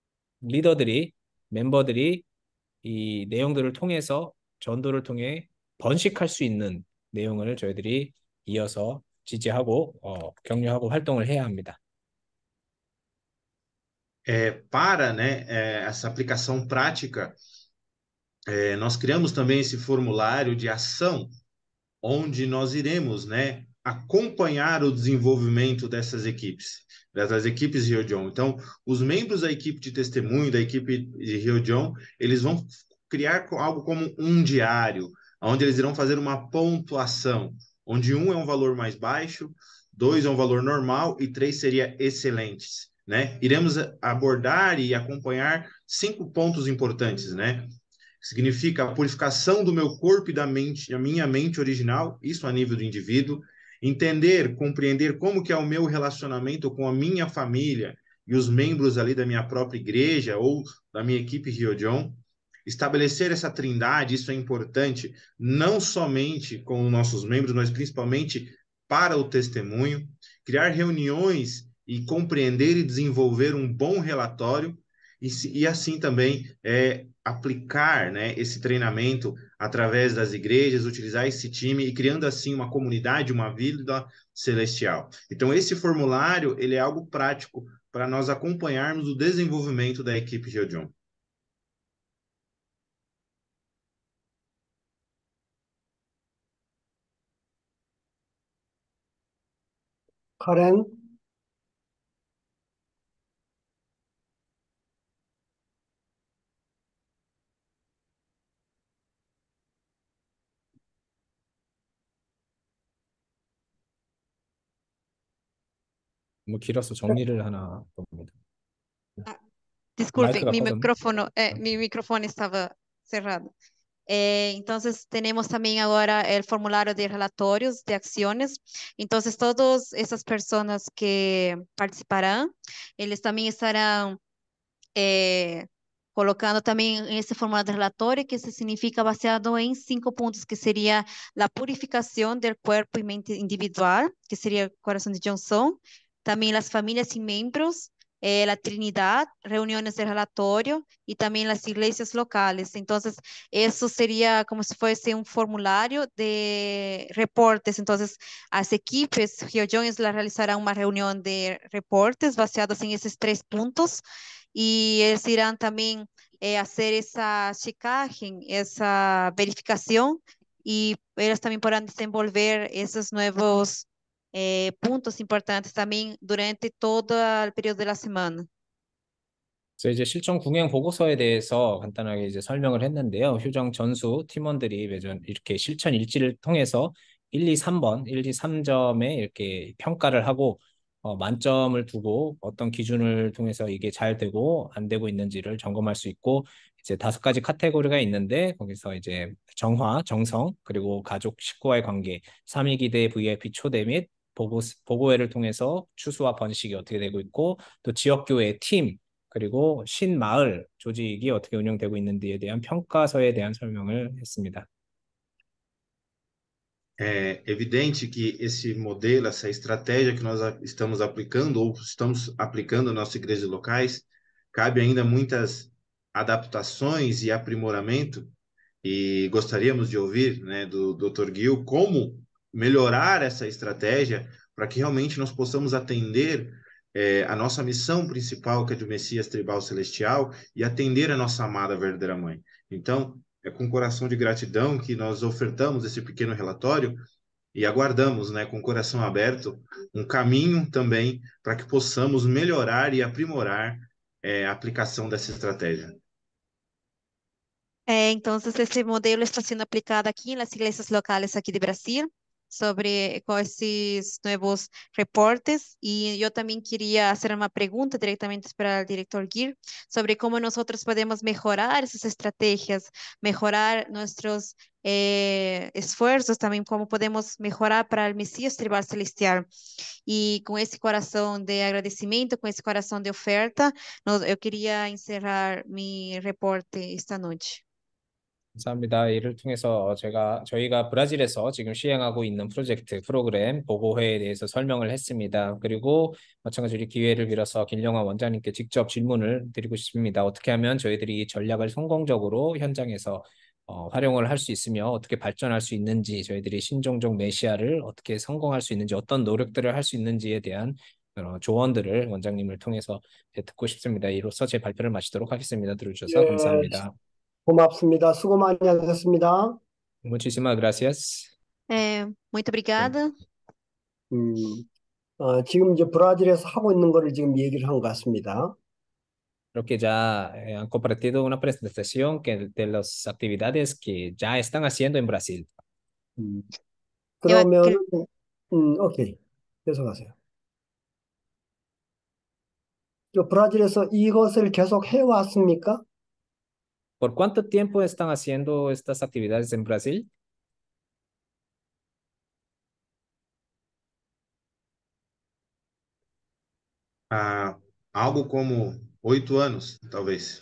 리더들이 멤버들이 이 내용들을 통해서 전도를 통해 번식할 수 있는 내용을 저희들이 이어서 지지하고 어, 격려하고 활동을 해야 합니다. É, para, né, é, essa aplicação prática, é, nós criamos também esse formulário de ação, onde nós iremos, né, acompanhar o desenvolvimento dessas equipes, dessas equipes Rio John. Então, os membros da equipe de testemunho, da equipe de Rio John, eles vão criar algo como um diário, onde eles irão fazer uma pontuação, onde um é um valor mais baixo, dois é um valor normal e três seria excelentes, né? Iremos abordar e acompanhar cinco pontos importantes, né? Significa a purificação do meu corpo e da mente, da minha mente original, isso a nível do indivíduo, entender, compreender como que é o meu relacionamento com a minha família e os membros ali da minha própria igreja ou da minha equipe Rio John, estabelecer essa trindade, isso é importante, não somente com os nossos membros, mas principalmente para o testemunho, criar reuniões e compreender e desenvolver um bom relatório e, e assim também é, aplicar, né, esse treinamento através das igrejas, utilizar esse time e criando assim uma comunidade, uma vida celestial. Então esse formulário ele é algo prático para nós acompanharmos o desenvolvimento da equipe Rio John. Karen, 너무 길어서 정리를 하나 봅니다. Disculpen, 마이크가 mi 꺼졌나? micrófono, eh, mi micrófono estaba cerrado. Eh, entonces, tenemos también ahora el formulario de relatorios de acciones. Entonces, todas esas personas que participarán, ellos también estarán eh, colocando también en ese formulario de relatorio, que se significa baseado en cinco puntos, que sería la purificación del cuerpo y mente individual, que sería el corazón de Johnson, también las familias y miembros, eh, la Trinidad, reuniones de relatorio y también las iglesias locales. Entonces, eso sería como si fuese un formulario de reportes. Entonces, las equipes GeoJones la realizarán una reunión de reportes basados en esos tres puntos y ellos irán también eh, hacer esa checaje, esa verificación y ellos también podrán desenvolver esos nuevos eh, puntos importantes también durante todo el periodo de la semana. 그래서 이제 실전 궁행 보고서에 대해서 간단하게 이제 설명을 했는데요. 휴정 전수 팀원들이 매번 이렇게 실천 일지를 통해서 일, 이, 삼 번, 일, 이, 삼 점에 이렇게 평가를 하고 어, 만점을 두고 어떤 기준을 통해서 이게 잘 되고 안 되고 있는지를 점검할 수 있고 이제 다섯 가지 카테고리가 있는데 거기서 이제 정화, 정성, 그리고 가족 식구와의 관계, 삼위 기대 브이아이피 초대 및 보고, 보고회를 통해서 추수와 번식이 어떻게 되고 있고 또 지역교회 팀 그리고 신마을 조직이 어떻게 운영되고 있는지에 대한 평가서에 대한 설명을 했습니다. É evidente que esse modelo, essa estratégia que nós estamos aplicando ou estamos aplicando nas nossas igrejas locais, cabe ainda muitas adaptações e aprimoramento e gostaríamos de ouvir, né, do doutor Gil como melhorar essa estratégia para que realmente nós possamos atender é, a nossa missão principal, que é do Messias Tribal Celestial, e atender a nossa amada verdadeira mãe. Então, é com coração de gratidão que nós ofertamos esse pequeno relatório e aguardamos, né, com o coração aberto, um caminho também para que possamos melhorar e aprimorar é, a aplicação dessa estratégia. Eh, entonces, este modelo está siendo aplicado aquí en las iglesias locales aquí de Brasil sobre con estos nuevos reportes y yo también quería hacer una pregunta directamente para el director Gil sobre cómo nosotros podemos mejorar esas estrategias, mejorar nuestros eh, esfuerzos, también cómo podemos mejorar para el Mesías Tribal Celestial. Y con ese corazón de agradecimiento, con ese corazón de oferta, no, yo quería encerrar mi reporte esta noche. 감사합니다. 이를 통해서 제가 저희가 브라질에서 지금 시행하고 있는 프로젝트 프로그램 보고회에 대해서 설명을 했습니다. 그리고 마찬가지로 이 기회를 빌어서 김영환 원장님께 직접 질문을 드리고 싶습니다. 어떻게 하면 저희들이 이 전략을 성공적으로 현장에서 어, 활용을 할 수 있으며 어떻게 발전할 수 있는지, 저희들이 신종족 메시아를 어떻게 성공할 수 있는지, 어떤 노력들을 할 수 있는지에 대한 어, 조언들을 원장님을 통해서 듣고 싶습니다. 이로써 제 발표를 마치도록 하겠습니다. 들어주셔서 예, 감사합니다. 고맙습니다. 수고 많이 하셨습니다. Muchísimas gracias. É, muito obrigada. 음, 어, 지금 이제 브라질에서 하고 있는 거를 지금 얘기를 한 것 같습니다. Creo que ya eh, han compartido una presentación que, de las actividades que ya están haciendo en Brasil. 음, Eu 그러면은, acre- 음, 오케이. 계속하세요. 저 브라질에서 이것을 계속 해왔습니까? ¿Por cuánto tiempo están haciendo estas actividades en Brasil? Há algo como oito anos, talvez.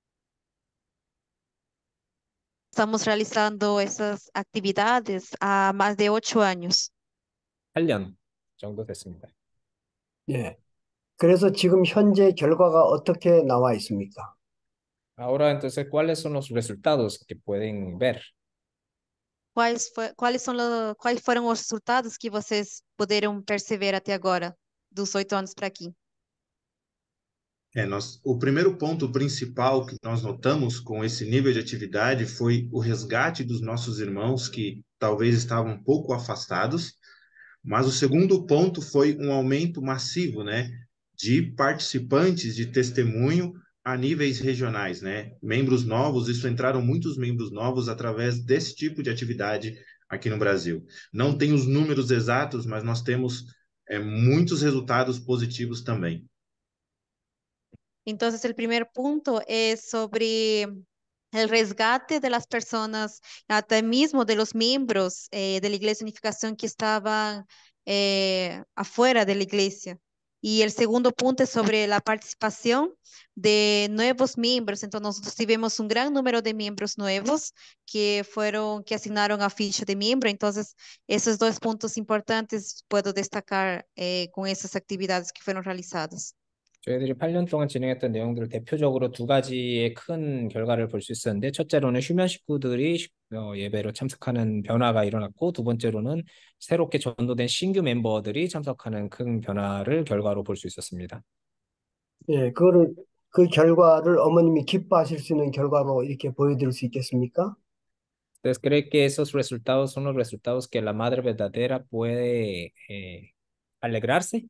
Estamos realizando essas atividades há mais de oito anos. 팔 년 정도 됐습니다. 예. 그래서 지금 현재 결과가 어떻게 나와 있습니까? Ahora, entonces, ¿cuáles son los resultados que pueden ver? Quais, foi, quais, são, lo- quais foram os resultados que vocês puderam perceber até agora, dos oito anos para aqui? É, nós, o primeiro ponto principal que nós notamos com esse nível de atividade foi o resgate dos nossos irmãos que talvez estavam um pouco afastados, mas o segundo ponto foi um aumento massivo, né, de participantes de testemunho a níveis regionais, né? Membros novos, isso entraram muitos membros novos através desse tipo de atividade aqui no Brasil. Não tem os números exatos, mas nós temos é, muitos resultados positivos também. Entonces, el primer punto es sobre el resgate de las personas, hasta mismo de los miembros eh, de la Iglesia Unificación que estaban eh, afuera de la iglesia. Y el segundo punto es sobre la participación de nuevos miembros. Entonces, nosotros tivemos un gran número de miembros nuevos que fueron, que asignaron a ficha de miembro. Entonces, esos dos puntos importantes puedo destacar eh, con esas actividades que fueron realizadas. 저희들이 팔 년 동안 진행했던 내용들을 대표적으로 두 가지의 큰 결과를 볼 수 있었는데, 첫째로는 휴면 식구들이 식- 어, 예배로 참석하는 변화가 일어났고, 두 번째로는 새롭게 전도된 신규 멤버들이 참석하는 큰 변화를 결과로 볼 수 있었습니다. 예, 그거를, 그 결과를 어머님이 기뻐하실 수 있는 결과로 이렇게 보여드릴 수 있겠습니까? ¿Ustedes creen que esos resultados son los resultados que la madre verdadera puede eh, alegrarse?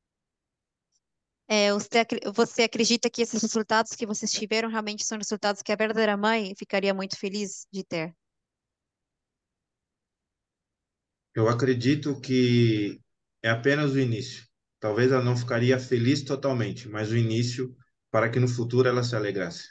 É, você, acre- você acredita que esses resultados que vocês tiveram realmente são resultados que a verdadeira mãe ficaria muito feliz de ter? Eu acredito que é apenas o início. Talvez ela não ficaria feliz totalmente, mas o início para que no futuro ela se alegrasse.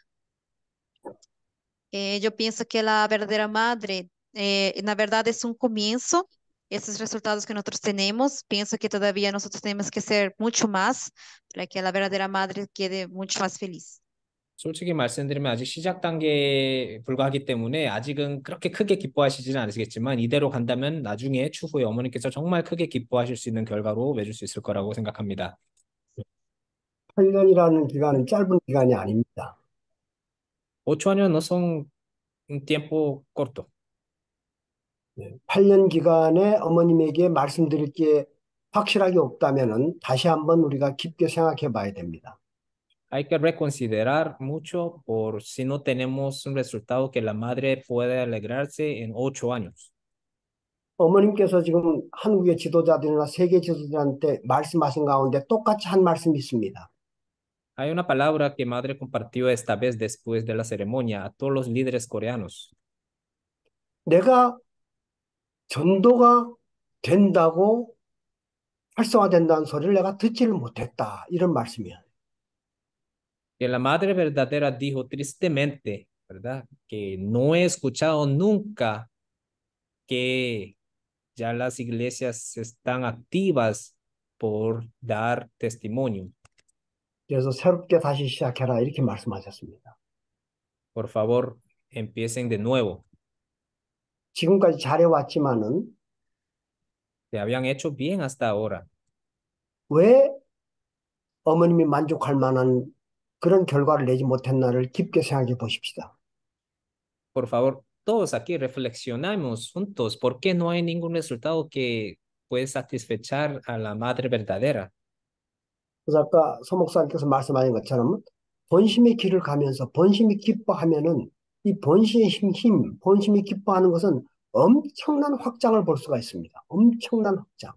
É, eu penso que a verdadeira madre, é, na verdade, é um começo. Esses resultados que nós temos, penso que todavía nós temos que ser muito mais para que a verdadeira madre quede muito mais feliz. 솔직히 말씀드리면 아직 시작 단계에 불과하기 때문에 아직은 그렇게 크게 기뻐하시지는 않으시겠지만, 이대로 간다면 나중에 추후에 어머니께서 정말 크게 기뻐하실 수 있는 결과로 맺을 수 있을 거라고 생각합니다. 팔 년이라는 기간은 짧은 기간이 아닙니다. Ocho años no son un tiempo corto. 예, 팔 년 기간에 어머님에게 말씀드릴 게 확실하게 없다면은 다시 한번 우리가 깊게 생각해 봐야 됩니다. Hay que reconsiderar mucho por si no tenemos un resultado que la madre puede alegrarse en ocho años. 어머님께서 지금 한국의 지도자들이나 세계 지도자한테 말씀하신 가운데 똑같이 한 말씀이 있습니다. Hay una palabra que madre compartió esta vez después de la ceremonia a todos los líderes coreanos. 내가 전도가 된다고 활성화된다는 소리를 내가 듣지를 못했다. 이런 말씀이에요. Que la madre verdadera dijo tristemente, ¿verdad? Que no he escuchado nunca que ya las iglesias están activas por dar testimonio. 그래서 새롭게 다시 시작해라 이렇게 말씀하셨습니다. Por favor, empiecen de nuevo. 지금까지 잘해왔지만은 Se habían hecho bien hasta ahora. 왜 어머님이 만족할 만한 그런 결과를 내지 못했나를 깊게 생각해 보십시다. Por favor, todos aquí reflexionamos juntos, ¿por qué no hay ningún resultado que puede satisfechar a la madre verdadera? 그래서 아까 서 목사님께서 말씀하신 것처럼 본심의 길을 가면서 본심이 기뻐하면은 이 본심의 힘, 힘, 본심이 기뻐하는 것은 엄청난 확장을 볼 수가 있습니다. 엄청난 확장.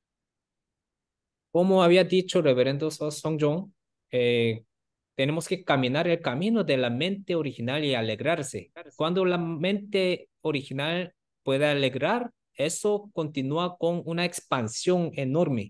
Como había dicho Reverendo So- Song Jong, eh, tenemos que caminar el camino de la mente original y alegrarse. Cuando la mente original puede alegrar, eso continúa con una expansión enorme.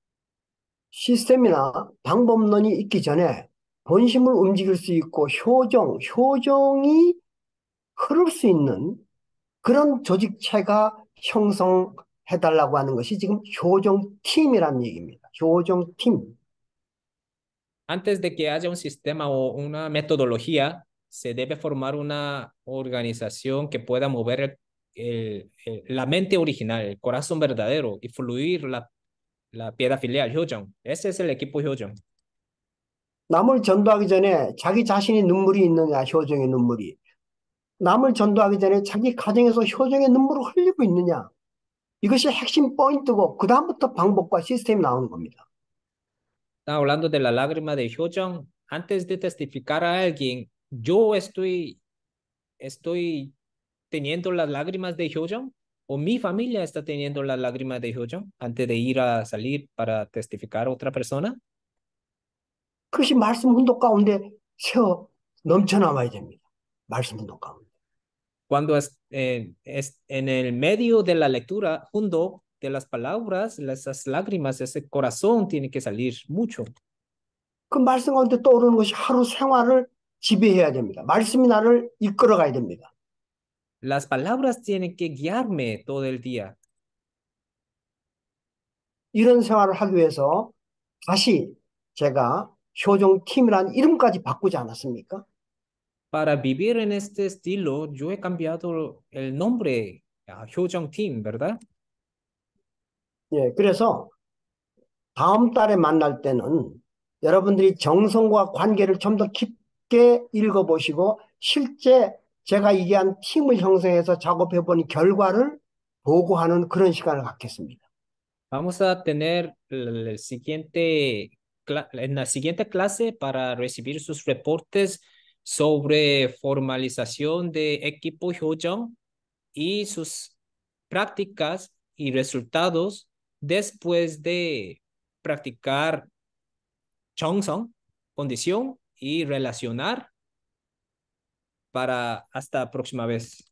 시스템이나 방법론이 있기 전에 본심을 움직일 수 있고 효정, 효정이 흐를 수 있는 그런 조직체가 형성해달라고 하는 것이 지금 효정팀이라는 얘기입니다. 효정팀. Antes de que haya un sistema o una metodología, se debe formar una organización que pueda mover el- el- el- la mente original, el corazón verdadero y fluir la, la piedra filial, Hyojong. Ese es el equipo Hyojong. 남을 전도하기 전에 자기 자신이 눈물이 있느냐, 효정의 눈물이. 남을 전도하기 전에 자기 가정에서 효정의 눈물을 흘리고 있느냐. 이것이 핵심 포인트고 그 다음부터 방법과 시스템이 나오는 겁니다. Estaba hablando de la lágrima de Hyojong. Antes de testificar a alguien, yo estoy, estoy teniendo las lágrimas de Hyojong o mi familia está teniendo las lágrimas de Hyojong antes de ir a salir para testificar a otra persona. 그것이 말씀 훈독 가운데 세어 넘쳐나와야 됩니다. 말씀 훈독 가운데. Cuando es, eh, es en el medio de la lectura, junto de las palabras, esas lágrimas, ese corazón tiene que salir mucho. 그 말씀 가운데 떠오르는 것이 하루 생활을 지배해야 됩니다. 말씀이 나를 이끌어가야 됩니다. Las palabras tienen que guiarme todo el día. 이런 생활을 하기 위해서 다시 제가 효정팀이라는 이름까지 바꾸지 않았습니까? Para vivir en este estilo, yo he cambiado el nombre a Hyojong Team, ¿verdad? 예, 그래서 다음 달에 만날 때는 여러분들이 정성과 관계를 좀 더 깊게 읽어보시고 실제 제가 얘기한 팀을 형성해서 작업해본 결과를 보고하는 그런 시간을 갖겠습니다. Vamos a tener el, el siguiente, cla- en la siguiente clase para recibir sus reportes sobre formalización de equipo Hyojong y sus prácticas y resultados después de practicar Cheongsong, condición y relacionar para hasta próxima vez.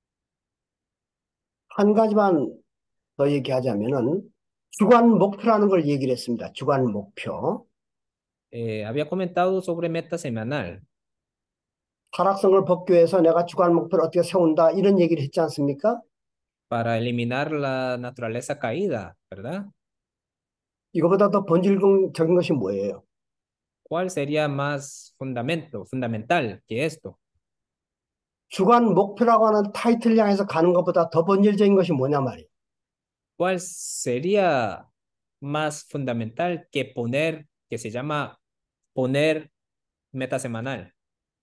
한 가지만 더 얘기하자면은 주간 목표라는 걸 얘기를 했습니다. 주간 목표. Eh, había comentado sobre meta semanal. 타락성을 벗기 위해서 내가 주간 목표를 어떻게 세운다 이런 얘기를 했지 않습니까? Para eliminar la naturaleza caída, ¿verdad? 이거보다 더 본질적인 것이 뭐예요? ¿Cuál sería más fundamento, fundamental que esto? 주간 목표라고 하는 타이틀 향해서 가는 것보다 더 본질적인 것이 뭐냐 말이에요. ¿Cuál sería más fundamental que poner, que se llama poner meta semanal?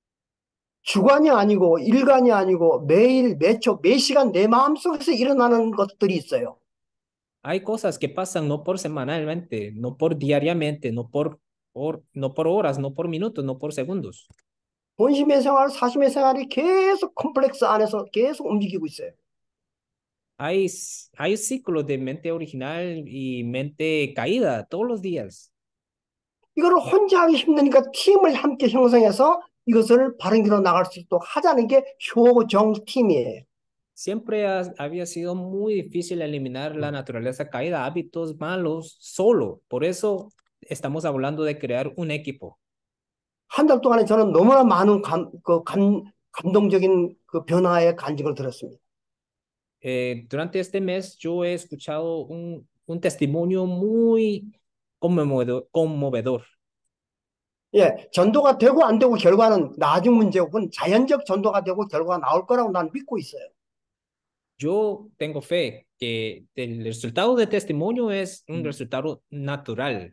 주간이 아니고 일간이 아니고 매일 매초 매시간 내 마음속에서 일어나는 것들이 있어요. Hay cosas que pasan no por semanalmente, no por diariamente, no por, por- no por horas, no por minutos, no por segundos. 본심의 생활, 사심의 생활이 계속 컴플렉스 안에서 계속 움직이고 있어요. Hay, s- hay ciclos de mente original y mente caída todos los días. 이거를 혼자 하기 힘드니까 팀을 함께 형성해서 이것을 바른 길로 나갈 수 있도록 하자는 게 효정팀이에요. Siempre ha- había sido muy difícil eliminar la naturaleza caída, hábitos malos solo. Por eso estamos hablando de crear un equipo. 한 달 동안에 저는 너무나 많은 감, 그 감, 감동적인 그 변화의 간증을 들었습니다. Eh, durante este mes yo he escuchado un, un testimonio muy conmovedor, conmovedor. 예, 전도가 되고 안 되고 결과는 나중 문제고 그건 자연적 전도가 되고 결과가 나올 거라고 난 믿고 있어요. Yo tengo fe que el resultado de testimonio es un resultado natural.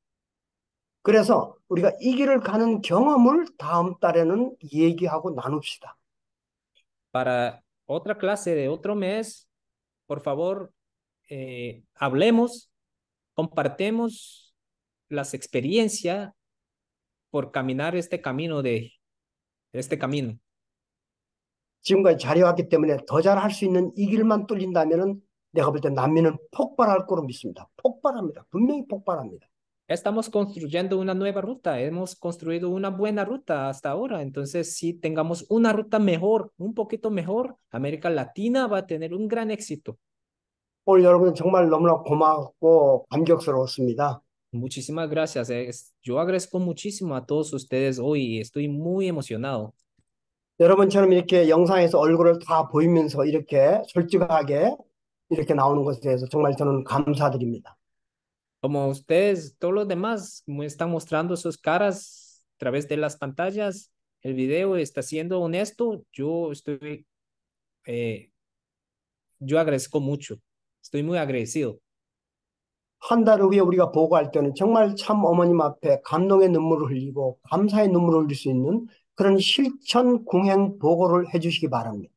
그래서 우리가 이 길을 가는 경험을 다음 달에는 얘기하고 나눕시다. Para otra clase de otro mes, por favor, eh, hablemos, compartemos las experiencias por caminar este camino de este camino. 지금까지 잘해왔기 때문에 더 잘할 수 있는 이 길만 뚫린다면은 내가 볼 때 남미는 폭발할 거로 믿습니다. 폭발합니다. 분명히 폭발합니다. Estamos construyendo una nueva ruta, hemos construido una buena ruta hasta ahora, entonces si tengamos una ruta mejor, un poquito mejor, América Latina va a tener un gran éxito. 오늘 여러분 정말 너무나 고맙고 감격스러웠습니다. Muchísimas gracias. Es- yo agradezco muchísimo a todos ustedes hoy y estoy muy emocionado. 여러분처럼 이렇게 영상에서 얼굴을 다 보이면서 이렇게 솔직하게 이렇게 나오는 것에 대해서 정말 저는 감사드립니다. Como ustedes, todos los demás me están mostrando sus caras a través de las pantallas, el video está siendo honesto, yo estoy, eh, yo agradezco mucho, estoy muy agradecido. 한 달 후에 우리가 보고할 때는 정말 참 어머님 앞에 감동의 눈물을 흘리고 감사의 눈물을 흘릴 수 있는 그런 실천 궁행 보고를 해주시기 바랍니다.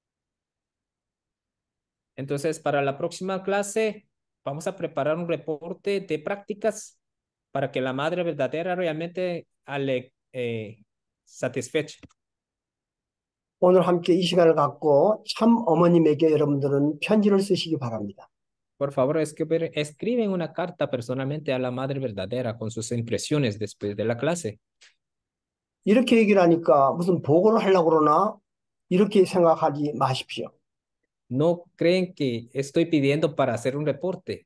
Entonces, para la próxima clase, vamos a preparar un reporte de prácticas para que la madre verdadera realmente ale, eh, satisfecha. 오늘 함께 이 시간을 갖고 참 어머님에게 여러분들은 편지를 쓰시기 바랍니다. Por favor, escribe- escriben una carta personalmente a la madre verdadera con sus impresiones después de la clase. 이렇게 얘기를 하니까 무슨 보고를 하려고 그러나 이렇게 생각하지 마십시오. No creen que estoy pidiendo para hacer un reporte.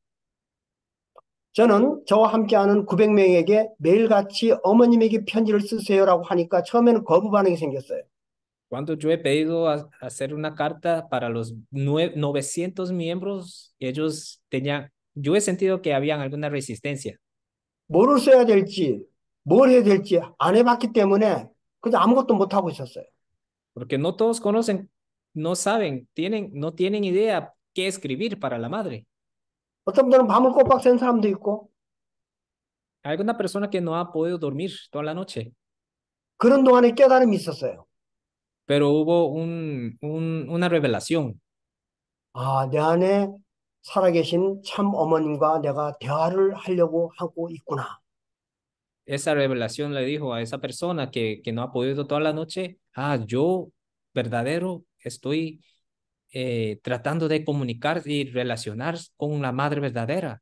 저는 저와 함께하는 구백 명에게 매일같이 어머님에게 편지를 쓰세요라고 하니까 처음에는 거부 반응이 생겼어요. Cuando yo he pedido a, a hacer una carta para los nue- novecientos miembros, ellos tenían, yo he sentido que habían alguna resistencia, 뭐를 써야 될지, 뭘 해야 될지 안 해봤기 때문에 그냥 아무것도 못하고 있었어요. porque no todos conocen, no saben, tienen, no tienen idea qué escribir para la madre. 어떤 분들은 밤을 꼬박 샌 사람도 있고 Hay alguna persona que no ha podido dormir toda la noche, 그런 동안에 깨달음이 있었어요. pero hubo un, un, una revelación. 아, 내 안에 살아계신 참 어머님과 내가 대화를 하려고 하고 있구나. Esa revelación le dijo a esa persona que, que no ha podido toda la noche, ah, yo verdadero estoy eh, tratando de comunicar y relacionar con la madre verdadera.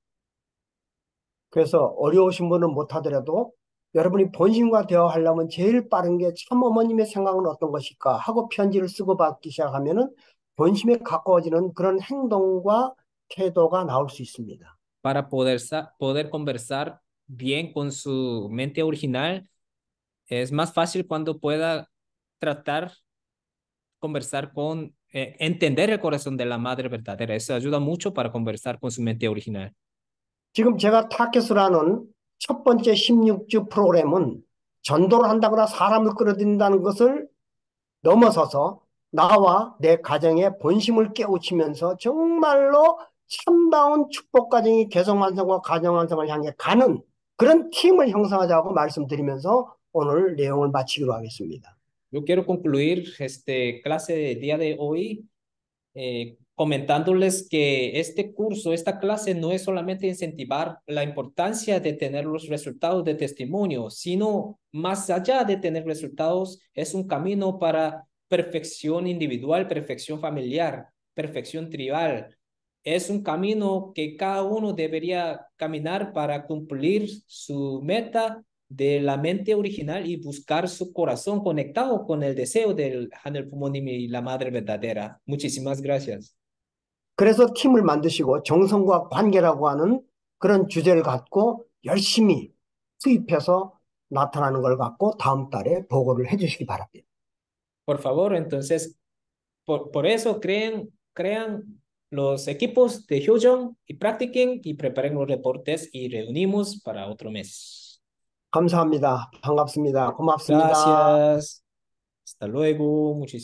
그래서 어려우신 분은 못하더라도 여러분이 본심과 대화하려면 제일 빠른 게 참 어머님의 생각은 어떤 것일까 하고 편지를 쓰고 받기 시작하면은 본심에 가까워지는 그런 행동과 태도가 나올 수 있습니다. Para poder, sa- poder conversar bien con su mente original, es más fácil cuando pueda tratar, conversar con, eh, entender el corazón de la madre verdadera. Eso ayuda mucho para conversar con su mente original. 지금 제가 타켓이라는 첫 번째 십육 주 프로그램은 전도를 한다거나 사람을 끌어들인다는 것을 넘어서서 나와 내 가정의 본심을 깨우치면서 정말로 참다운 축복 가정이 개성 완성과 가정 완성을 향해 가는 그런 팀을 형성하자고 말씀드리면서 오늘 내용을 마치기로 하겠습니다. Yo quiero concluir este clase del día de hoy eh, comentándoles que este curso, esta clase no es solamente incentivar la importancia de tener los resultados de testimonio, sino más allá de tener resultados, es un camino para perfección individual, perfección familiar, perfección tribal. Es un camino que cada uno debería caminar para cumplir su meta de la mente original y buscar su corazón conectado con el deseo del Hanel Pumonim y la Madre Verdadera. Muchísimas gracias. 그래서 팀을 만드시고 정성과 관계라고 하는 그런 주제를 갖고 열심히 투입해서 나타나는 걸 갖고 다음 달에 보고를 해주시기 바랍니다. Por favor, entonces, por, por eso creen, crean los equipos de Hyojong y practiquen y preparen los reportes y reunimos para otro mes. 감사합니다. 반갑습니다. 고맙습니다. Gracias. Hasta luego. Muchísimas